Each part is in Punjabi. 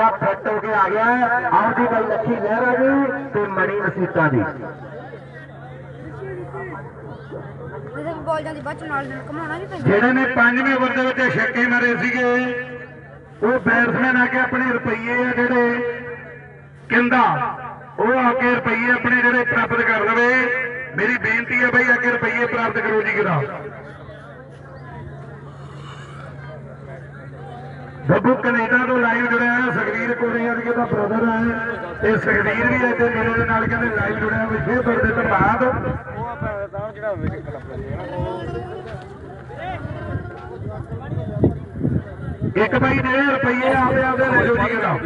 फिट होके आ गया है। आओ जी भाई लक्खी लहरा जी ते मणि मसीता जी ਜਿਹੜੇ ਨੇ 5ਵੇਂ ਓਵਰ ਦੇ ਵਿੱਚ ਛੱਕੇ ਮਾਰੇ ਸੀਗੇ ਉਹ ਬੈਟਸਮੈਨ ਆ ਕੇ ਆਪਣੇ ਰੁਪਈਏ ਆ ਜਿਹੜੇ ਕਹਿੰਦਾ ਉਹ ਆ ਕੇ ਰੁਪਈਏ ਆਪਣੇ ਜਿਹੜੇ ਪ੍ਰਾਪਤ ਕਰ ਲਵੇ। ਮੇਰੀ ਬੇਨਤੀ ਹੈ ਬਈ ਆ ਕੇ ਰੁਪਈਏ ਪ੍ਰਾਪਤ ਕਰੋ ਜੀ ਕਿਰਾ। ਬੱਬੂ ਕੈਨੇਡਾ ਤੋਂ ਲਾਈਵ ਜੁੜਿਆ ਹੈ ਸੁਖਵੀਰ ਕੋਰੀਆ ਜੀ ਦਾ ਬ੍ਰਦਰ ਹੈ ਤੇ ਸੁਖਵੀਰ ਵੀ ਇੱਥੇ ਮੇਰੇ ਦੇ ਨਾਲ ਕਹਿੰਦੇ ਲਾਈਵ ਜੁੜਿਆ ਹੋਇਆ ਫੇਰ ਬਰਦੇ ਤੋਂ ਬਾਅਦ ਇੱਕ ਬਾਈ ਦੇ ਰੁਪਈਏ ਆਪਦੇ ਆਪਦੇ ਲੈ ਜਾਓ ਜੀ ਕਿਰਾ।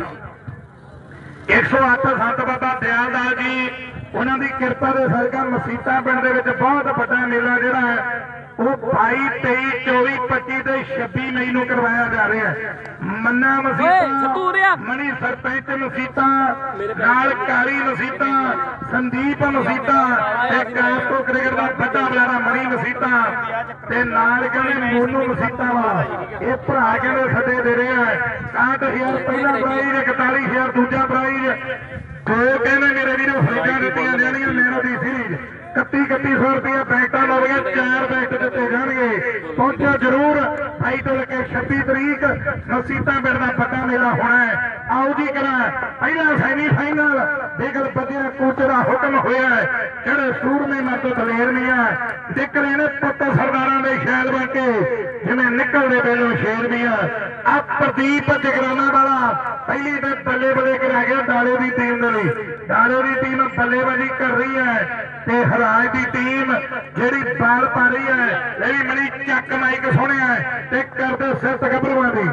108 ਸੰਤ ਬਾਬਾ ਦਿਆਲਦਾਸ ਜੀ ਉਹਨਾਂ ਦੀ ਕਿਰਪਾ ਦੇ ਸਦਕਾ ਮਸੀਤਾਂ ਪਿੰਡ ਦੇ ਵਿੱਚ ਬਹੁਤ ਵੱਡਾ ਮੇਲਾ ਜਿਹੜਾ ਹੈ ਉਹ 22, 23, 24, 25 ਤੇ 26 ਮਈ ਨੂੰ ਕਰਵਾਇਆ ਜਾ ਰਿਹਾ ਹੈ। ਮੰਨਾ ਮਸੀਤਾਂ, ਮਣੀ ਸਰਪੰਚ ਮਸੀਤਾਂ ਨਾਲ ਕਾਲੀ ਮਸੀਤਾਂ, ਸੰਦੀਪ ਮਸੀਤਾਂ ਤੇ ਕਾਸਕੋ ਕ੍ਰਿਕਟ ਦਾ ਵੱਡਾ ਬਲਾਰਾ ਮਣੀ ਮਸੀਤਾਂ ਤੇ ਨਾਲ ਕਹਿੰਦੇ ਮੋਨੂ ਮਸੀਤਾਂ ਵਾਲਾ ਇਹ ਭਰਾ ਕਹਿੰਦੇ ਸਾਡੇ ਦੇ ਰਹੇ ਆ 60000 ਪਹਿਲਾ ਪ੍ਰਾਈਜ਼ 41000 ਦੂਜਾ ਪ੍ਰਾਈਜ਼। ਦੋ ਕਹਿੰਦੇ ਮੇਰੇ ਵੀਰੋ ਫਰਿੱਜਾਂ ਦਿੱਤੀਆਂ ਜਾਣਗੀਆਂ ਮੈਨ ਦੀ ਸੀਰੀਜ਼ 3100 ਰੁਪਏ ਬੈਟਾਂ ਲਵਗੇ 4 ਬੈਟ ਦਿੱਤੇ ਜਾਣਗੇ। ਪਹੁੰਚੋ ਜ਼ਰੂਰ ਭਾਈ ਤੋਂ ਲੱਗੇ 26 ਤਰੀਕ ਮਸੀਤਾਂ ਪਿੰਡ ਦਾ ਵੱਡਾ ਮੇਲਾ ਹੋਣਾ ਹੈ। ਆਓ ਜੀ ਕਰਾਂ ਪਹਿਲਾ ਸੈਮੀਫਾਈਨਲ ਬੇਗਲ ਬੱਜਿਆ ਕੋਚ ਦਾ ਹੁਕਮ ਹੋਇਆ ਹੈ ਜਿਹੜੇ ਸੂਰਮੇ ਮੱਤ ਦਲੇਰ ਮੀਆਂ ਦਿਖ ਰਹੇ ਨੇ ਪੁੱਤ ਸਰਦਾਰਾਂ ਦੇ ਸ਼ੈਲ ਬਣ ਕੇ ਜਿਵੇਂ ਨਿਕਲਦੇ ਪਹਿਲੋਂ ਸ਼ੇਰ ਮੀਆਂ। ਆ ਪ੍ਰਦੀਪ ਜਗਰਾਨਾ ਵਾਲਾ ਪਹਿਲੀ ਤੇ ਬੱਲੇ ਬੱਲੇ ਕਰਾ ਗਿਆ ਡਾਲੇ ਦੀ ਟੀਮ ਦੇ ਲਈ। ਡਾਲੇ ਦੀ ਟੀਮ ਬੱਲੇਬਾਜ਼ੀ ਕਰ ਰਹੀ ਹੈ ਤੇ ਹਰਾਜ ਦੀ ਟੀਮ ਜਿਹੜੀ ਬਾਲ ਪਾ ਰਹੀ ਹੈ ਇਹ ਮਣੀ ਚੱਕ ਮਾਈਕ ਸੁਣਿਆ ਤੇ ਕਰਦੇ ਸਿਰ ਤਕਬਰਵਾਂ ਦੀ।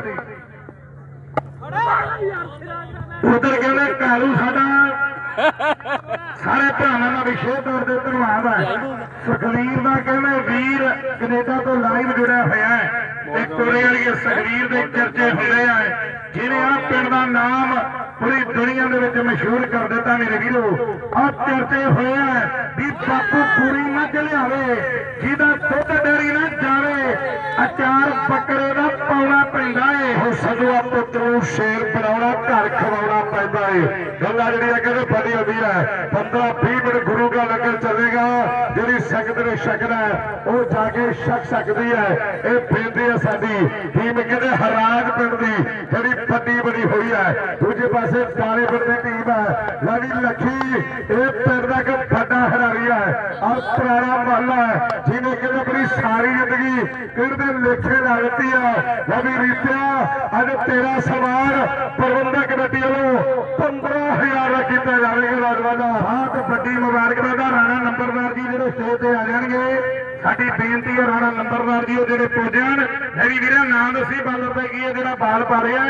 ਉਧਰ ਕਹਿੰਦੇ ਕਾਲੂ ਸਾਡਾ ਸਾਰੇ ਭਰਾਵਾਂ ਦਾ ਵਿਸ਼ੇਸ਼ ਤੌਰ ਤੇ ਧੰਨਵਾਦ ਹੈ। ਸੁਖਵੀਰ ਦਾ ਕਹਿੰਦੇ ਵੀਰ ਕੈਨੇਡਾ ਤੋਂ ਲਾਈਵ ਜੁੜਿਆ ਹੋਇਆ ਹੈ ਤੇ ਕੋਲੇ ਵਾਲੀ ਸੁਖਵੀਰ ਦੇ ਚਰਚੇ ਹੁੰਦੇ ਆ ਜਿਹਨੇ ਆ ਪਿੰਡ ਦਾ ਨਾਮ ਪੂਰੀ ਦੁਨੀਆ ਦੇ ਵਿੱਚ ਮਸ਼ਹੂਰ ਕਰ ਦਿੱਤਾ ਮੇਰੇ ਵੀਰੋ। ਆ ਚਰਚੇ ਹੋਏ ਆ ਵੀ ਬਾਪੂ ਪੂਰੀ ਮੱਝ ਲਿਆਵੇ ਜਿਹਦਾ ਦੁੱਧ ਡੇਰੀ ਨਾ ਜਾਵੇ ਅਚਾਰ ਬੱਕਰੇ ਦਾ ਪਾਉਣਾ ਪੈਂਦਾ ਏ। ਸਦੂਆ ਪੁੱਤ ਨੂੰ ਸ਼ੇਰ ਬਣਾਉਣਾ ਘਰ ਖਵਾਉਣਾ ਪੈਂਦਾ ਏ। ਗੱਲਾਂ ਜਿਹੜੀਆਂ ਕਹਿੰਦੇ ਬੜੀ ਹੁੰਦੀ ਹੈ 15-20 ਮਿੰਟ ਗੁਰੂ ਦਾ ਲੰਗਰ ਚੱਲੇਗਾ ਜਿਹੜੀ ਸੰਗਤ ਨੇ ਛਕਣਾ ਉਹ ਜਾ ਕੇ ਛਕ ਸਕਦੀ ਹੈ। ਇਹ ਬੇਨਤੀ ਹੈ ਸਾਡੀ ਟੀਮ ਕਹਿੰਦੇ ਹਰਾਜ ਪਿੰਡ ਦੀ ਜਿਹੜੀ ਵੱਡੀ ਬਣੀ ਹੋਈ ਹੈ। ਦੂਜੇ ਪਾਸੇ ਦਾਣੇ ਪਿੰਡ ਦੀ ਟੀਮ ਹੈ ਲਵੀ ਲੱਖੀ ਇਹ ਪਿੰਡ ਦਾ ਇੱਕ ਵੱਡਾ ਖਿਡਾਰੀ ਹੈ ਔਰ ਪੁਰਾਣਾ ਮਹੱਲਾ ਹੈ ਜਿਹਨੇ ਕਹਿੰਦੇ ਆਪਣੀ ਸਾਰੀ ਜ਼ਿੰਦਗੀ ਪਿੰਡ ਦੇ ਲੇਖੇ ਲਾ ਦਿੱਤੀ ਹੈ। ਲਵੀ ਰੀਤਿਆ ਅੱਜ ਤੇਰਾ ਸਵਾਰ ਪ੍ਰਬੰਧਕ ਕਮੇਟੀ ਵੱਲੋਂ 15,000 ਦਾ ਕੀਤਾ ਜਾਵੇਗਾ ਨੌਜਵਾਨਾਂ। ਬਹੁਤ ਵੱਡੀ ਮੁਬਾਰਕਬਾਦ ਆ ਰਾਣਾ ਨੰਬਰਦਾਰ ਜੀ ਜਿਹੜੇ ਸਟੇਜ ਤੇ ਆ ਜਾਣਗੇ। ਸਾਡੀ ਬੇਨਤੀ ਹੈ ਰਾਣਾ ਨੰਬਰਦਾਰ ਜੀ ਉਹ ਜਿਹੜੇ ਪੁੱਜਣ ਮੇਰੀ ਵੀਰਾ ਨਾਮ ਦੱਸੀ ਬਾਲਰ ਦਾ ਕੀ ਹੈ ਜਿਹੜਾ ਬਾਲ ਪਾ ਰਿਹਾ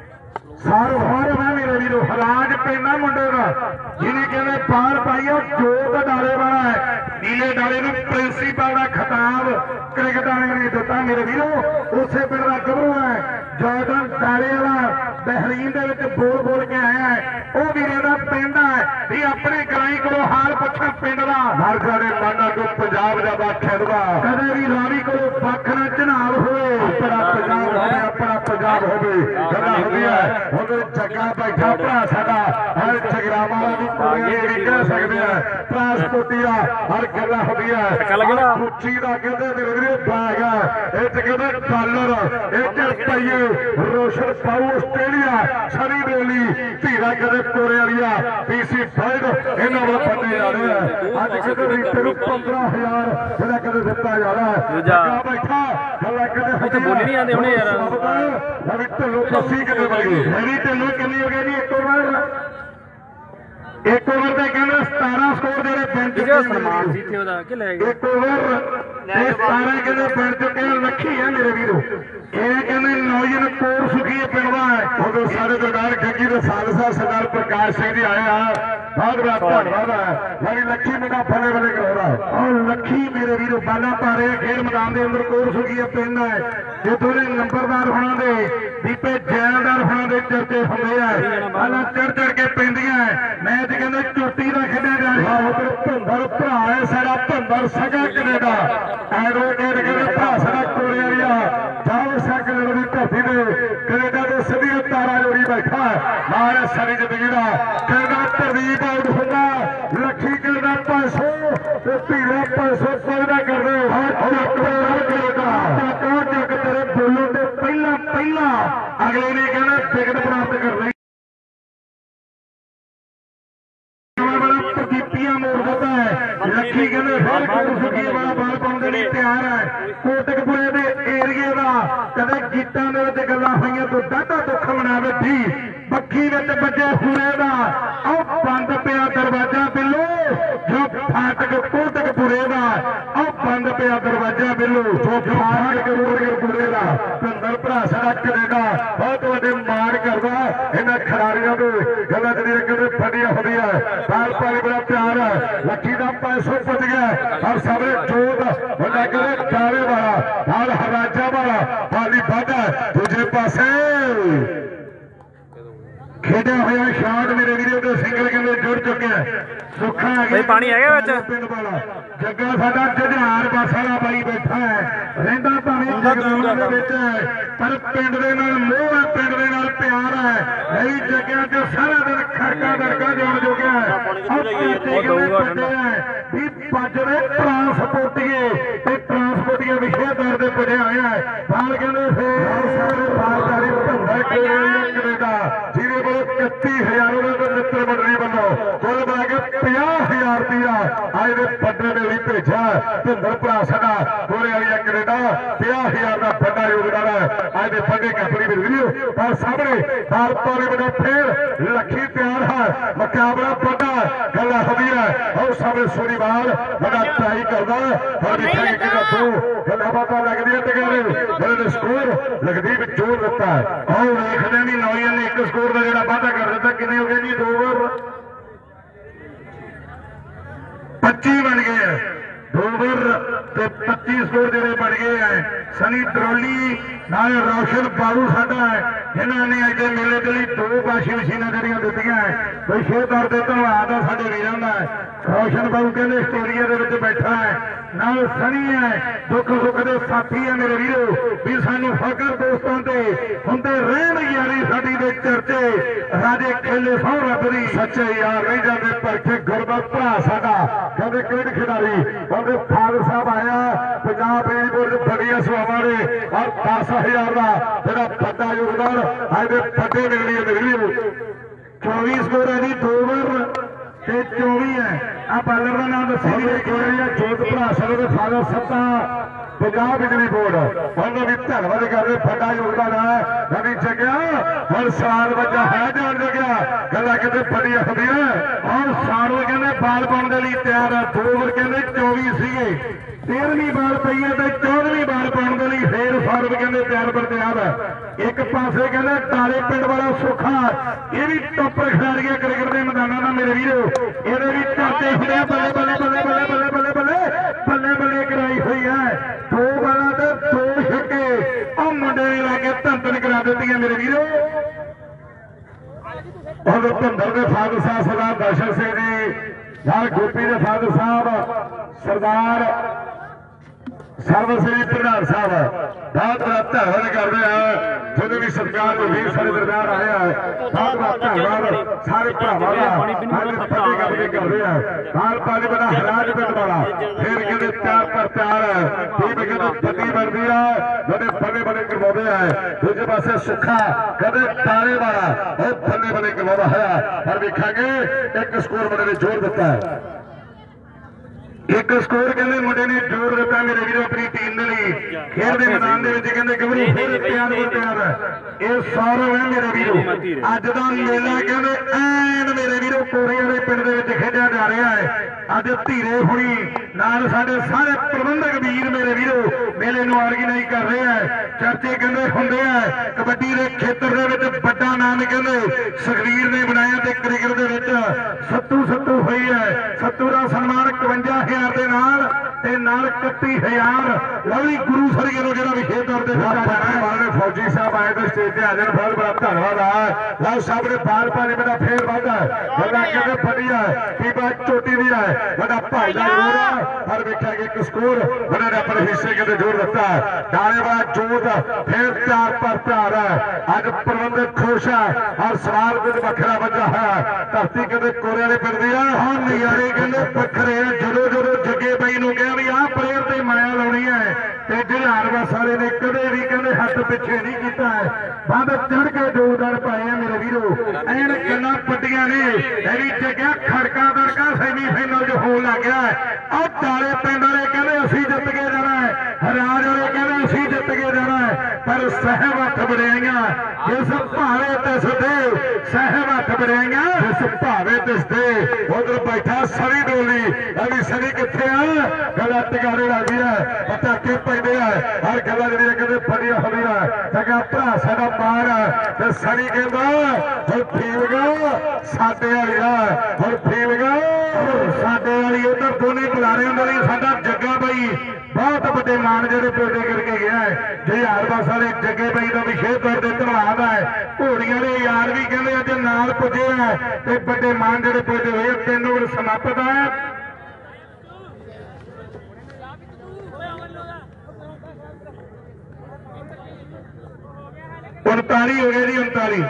ਸਾਰ ਹੋਰ ਮੈਂ ਮੇਰੇ ਵੀਰੋ ਹਰਾਜ ਪੈਂਦਾ ਮੁੰਡੇ ਦਾ ਜਿਹਨੇ ਕਹਿੰਦੇ ਪਾਰ ਪਾਈ ਉਹ ਜੋਤ ਡਾਲੇ ਵਾਲਾ ਹੈ। ਨੀਲੇ ਡਾਲੇ ਨੂੰ ਪ੍ਰਿੰਸੀਪਲ ਦਾ ਖਿਤਾਬ ਕ੍ਰਿਕਟ ਵਾਲਿਆਂ ਨੇ ਦਿੱਤਾ ਮੇਰੇ ਵੀਰੋ। ਉਸੇ ਪਿੰਡ ਦਾ ਗੱਭਰੂ ਹੈ ਜਾਰਡਨ ਡਾਲੇ ਵਾਲਾ ਬਹਿਰੀਨ ਦੇ ਵਿੱਚ ਬੋਲ ਕੇ ਆਇਆ ਹੈ। ਉਹ ਵੀਰੇ ਦਾ ਪਿੰਡ ਹੈ ਵੀ ਆਪਣੇ ਗਰਾਈ ਕੋਲੋਂ ਹਾਲ ਪੁੱਛਾਂ ਪਿੰਡ ਦਾ ਹਰ ਸਾਡੇ ਮਾਨਾ ਕੋ ਪੰਜਾਬ ਦਾ ਖੇਡਦਾ ਕਦੇ ਵੀ ਰਾਵੀ ਕੋਲੋਂ ਪੱਖ ਨਾ ਝਨਾਬ ਹੋਵੇ ਆਪਣਾ ਪੰਜਾਬ ਹੋਵੇ ਆਪਣਾ ਪੰਜਾਬ ਹੋਵੇ ਗੱਲਾਂ ਹੁੰਦੀਆਂ ਹੁਣ ਜੱਗਾ ਬੈਠਾ ਭਰਾ ਸਾਡਾ ਹਰ ਜਗਰਾਵਾਂ ਦੀ ਕੁੜੀਆਂ ਜਿਹੜੀ ਕਹਿ ਸਕਦੇ ਆ ਟਰਾਂਸਪੋਰਟੀਆ ਹਰ ਗੱਲਾਂ ਹੁੰਦੀਆਂ ਉੱਚੀ ਦਾ ਕਹਿੰਦੇ ਮੇਰੇ ਵੀਰੇ ਬੈਗ ਹੈ ਇਹ ਚ ਕਹਿੰਦੇ ਡਾਲਰ ਇਹ ਚ ਰੁਪਈਏ ਰੋਸ਼ਨ ਪਾਉ ਆਸਟ੍ਰੇਲੀਆ ਸਰੀ ਬੋਲੀ ਧੀਰਾ ਕਹਿੰਦੇ ਕੋਰੇ ਵਾਲੀਆ ਪੀਸੀ ਫਾਈਡ ਇਹਨਾਂ ਵੱਲ ਫੱਟੇ ਜਾ ਰਹੇ ਆ। ਅੱਜ ਕਹਿੰਦੇ ਰੀਤੇ ਨੂੰ 15,000 ਜਿਹੜਾ ਕਹਿੰਦੇ ਦਿੱਤਾ ਜਾ ਰਿਹਾ ਹੈ। ਜੱਗਾ ਬੈਠਾ ਗੱਲਾਂ ਕਹਿੰਦੇ ਬੋਲੀ ਨਹੀਂ ਆਉਂਦੇ ਹੁਣੇ ਯਾਰ ਨਵੀਂ ਢਿੱਲੋਂ ਦੱਸੀ ਕਿੰਨੇ ਵਗੇ ਨਵੀਂ ਢਿੱਲੋਂ ਕਿੰਨੀ ਹੋ ਗਈ ਜੀ ਇੱਕ ਓਵਰ ਤੇ ਕਹਿੰਦੇ 17 ਸਕੋਰ ਜਿਹੜੇ ਬਣ ਚੁੱਕੇ ਸਨਮਾਨ ਸੀ ਇੱਥੇ ਉਹਦਾ ਕਿ ਲੈ ਗਏ ਇੱਕ ਓਵਰ ਤੇ 17 ਕਹਿੰਦੇ ਬਣ ਚੁੱਕੇ ਲੱਖੀ ਆ ਮੇਰੇ ਵੀਰੋ। ਇਹ ਕਹਿੰਦੇ ਨੌਜਨ ਕੋਰ ਸੁਖੀ ਪਿੰਡ ਦਾ ਹੈ ਉਦੋਂ ਸਾਰੇ ਸਰਦਾਰ ਗੱਗੀ ਦੇ ਸਾਲਸਾ ਸਰਦਾਰ ਪ੍ਰਕਾਸ਼ ਸਿੰਘ ਜੀ ਆਏ ਆ ਬਹੁਤ ਬਹੁਤ ਧੰਨਵਾਦ ਹੈ। ਮੇਰੀ ਲੱਖੀ ਮੁੰਡਾ ਫਲੇ ਫਲੇ ਕਰਾਉਂਦਾ ਔਰ ਲੱਖੀ ਮੇਰੇ ਵੀਰੋ ਬਾਲਾ ਪਾ ਰਹੇ ਖੇਡ ਮੈਦਾਨ ਦੇ ਅੰਦਰ ਕੋਰ ਸੁਖੀ ਪਿੰਡ ਹੈ ਜਿੱਥੋਂ ਦੇ ਨੰਬਰਦਾਰ ਹੋਣਾ ਦੇ ਦੀਪੇ ਜੈਲਦਾਰ ਹੋਣਾ ਦੇ ਚਰਚੇ ਹੁੰਦੇ ਆ ਬਾਲਾ ਚੜ ਕੇ ਪੈਂਦੀਆਂ ਮੈਚ ਕਹਿੰਦੇ ਚੋਟੀ ਦਾ ਖੇਡਿਆ ਜਾ ਰਿਹਾ ਉਧਰ ਭੰਦਰ ਭਰਾ ਹੈ ਸਾਡਾ ਭੰਦਰ ਸਗਾ ਕੈਨੇਡਾ ਐਡਵੋਕੇਟ ਕਹਿੰਦੇ ਭਰਾ ਸਾਡਾ ਕੋਰੇ ਵਾਲੀਆ ਜਾਓ ਸਾਈਕਲ ਦੀ ਧਰਤੀ ਦੇ ਕੈਨੇਡਾ ਦੇ ਸਿੱਧੀ ਤਾਰਾ ਜੋੜੀ ਬੈਠਾ ਮਾਰੇ ਸਰੀ ਜ਼ਿੰਦਗੀ ਦਾ ਕਹਿੰਦਾ ਪ੍ਰਦੀਪ ਆਊਟ ਹੁੰਦਾ ਲੱਖੀ ਕਹਿੰਦਾ 500 ਤੇ ਧੀਰੇ 500 ਕੋਈ ਨਾ ਕਰਦੇ ਚੱਕ ਤੇਰੇ ਬੋਲਣ ਤੋਂ ਪਹਿਲਾਂ ਅਗਲੇ ਨੇ ਕਹਿੰਦਾ ਟਿਕਟ ਪ੍ਰਾਪਤ ਕਰ ਲਈ ਪ੍ਰਦੀਪੀਆਂ ਮੋੜ ਦਿੱਤਾ ਹੈ ਲੱਖੀ ਕਹਿੰਦੇ ਫਿਰ ਕੋਟਕਪੂਰੇ ਵਾਲਾ ਬਾਲ ਪਾਉਣ ਦੇ ਲਈ ਤਿਆਰ ਹੈ ਕੋਟਕਪੂਰੇ ਦੇ ਏਰੀਏ ਦਾ ਕਦੇ ਗੀਤਾਂ ਦੇ ਵਿੱਚ ਗੱਲਾਂ ਹੋਈਆਂ ਤੋਂ ਦਾਦਾ ਦੁੱਖ ਮਨਾਵੇ ਸੀ ਬੱਖੀ ਵਿੱਚ ਵੱਜੇ ਪੂਰੇ ਦਾ ਉਹ ਬੰਦ ਪਿਆ ਦਰਵਾਜ਼ਾ ਬਿੱਲੋ ਜੋ ਫਾਟਕ ਕੋਟਕਪੂਰੇ ਦਾ ਉਹ ਬੰਦ ਪਿਆ ਦਰਵਾਜ਼ਾ ਬਿੱਲੋ ਜੋ ਫਾਟਕ ਕੋਟਕਪੂਰੇ ਦਾ ਭਿੰਦਰ ਭਰਾ ਸਾਡਾ ਕੈਨੇਡਾ ਬਹੁਤ ਵੱਡੇ ਮਾਣ ਕਰਦਾ ਇਹਨਾਂ ਖਿਡਾਰੀਆਂ ਦੇ ਗੱਲਾਂ ਜਿਹੜੀਆਂ ਕਹਿੰਦੇ ਫੜੀਆਂ ਹੁੰਦੀਆਂ ਬਾਲ ਪਾਣੀ ਬੜਾ ਪਿਆਰ ਹੈ ਲੱਖੀ ਦਾ 500 ਪੁੱਜ ਗਿਆ ਔਰ ਸਾਰੇ ਜੋਤ ਵੱਡਾ ਕਹਿੰਦੇ ਚਾਰੇ ਵਾਲਾ ਨਾਲ ਹਰਾਜਾ ਵਾਲਾ ਪਾਲੀ ਵਾਧਾ ਦੂਜੇ ਪਾਸੇ ਖੇਡਿਆ ਹੋਇਆ ਸ਼ਾਟ ਮੇਰੇ ਵੀਰੇ ਦੇ ਸਿੰਗਲ ਕਹਿੰਦੇ ਜੁੜ ਚੁੱਕਿਆ ਸੁੱਖਾ ਆ ਗਿਆ ਪਾਣੀ ਹੈਗਾ ਵਿੱਚ ਪਿੰਡ ਵਾਲਾ ਜੱਗਾ ਸਾਡਾ ਜੁਝਾਰ ਬੱਸ ਵਾਲਾ ਬਾਈ ਬੈਠਾ ਹੈ ਰਹਿੰਦਾ ਭਾਵੇਂ ਜਗਦੂਰ ਦੇ ਵਿੱਚ ਪਰ ਪਿੰਡ ਦੇ ਨਾਲ ਮੋਹ ਹੈ ਪਿੰਡ ਦੇ ਨਾਲ ਪਿਆਰ ਹੈ ਨਹੀਂ ਜੱਗਿਆਂ ਚ ਸਾਰਾ ਦਿਨ ਖੜਕਾ ਦੜਕਾ ਜੋੜ ਜੋਗਿਆ ਵੀ ਭੱਜਦੇ ਟਰਾਂਸਪੋਰਟੀਏ ਤੇ ਟਰਾਂਸਪੋਰਟੀਏ ਵਿਸ਼ੇ ਦੌਰ ਦੇ ਪੜਿਆ ਹੋਇਆ ਹੈ ਬਾਲ ਕਹਿੰਦੇ ਫੇਰ ਬਾਲਦਾਰੀ ਭੰਡਾ ਕੈਨੇਡਾ ਜਿਹਦੇ ਕੋਲ 31000 ਉਹਨਾਂ ਦੇ ਮਿੱਤਰ ਮੰਡਲੀ ਵੱਲੋਂ ਕੁੱਲ ਬਣਾ ਕੇ 50000 ਰੁਪਇਆ ਅੱਜ ਦੇ ਪੱਧਰ ਦੇ ਲਈ ਭੇਜਿਆ ਭਿੰਦਰ ਭਰਾ ਸਾਡਾ ਗੋਰੇ ਵਾਲੀ ਕੈਨੇਡਾ 50000 ਦਾ ਵੱਡਾ ਯੋਗਦਾਨ ਹੈ ਅੱਜ ਦੇ ਵੱਡੇ ਕੰਪਨੀ ਦੇ ਵੀਡੀਓ ਪਰ ਸਾਹਮਣੇ ਬਾਲ ਪਾਣੀ ਬਣਾ ਫੇਰ ਲੱਖੀ ਤਿਆਰ ਹੈ ਮੁਕਾਬਲਾ ਵੱਡਾ ਗੱਲਾਂ ਹੁੰਦੀਆਂ ਉਹ ਸਾਹਮਣੇ ਸੋਨੀਵਾਲ ਵੱਡਾ ਟਰਾਈ ਕਰਦਾ ਹੁਣ ਦੇਖਾਂਗੇ ਕਿਹਦਾ ਦੋ ਗੱਲਾਂ ਬਾਤਾਂ ਲੱਗਦੀਆਂ ਤੇ ਕਹਿੰਦੇ ਸਕੋਰ ਲੱਗਦੀ ਵਿੱਚ ਜੋਰ ਦਿੱਤਾ ਉਹ ਵੇਖਦੇ ਵੀ ਨੌਜਵਾਨ ਨੇ ਇੱਕ ਸਕੋਰ ਦਾ ਜਿਹੜਾ ਵਾਅਦਾ ਕਰ ਦਿੱਤਾ ਕਿੰਨੇ ਹੋ ਗਏ ਜੀ 2 ਓਵਰ 25 ਬਣ ਗਏ ਆ 2 ਓਵਰ ਤੇ 25 ਸਕੋਰ ਜਿਹੜੇ ਬਣ ਗਏ ਆ ਸਨੀ ਟਰੋਲੀ ਨਾਲ ਰੌਸ਼ਨ ਬਾਬੂ ਸਾਡਾ ਹੈ ਜਿਨ੍ਹਾਂ ਨੇ ਅੱਜ ਦੇ ਮੇਲੇ ਦੇ ਲਈ 2 ਵਾਸ਼ਿੰਗ ਮਸ਼ੀਨਾਂ ਜਿਹੜੀਆਂ ਦਿੱਤੀਆਂ ਵਿਸ਼ੇ ਤੌਰ ਤੇ ਧੰਨਵਾਦ ਆ ਸਾਡੇ ਵੀਰਾਂ ਦਾ ਰੌਸ਼ਨ ਬਾਬੂ ਕਹਿੰਦੇ ਆਸਟ੍ਰੇਲੀਆ ਦੇ ਵਿੱਚ ਬੈਠਾ ਹੈ ਨਾਲ ਸਨੀ ਹੈ ਦੁੱਖ ਸੁੱਖ ਦੇ ਸਾਥੀ ਹੈ ਮੇਰੇ ਵੀਰੋ ਵੀ ਸਾਨੂੰ ਫਕਰ ਦੋਸਤਾਂ ਤੇ ਹੁੰਦੇ ਰਹਿਣ ਯਾਰੀ ਸਾਡੀ ਦੇ ਚਰਚੇ ਰਾਜੇ ਖੇਲੇ ਸੌ ਰੱਬ ਦੀ ਸੱਚੇ ਯਾਰ ਨਹੀਂ ਜਾਂਦੇ ਪਰਖੇ ਗੁਰਬਤ ਭਰਾ ਸਾਡਾ ਕਹਿੰਦੇ ਕਿਹੜੇ ਖਿਡਾਰੀ ਉਹਦੇ ਫਾਦਰ ਸਾਹਿਬ ਆਇਆ ਪੰਜਾਬ ਏਜਪੁਰ ਚ ਬੜੀਆਂ ਸਵਾਵਾਂ ਨੇ ਔਰ 10000 ਦਾ ਜਿਹੜਾ ਵੱਡਾ ਯੋਗਦਾਨ ਅੱਜ ਦੇ ਵੱਡੇ ਮਿਲਣੀ ਦੇ ਵੀਰੋ 24 ਸਕੋਰ ਹੈ ਜੀ 2 ਓਵਰ ਤੇ 24 ਹੈ ਆ ਬਾਲਰ ਦਾ ਨਾਮ ਦੱਸੀ ਵੀ ਗੋਰੀ ਹੈ ਜੋਤ ਭਰਾ ਸਾਹਿਬ ਦੇ ਫਾਦਰ ਸੱਤਾ ਪੰਜਾਬ ਬਿਜਲੀ ਬੋਰਡ ਉਹਨਾਂ ਵੀ ਧੰਨਵਾਦ ਕਰਦੇ ਵੱਡਾ ਯੋਗਦਾਨ ਹੈ ਨਵੀਂ ਜਗਿਆ ਹੁਣ ਸਾਲ ਵਜਾ ਹੈ ਜਾਣ ਜਗਿਆ ਗੱਲਾਂ ਕਿਤੇ ਫੜੀਆਂ ਹੁੰਦੀਆਂ ਔਰ ਸਾਲ ਕਹਿੰਦੇ ਬਾਲ ਪਾਉਣ ਦੇ ਲਈ ਤਿਆਰ ਹੈ 2 ਓਵਰ ਕਹਿੰਦੇ 24 ਸੀਗੇ 13ਵੀਂ ਬਾਲ ਪਈ ਹੈ ਤੇ 14ਵੀਂ ਬਾਲ ਪਾਉਣ ਦੇ ਲਈ ਫੇਰ ਫਾਰਵਰਡ ਕਹਿੰਦੇ ਤਿਆਰ ਪਰ ਤਿਆਰ ਹੈ ਇੱਕ ਪਾਸੇ ਕਹਿੰਦੇ ਟਾਲੇ ਪਿੰਡ ਵਾਲਾ ਸੁੱਖਾ ਇਹ ਵੀ ਟੱਪਰ ਖਿਡਾਰੀ ਹੈ ਕ੍ਰਿਕਟ ਦੇ ਮੈਦਾਨਾਂ ਦਾ ਮੇਰੇ ਵੀਰੋ ਇਹਦੇ ਵੀ ਝਾਤੇ ਹੁੰਦੇ ਆ ਬੱਲੇ ਬੱਲੇ ਬੱਲੇ ਬੱਲੇ ਬੱਲੇ ਬੱਲੇ ਬੱਲੇ ਬੱਲੇ ਬੱਲੇ ਕਰਾਈ ਹੋਈ ਹੈ 2 ਬਾਲਾਂ ਤੇ 2 ਛੱਕੇ ਉਹ ਮੁੰਡੇ ਨੇ ਲਾ ਕੇ ਧੰਨ ਕਰਾ ਦਿੱਤੀਆਂ ਮੇਰੇ ਵੀਰੋ ਉਹ ਭਿੰਦਰ ਦੇ ਫਾਦਰ ਸਾਹਿਬ ਸਰਦਾਰ ਦਰਸ਼ਨ ਸਿੰਘ ਜੀ ਨਾਲ ਗੋਪੀ ਦੇ ਫਾਦਰ ਸਾਹਿਬ ਸਰਦਾਰ ਸਰਵ ਸ੍ਰੀ ਪ੍ਰਧਾਨ ਸਾਹਿਬ ਬਹੁਤ ਬਹੁਤ ਧੰਨਵਾਦ ਕਰਦੇ ਆ ਜਦੋਂ ਵੀ ਸਰਕਾਰ ਦੇ ਵੀਰ ਸਾਡੇ ਦਰਬਾਰ ਆਇਆ ਬਹੁਤ ਬਹੁਤ ਧੰਨਵਾਦ ਸਾਰੇ ਭਰਾਵਾਂ ਦਾ ਅੱਜ ਫਤਿਹ ਕਰਦੇ ਕਰਦੇ ਆ ਬਾਲ ਪਾਣੀ ਬਣਾ ਹਰਾਜ ਪਿੰਡ ਵਾਲਾ ਫਿਰ ਕਹਿੰਦੇ ਤਿਆਰ ਪਰ ਤਿਆਰ ਹੈ ਟੀਮ ਕਹਿੰਦੇ ਫਤਿਹ ਬਣਦੀ ਆ ਉਹਦੇ ਬੱਲੇ ਬੱਲੇ ਕਰਵਾਉਂਦੇ ਆ ਦੂਜੇ ਪਾਸੇ ਸੁੱਖਾ ਕਹਿੰਦੇ ਤਾਰੇ ਵਾਲਾ ਉਹ ਬੱਲੇ ਬੱਲੇ ਕਰਵਾਉਂਦਾ ਹੈ ਪਰ ਵੇਖਾਂਗੇ ਇੱਕ ਸਕੋਰ ਮੁੰਡੇ ਨੇ ਜੋੜ ਦਿੱਤਾ ਹੈ ਇੱਕ ਸਕੋਰ ਕਹਿੰਦੇ ਮੁੰਡੇ ਨੇ ਜੋੜ ਦਿੱਤਾ ਮੇਰੇ ਵੀਰੋ ਆਪਣੀ ਟੀਮ ਦੇ ਲਈ ਖੇਡ ਦੇ ਮੈਦਾਨ ਦੇ ਵਿੱਚ ਕਹਿੰਦੇ ਗੱਭਰੂ ਫਿਰ ਤਿਆਰ ਹੋ ਤਿਆਰ ਇਹ ਸੌਰਵ ਹੈ ਮੇਰੇ ਵੀਰੋ ਅੱਜ ਦਾ ਮੇਲਾ ਕਹਿੰਦੇ ਐਨ ਮੇਰੇ ਵੀਰੋ ਕੋਰੇ ਵਾਲੇ ਪਿੰਡ ਦੇ ਵਿੱਚ ਖੇਡਿਆ ਜਾ ਰਿਹਾ ਹੈ ਅੱਜ ਧੀਰੇ ਹੁਣੀ ਨਾਲ ਸਾਡੇ ਸਾਰੇ ਪ੍ਰਬੰਧਕ ਵੀਰ ਮੇਰੇ ਵੀਰੋ ਮੇਲੇ ਨੂੰ ਆਰਗੇਨਾਈਜ਼ ਕਰ ਰਹੇ ਆ ਚਰਚੇ ਕਹਿੰਦੇ ਹੁੰਦੇ ਆ ਕਬੱਡੀ ਦੇ ਖੇਤਰ ਦੇ ਵਿੱਚ ਵੱਡਾ ਨਾਮ ਕਹਿੰਦੇ ਸੁਖਵੀਰ ਨੇ ਬਣਾਇਆ ਤੇ ਕ੍ਰਿਕਟ ਦੇ ਵਿੱਚ ਸੱਤੂ ਹੋਈ ਹੈ ਸੱਤੂ ਦਾ ਸਨਮਾਨ 51000 ਦੇ ਨਾਲ ਤੇ ਤੇ ਨਾਲ 31000 ਲਵਲੀ ਗੁਰੂ ਸਰਗੇ ਨੂੰ ਜਿਹੜਾ ਵਿਸ਼ੇਸ਼ ਤੌਰ ਤੇ ਦਿੱਤਾ ਜਾਣਾ ਹੈ। ਫੌਜੀ ਸਾਹਿਬ ਆਏ ਤੇ ਸਟੇਜ ਤੇ ਹਾਜ਼ਰ ਬਹੁਤ ਬੜਾ ਧੰਨਵਾਦ ਆ ਲਓ ਸਾਹਿਬ ਨੇ ਬਾਲ ਪਾਣੀ ਮੇਰਾ ਫੇਰ ਵਾਧਾ ਗੱਲਾਂ ਕਹਿੰਦੇ ਵਧੀਆ ਕੀ ਬਾਤ ਚੋਟੀ ਦੀ ਹੈ ਵੱਡਾ ਭਾਈ ਦਾ ਜ਼ੋਰ ਆ ਪਰ ਵੇਖਿਆ ਕਿ ਇੱਕ ਸਕੋਰ ਉਹਨਾਂ ਨੇ ਆਪਣੇ ਹਿੱਸੇ ਕਹਿੰਦੇ ਜੋਰ ਦਿੱਤਾ ਡਾਲੇ ਵਾਲਾ ਜੋਰ ਫੇਰ ਤਿਆਰ ਪਰ ਤਿਆਰ ਹੈ ਅੱਜ ਪ੍ਰਬੰਧਕ ਖੁਸ਼ ਹੈ ਔਰ ਸਵਾਲ ਕੁਝ ਵੱਖਰਾ ਵੱਜਾ ਹੈ ਧਰਤੀ ਕਹਿੰਦੇ ਕੋਰੇ ਵਾਲੇ ਪਿੰਡ ਦੀ ਆ ਹੁਣ ਨਜ਼ਾਰੇ ਕਹਿੰਦੇ ਵੱਖਰੇ ਆ ਜਦੋਂ ਜੱਗੇ ਬਾਈ ਨੂੰ ਕਿਹਾ ਵੀ ਆਹ ਪਲੇਅਰ ਤੇ ਮਾਇਆ ਲਾਉਣੀ ਹੈ ਤੇ ਜੁਝਾਰ ਵਾਲੇ ਨੇ ਕਦੇ ਵੀ ਕਹਿੰਦੇ ਹੱਥ ਪਿੱਛੇ ਨਹੀਂ ਕੀਤਾ ਹੈ ਵੱਧ ਚੜ ਕੇ ਜੋਰਦਾਰ ਪਾਏ ਆ ਮੇਰੇ ਵੀਰੋ ਐਨ ਗੱਲਾਂ ਪੱਟੀਆਂ ਨੇ ਇਹ ਵੀ ਜੱਗਿਆ ਖੜਕਾ ਦੜਕਾ ਸੈਮੀਫਾਈਨਲ ਚ ਹੋਣ ਲੱਗ ਗਿਆ ਆਹ ਡਾਲੇ ਪਿੰਡ ਵਾਲੇ ਕਹਿੰਦੇ ਅਸੀਂ ਜਿੱਤ ਕੇ ਜਾਣਾ ਹੈ ਰਾਜ ਵਾਲੇ ਕਹਿੰਦੇ ਅਸੀਂ ਜਿੱਤ ਕੇ ਜਾਣਾ ਹੈ ਪਰ ਸਹਿਮਤ ਬੜਿਆਈਆਂ ਜਿਸ ਭਾਵੇਂ ਤਿਸ ਦੇ ਸਹਿਮਤ ਬੜਿਆਈਆਂ ਜਿਸ ਭਾਵੇਂ ਤਿਸ ਦੇ ਉਧਰ ਬੈਠਾ ਸਰੀ ਡੋਲੀ ਇਹ ਵੀ ਸਰੀ ਕਿੱਥੇ ਆ ਗੱਲਾਂ ਟਿਕਾਣੇ ਲੱਗਦੀ ਹੈ ਪਤਾ ਕਿ ਪੈਂਦੇ ਆ ਹਰ ਗੱਲਾਂ ਜਿਹੜੀਆਂ ਕਹਿੰਦੇ ਬੜੀਆਂ ਹੁੰਦੀਆਂ ਜਗਾ ਭਰਾ ਸਾਡਾ ਮਾਰ ਤੇ ਸਰੀ ਕਹਿੰਦਾ ਹੁਣ ਫੀਲਗਾ ਸਾਡੇ ਵਾਲੀ ਆ ਹੁਣ ਫੀਲਗਾ ਸਾਡੇ ਵਾਲੀ ਉਧਰ ਦੋਨੇ ਬੁਲਾਰਿਆਂ ਵਾਲੀ ਸਾਡਾ ਜੱਗਾ ਬਾਈ ਬਹੁਤ ਵੱਡੇ ਮਾਨ ਜਿਹੜੇ ਪੇਡੇ ਕਰਕੇ ਗਿਆ ਹੈ ਜੁਝਾਰ ਵਾਲੇ ਜੱਗੇ ਬਾਈ ਦਾ ਵਿਸ਼ੇਸ਼ ਤੌਰ ਤੇ ਧੰਨਵਾਦ ਹੈ ਘੋੜੀਆਂ ਦੇ ਯਾਰ ਵੀ ਕਹਿੰਦੇ ਅੱਜ ਨਾਲ ਪੁੱਜੇ ਆ ਤੇ ਵੱਡੇ ਮਾਨ ਜਿਹੜੇ ਪੇਡੇ ਹੋਏ 3 ਓਵਰ ਸਮਾਪਤ ਹੈ 39 ਹੋ ਗਏ ਜੀ 39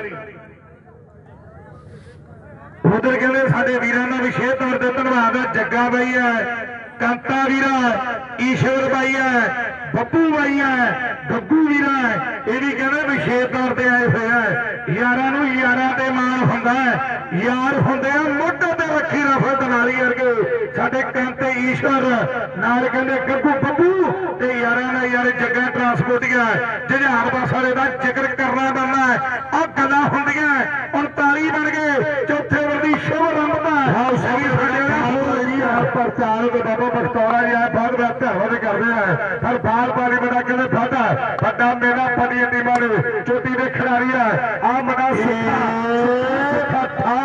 ਉਧਰ ਕਹਿੰਦੇ ਸਾਡੇ ਵੀਰਾਂ ਦਾ ਵਿਸ਼ੇਸ਼ ਤੌਰ ਤੇ ਧੰਨਵਾਦ ਹੈ ਜੱਗਾ ਬਾਈ ਹੈ ਕਾਂਤਾ ਵੀਰਾ ਈਸ਼ਵਰ ਬਾਈ ਹੈ ਬੱਬੂ ਬਾਈ ਹੈ ਗੱਗੂ ਵੀਰਾ ਹੈ ਇਹ ਵੀ ਕਹਿੰਦੇ ਵਿਸ਼ੇਸ਼ ਤੌਰ ਤੇ ਆਏ ਹੋਏ ਆ ਯਾਰਾਂ ਨੂੰ ਯਾਰਾਂ ਤੇ ਮਾਣ ਹੁੰਦਾ ਹੈ ਯਾਰ ਹੁੰਦੇ ਆ ਮੋਢੇ ਤੇ ਰੱਖੀ ਰਫਲ ਦਨਾਲੀ ਵਰਗੇ ਸਾਡੇ ਕਾਂਤੇ ਈਸ਼ਵਰ ਨਾਲ ਕਹਿੰਦੇ ਗੱਗੂ ਬੱਬੂ ਤੇ ਯਾਰਾਂ ਨਾਲ ਯਾਰ ਜੱਗਾ ਟਰਾਂਸਪੋਰਟੀਆ ਜੁਝਾਰ ਵਾਲੇ ਦਾ ਜ਼ਿਕਰ ਕਰਨਾ ਬਣਦਾ ਹੈ ਆਹ ਗੱਲਾਂ ਹੁੰਦੀਆਂ 39 ਬਣ ਗਏ ਚੌਥੇ ਵਰਦੀ ਸ਼ੁਭ ਰੰਭਦਾ ਹਾਂ ਸਹੀ ਸਾਡੇ ਪਰ ਚਾਰ ਦੇ ਬਾਬਾ ਬਖਤੌਰਾ ਜੀ ਆਏ ਬਹੁਤ ਬੜਾ ਧੰਨਵਾਦ ਕਰਦੇ ਆ ਪਰ ਬਾਲ ਪਾਣੀ ਬੜਾ ਕਹਿੰਦੇ ਵੱਡਾ ਮੇਲਾ ਪੜੀ ਟੀਮਾਂ ਨੂੰ ਚੋਟੀ ਦੇ ਖਿਡਾਰੀ ਆ ਆ ਮਨਾ ਸੁੱਖਾ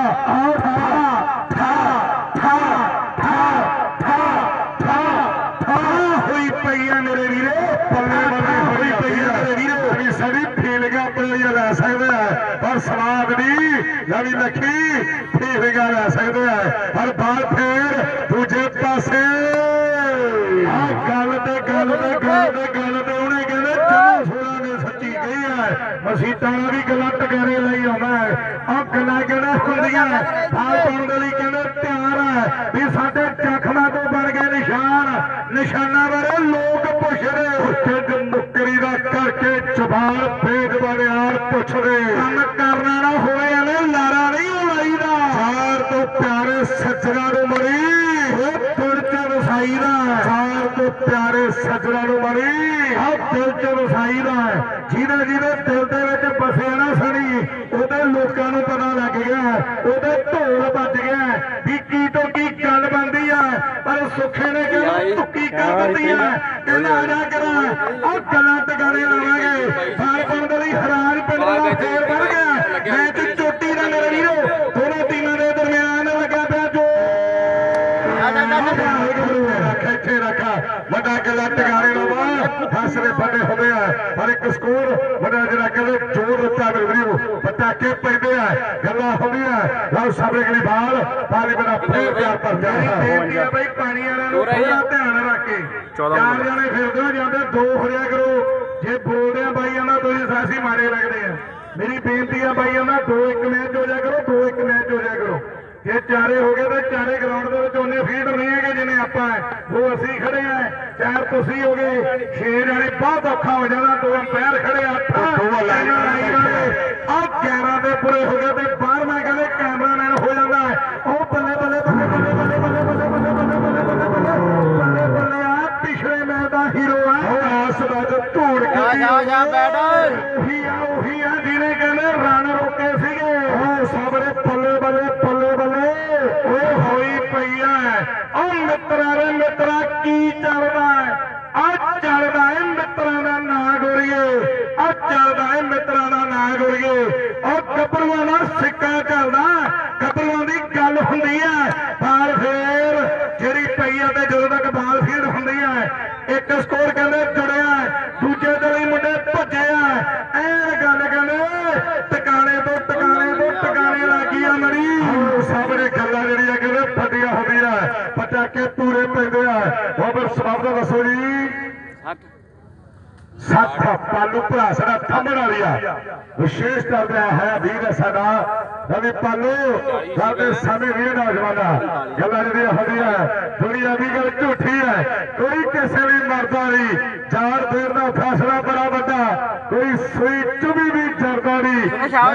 ਹੋਈ ਪਈਆਂ ਮੇਰੇ ਵੀਰੇ ਪੱਲੇ ਬੱਲੇ ਹੋਈ ਪਈਆਂ ਮੇਰੇ ਵੀਰੇ ਸभी ਫੀਲਿੰਗਾਂ ਪਈਆਂ ਲੈ ਸਕਦੇ ਆ ਪਰ ਸਵਾਦ ਨਹੀਂ ਲਵੀ ਲੱਖੀ ਫੀਲਿੰਗਾਂ ਲੈ ਸਕਦੇ ਆ ਪਰ ਬਾਲ ਫੇਰ ਦੂਜੇ ਪਾਸੇ ਆ ਗੱਲ ਤੇ ਉਹਨੇ ਕਹਿੰਦੇ ਚਲੋ ਸੋਲਾਂ ਨੇ ਸੱਚੀ ਕਹੀ ਹੈ ਮਸੀਤਾਂ ਵੀ ਗੱਲਾਂ ਟਕਾਰੇ ਲਈ ਆਉਂਦਾ ਹੈ ਆ ਗੱਲਾਂ ਕਿਹੜਾ ਹੁੰਦੀਆਂ ਬਾਲ ਪਾਉਣ ਦੇ ਲਈ ਕਹਿੰਦੇ ਤਿਆਰ ਹੈ ਵੀ ਸਾਡੇ ਜ਼ਖਮਾਂ ਤੋਂ ਬਣ ਗਏ ਨਿਸ਼ਾਨਾਂ ਬਾਰੇ ਲੋਕ ਪੁੱਛਦੇ ਉੱਥੇ ਮੁੱਕਰੀ ਦਾ ਕਰਕੇ ਜ਼ਬਾਨ ਫੇਕ ਬੜਿਆਰ ਪੁੱਛਦੇ ਕੰਮ ਕਰਨਾ ਨਾ ਹੋਵੇ ਐਵੇਂ ਲਾਰਾ ਨਹੀਂ ਲਾਈਦਾ ਸਾਰ ਤੋਂ ਪਿਆਰੇ ਸੱਜਣਾ ਨੂੰ ਮਰੀ ਉਹ ਦਿਲ ਚ ਵਸਾਈ ਦਾ ਸਾਰ ਤੋਂ ਪਿਆਰੇ ਸੱਜਣਾ ਨੂੰ ਮਰੀ ਆ ਦਿਲ ਚ ਵਸਾਈ ਦਾ ਜਿਹਦੇ ਦਿਲ ਦੇ ਵਿੱਚ ਬਸਿਆ ਨਾ ਸਣੀ ਉਹਦੇ ਲੋਕਾਂ ਨੂੰ ਪਤਾ ਲੱਗ ਗਿਆ ਉਹਦੇ ਢੋਲ ਵੱਜ ਗਿਆ ਵੀ ਕੀ ਤੋਂ ਕੀ ਗੱਲ ਬਣਦੀ ਆ ਪਰ ਸੁੱਖੇ ਨੇ ਕਿਹਾ ਧੁੱਕੀ ਕਰ ਦਿੱਤੀ ਆ ਕਹਿੰਦਾ ਆ ਜਾ ਕਰਾਂ ਆਹ ਗੱਲਾਂ ਟਿਕਾਣੇ ਲਾਵਾਂਗੇ ਬਾਲ ਪਾਉਣ ਦੇ ਲਈ ਹੈਰਾਨ ਪਿੰਡ ਦਾ ਫੇਰ ਬਣ ਗਿਆ ਮੈਚ ਚੋਟੀ ਦਾ ਮੇਰੇ ਵੀਰੋ ਦੋਨਾਂ ਟੀਮਾਂ ਦੇ ਦਰਮਿਆਨ ਲੱਗਾ ਪਿਆ ਜੋ ਇੱਥੇ ਰੱਖਾ ਵੱਡਾ ਗੱਲਾਂ ਟਿਕਾਣੇ ਲਾਵਾ ਫਾਸਲੇ ਵੱਡੇ ਹੁੰਦੇ ਆ ਪਰ ਇੱਕ ਸਕੋਰ ਵੱਡਾ ਜਿਹੜਾ ਕਹਿੰਦੇ ਜੋਰ ਦਿੱਤਾ ਮੇਰੇ ਵੀਰੋ ਪਟਾਕੇ ਪੈਂਦੇ ਆ ਗੱਲਾਂ ਹੁੰਦੀਆਂ ਲਓ ਸਾਹਮਣੇ ਅਗਲੀ ਬਾਲ ਪਾਣੀ ਬਣਾ ਫੇਰ ਪਿਆਰ ਭਰਦਾ ਬੇਨਤੀ ਆ ਬਈ ਪਾਣੀ ਵਾਲਿਆਂ ਨੂੰ ਥੋੜਾ ਧਿਆਨ ਰੱਖ ਕੇ 4 ਜਣੇ ਫਿਰਦੇ ਜਾਂਦੇ 2 ਹੋਰਿਆ ਕਰੋ ਜੇ ਬੋਲਦੇ ਆ ਬਾਈਆਂ ਦਾ ਤੁਸੀਂ ਸਾਸੀ ਮਾਰੇ ਲੱਗਦੇ ਆ ਮੇਰੀ ਬੇਨਤੀ ਆ ਬਾਈਆਂ ਦਾ 2-1 ਮੈਚ ਹੋ ਜਾ ਕਰੋ 2-1 ਮੈਚ ਹੋ ਜਾ ਕਰੋ ਜੇ ਚਾਰੇ ਹੋ ਗਏ ਤਾਂ ਚਾਰੇ ਗਰਾਊਂਡ ਦੇ ਵਿੱਚ ਉਹਨੇ ਫੀਲਡ ਨਹੀਂ ਹੈਗੇ ਜਿੰਨੇ ਆਪਾਂ ਉਹ ਅਸੀਂ ਖੜੇ ਆ 4 ਤੁਸੀਂ ਹੋ ਗਏ 6 ਜਣੇ ਬਹੁਤ ਔਖਾ ਹੋ ਜਾਂਦਾ 2 ਅੰਪਾਇਰ ਖੜੇ 8 ਆ 11 ਦੇ ਪੂਰੇ ਹੋ ਗਏ ਤੇ 12ਵਾਂ ਕਹਿੰਦੇ ਕੈਮਰਾਮੈਨ ਹੋ ਜਾਂਦਾ ਉਹ ਬੱਲੇ ਬੱਲੇ ਬੱਲੇ ਬੱਲੇ ਬੱਲੇ ਬੱਲੇ ਬੱਲੇ ਬੱਲੇ ਬੱਲੇ ਬੱਲੇ ਬੱਲੇ ਆ ਪਿਛਲੇ ਮੈਚ ਦਾ ਹੀਰੋ ਆ ਉਹ ਆਸ ਬਾਜ ਧੂੜ ਕੇ ਜਾ ਬੈਠ ਉਹੀ ਆ ਜਿਹਨੇ ਕਹਿੰਦੇ ਰਨ ਰੋਕੇ ਸੀਗੇ ਉਹ ਸਾਹਮਣੇ ਬੱਲੇ ਬੱਲੇ ਬੱਲੇ ਬੱਲੇ ਉਹ ਹੋਈ ਪਈ ਹੈ ਉਹ ਮਿੱਤਰਾ ਕੀ ਚੱਲਦਾ ਹੈ ਆ ਚੱਲਦਾ ਹੈ ਮਿੱਤਰਾਂ ਦਾ ਨਾਂ ਗੋਰੀਏ ਆ ਚੱਲਦਾ ਹੈ ਮਿੱਤਰਾਂ ਦਾ ਨਾਂ ਗੋਰੀਏ ਉਹ ਗੱਭਰੂਆਂ ਦਾ ਸਿੱਕਾ ਚੱਲਦਾ ਗੱਭਰੂਆਂ ਦੀ ਗੱਲ ਹੁੰਦੀ ਹੈ ਬਾਲ ਫੇਰ ਜਿਹੜੀ ਪਈ ਆ ਤੇ ਜਦੋਂ ਤੱਕ ਬਾਲ ਫੀਲਡ ਹੁੰਦੀ ਆ ਕਾਕੇ ਪੂਰੇ ਪੈਂਦੇ ਆ। ਉਹ ਫਿਰ ਸਵਾਬ ਦਾ ਦੱਸੋ ਜੀ। 60 ਪਾਲੂ ਭਰਾ ਸਾਡਾ ਥੰਮਣ ਵਾਲੀ ਆ ਵਿਸ਼ੇਸ਼ ਚੱਲ ਰਿਹਾ ਹੈ ਵੀਰ ਸਾਡਾ ਰਵੀ ਪਾਲੂ ਸਾਡੇ ਸਮੇਂ ਵੀ ਨੌਜਵਾਨਾਂ ਗੱਲਾਂ ਜਿਹੜੀਆਂ ਹੁੰਦੀਆਂ ਦੁਨੀਆ ਦੀ ਗੱਲ ਝੂਠੀ ਹੈ। ਕੋਈ ਕਿਸੇ ਵੀ ਮਰਦਾ ਨਹੀਂ ਜਾਨ ਦੇਣ ਦਾ ਫੈਸਲਾ ਬੜਾ ਵੱਡਾ ਕੋਈ ਸੂਈ ਚੁਬੀ ਵੀ ਜਰਦਾ ਨਹੀਂ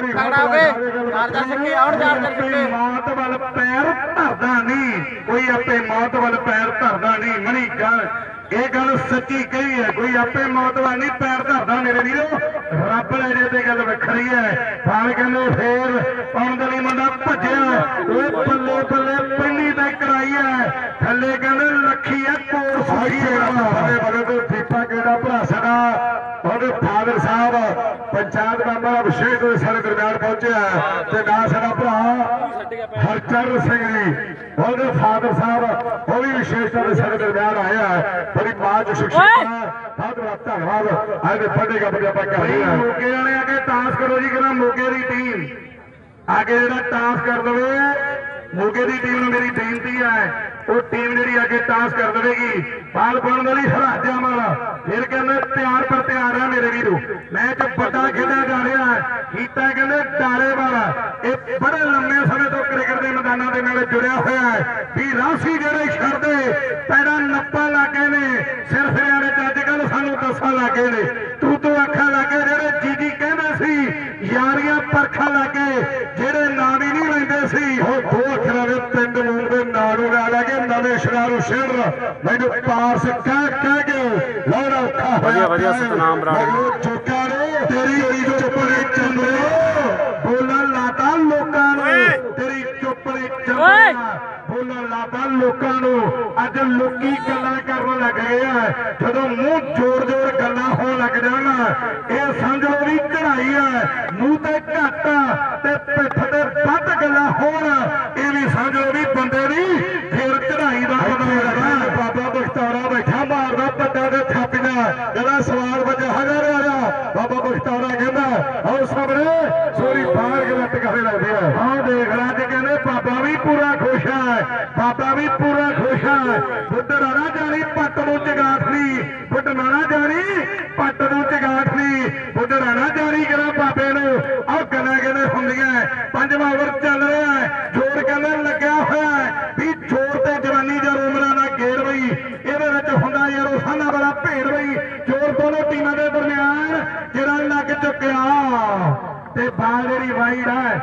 ਮੌਤ ਵੱਲ ਪੈਰ ਧਰਦਾ ਨਹੀਂ ਕੋਈ ਆਪੇ ਮੌਤ ਵੱਲ ਪੈਰ ਧਰਦਾ ਨਹੀਂ। ਮਣੀ ਗੱਲ ਇਹ ਗੱਲ ਸੱਚੀ ਕਹੀ ਹੈ ਕੋਈ ਆਪੇ ਮੌਤ ਵੱਲ ਨਹੀਂ ਪੈਰ ਧਰਦਾ ਮੇਰੇ ਵੀਰੋ ਰੱਬ ਲੈ ਜੇ ਤੇ ਗੱਲ ਵੱਖਰੀ ਹੈ। ਫਾਲ ਕਹਿੰਦੇ ਫੇਰ ਪਾਉਂਦਲੀ ਮੁੰਡਾ ਭੱਜਿਆ ਉਹ ਬੱਲੇ ਬੱਲੇ ਪਹਿਲੀ ਤਾਂ ਕਰਾਈ ਹੈ ਥੱਲੇ ਕਹਿੰਦੇ ਲੱਖੀ ਹੈ ਕੋਰ ਸੁਣੀ ਬੜੇ ਬੜੇ ਤੋਂ ਠੀਪਾ ਕਿਹੜਾ ਭਰਾ ਸਾਡਾ ਉਹਦੇ ਫਾਦਰ ਸਾਹਿਬ ਪੰਚਾਇਤ ਮੈਂਬਰ ਅਭਿਸ਼ੇਕ ਦੇ ਸਾਡੇ ਦਰਮਿਆਨ ਪਹੁੰਚਿਆ ਤੇ ਨਾਲ ਸਾਡਾ ਭਰਾ ਹਰਚਰਨ ਸਿੰਘ ਜੀ ਉਹਦੇ ਫਾਦਰ ਸਾਹਿਬ ਉਹ ਵੀ ਵਿਸ਼ੇਸ਼ਤਾ ਦੇ ਸਾਡੇ ਦਰਮਿਆਨ ਆਇਆ ਬੜੀ ਮਾਜ ਸ਼ਖਸੀਅਤ ਬਹੁਤ ਬਹੁਤ ਧੰਨਵਾਦ ਅੱਜ ਦੇ ਫੱਡੇ ਗੱਪ ਆਪਾਂ ਕਰ ਰਹੇ ਹਾਂ। ਮੋਗੇ ਵਾਲੇ ਆ ਕੇ ਟਾਸ ਕਰੋ ਜੀ ਕਹਿੰਦਾ ਮੋਗੇ ਦੀ ਟੀਮ ਆ ਕੇ ਜਿਹੜਾ ਟਾਸ ਕਰ ਦਵੇ ਮੋਗੇ ਦੀ ਟੀਮ ਨੂੰ ਮੇਰੀ ਬੇਨਤੀ ਹੈ ਉਹ ਟੀਮ ਜਿਹੜੀ ਅੱਗੇ ਟਾਸ ਕਰ ਦੇਵੇਗੀ ਬਾਲ ਪਾਉਣ ਵਾਲੀ ਹਰਾਜਾ ਵਾਲਾ ਫਿਰ ਕਹਿੰਦੇ ਤਿਆਰ ਪਰ ਤਿਆਰ ਹੈ ਮੇਰੇ ਵੀਰੋ ਮੈਚ ਵੱਡਾ ਖੇਡਿਆ ਜਾ ਰਿਹਾ ਹੈ। ਕੀਤਾ ਕਹਿੰਦੇ ਡਾਲੇ ਵਾਲਾ ਇਹ ਬੜੇ ਲੰਮੇ ਸਮੇਂ ਤੋਂ ਕ੍ਰਿਕਟ ਦੇ ਮੈਦਾਨਾਂ ਦੇ ਨਾਲ ਜੁੜਿਆ ਹੋਇਆ ਹੈ ਵੀ ਰਾਸੀ ਜਿਹੜੇ ਛੱਡਦੇ ਪੈਰਾਂ ਨੱਪਾਂ ਲੱਗੇ ਨੇ ਸਿਰ ਸਿਰਿਆਂ ਵਿੱਚ ਅੱਜ ਕੱਲ ਸਾਨੂੰ ਦੱਸਾਂ ਲੱਗੇ ਨੇ ਤੂੰ ਅੱਖਾਂ ਲੱਗੇ ਜਿਹੜੇ ਜੀ ਕਹਿੰਦੇ ਸੀ ਯਾਰੀਆਂ ਪਰਖਾਂ ਲੱਗੇ ਜਿਹੜੇ ਨਾਮ ਹੀ ਨਹੀਂ ਲੈਂਦੇ ਸੀ ਉਹ ਦੋ ਅੱਖਰਾਂ ਦੇ ਪਿੰਡ ਮੂੰਹ ਦੇ ਨਾਂ ਨੂੰ ਲੈ ਕੇ ਨਵੇਂ ਸ਼ਰਾਰੂ ਸ਼ੇਰ ਮੈਨੂੰ ਪਾਸ ਕਹਿ ਕੇ ਲੋੜਾ ਔਖਾ ਹੋਇਆ ਵਧੀਆ ਸਤਨਾਮ ਬਰਾੜ ਚੁੱਕਾ ਰੇ ਤੇਰੀ ਚੁੱਪੜੇ ਚੰਦਰੇ ਬੋਲਣ ਲਾਤਾ ਲੋਕਾਂ ਨੂੰ ਤੇਰੀ ਚੁੱਪੜੇ ਚੰਦਰੇ ਬੋਲਣ ਲਾਤਾ ਲੋਕਾਂ ਨੂੰ ਅੱਜ ਲੋਕੀ ਗੱਲਾਂ ਕਰਨ ਲੱਗ ਗਏ ਆ ਜਦੋਂ ਮੂੰਹ ਜੋੜ ਗੱਲਾਂ ਹੋਣ ਲੱਗ ਜਾਣ ਇਹ ਸਮਝ ਲਓ ਵੀ ਚੜਾਈ ਹੈ ਮੂੰਹ ਤੇ ਘੱਟ ਤੇ ਪਿੱਠ ਤੇ ਵੱਧ ਗੱਲਾਂ ਹੋਣ ਇਹ ਵੀ ਸਮਝ ਲਓ ਵੀ ਬੰਦੇ ਦੀ ਫਿਰ ਚੜਾਈ ਦਾ ਪਤਾ ਲੱਗਦਾ। ਬਾਬਾ ਬਖਤੌਰਾ ਬੈਠਾ ਮਾਰਦਾ ਪੱਟਾਂ ਦੇ ਥਾਪੀਆਂ ਜਿਹੜਾ ਸਵਾਲ ਵਜਾ ਹਜ਼ਾਰ ਬਾਬਾ ਬਖਤੌਰਾ ਕਹਿੰਦਾ ਆਓ ਸਾਹਮਣੇ ਸੋਰੀ ਬਾਹਰ ਕੇ ਲੱਟ ਕਹੇ ਲੱਗਦੀ ਹੈ ਆਹ ਦੇਖ ਲੈ ਅੱਜ ਕਹਿੰਦੇ ਬਾਬਾ ਵੀ ਪੂਰਾ ਖੁਸ਼ ਹੈ ਬਾਬਾ ਵੀ ਪੂਰਾ ਖੁਸ਼ ਹੈ ਬੁੱਧ ਰਾਣਾ ਜਾਣੀ ਪੱਟ ਨੂੰ ਚਗਾਠ ਨਹੀਂ ਬੁੱਧ ਨਾਣਾ ਜਾਣੀ ਪੱਟ ਨੂੰ ਚਗਾਠ ਨਹੀਂ ਬੁੱਧ ਰਾਣਾ ਜਾਣੀ ਕਰਾ ਬਾਬੇ ਨੂੰ ਆਹ ਗੱਲਾਂ ਕਹਿੰਦੇ ਹੁੰਦੀਆਂ ਪੰਜਵਾਂ ਓਵਰ ਚੱਲ ਰਿਹਾ ਹੈ ਜੋਰ ਕਹਿੰਦੇ ਲੱਗਿਆ ਹੋਇਆ ਹੈ ਵੀ ਜੋਰ ਤੇ ਜਵਾਨੀ ਜਾਂ ਉਮਰਾਂ ਦਾ ਗੇੜ ਬਈ ਇਹਦੇ ਵਿੱਚ ਹੁੰਦਾ ਯਾਰ ਉਸਾਨਾ ਵਾਲਾ ਭੇੜ ਬਈ ਜੋਰ ਦੋਨੋਂ ਟੀਮਾਂ ਦੇ ਦਰਮਿਆਨ ਜਿਹੜਾ ਲੱਗ ਚੁੱਕਿਆ ਤੇ ਬਾਲ ਜਿਹੜੀ ਵਾਈਡ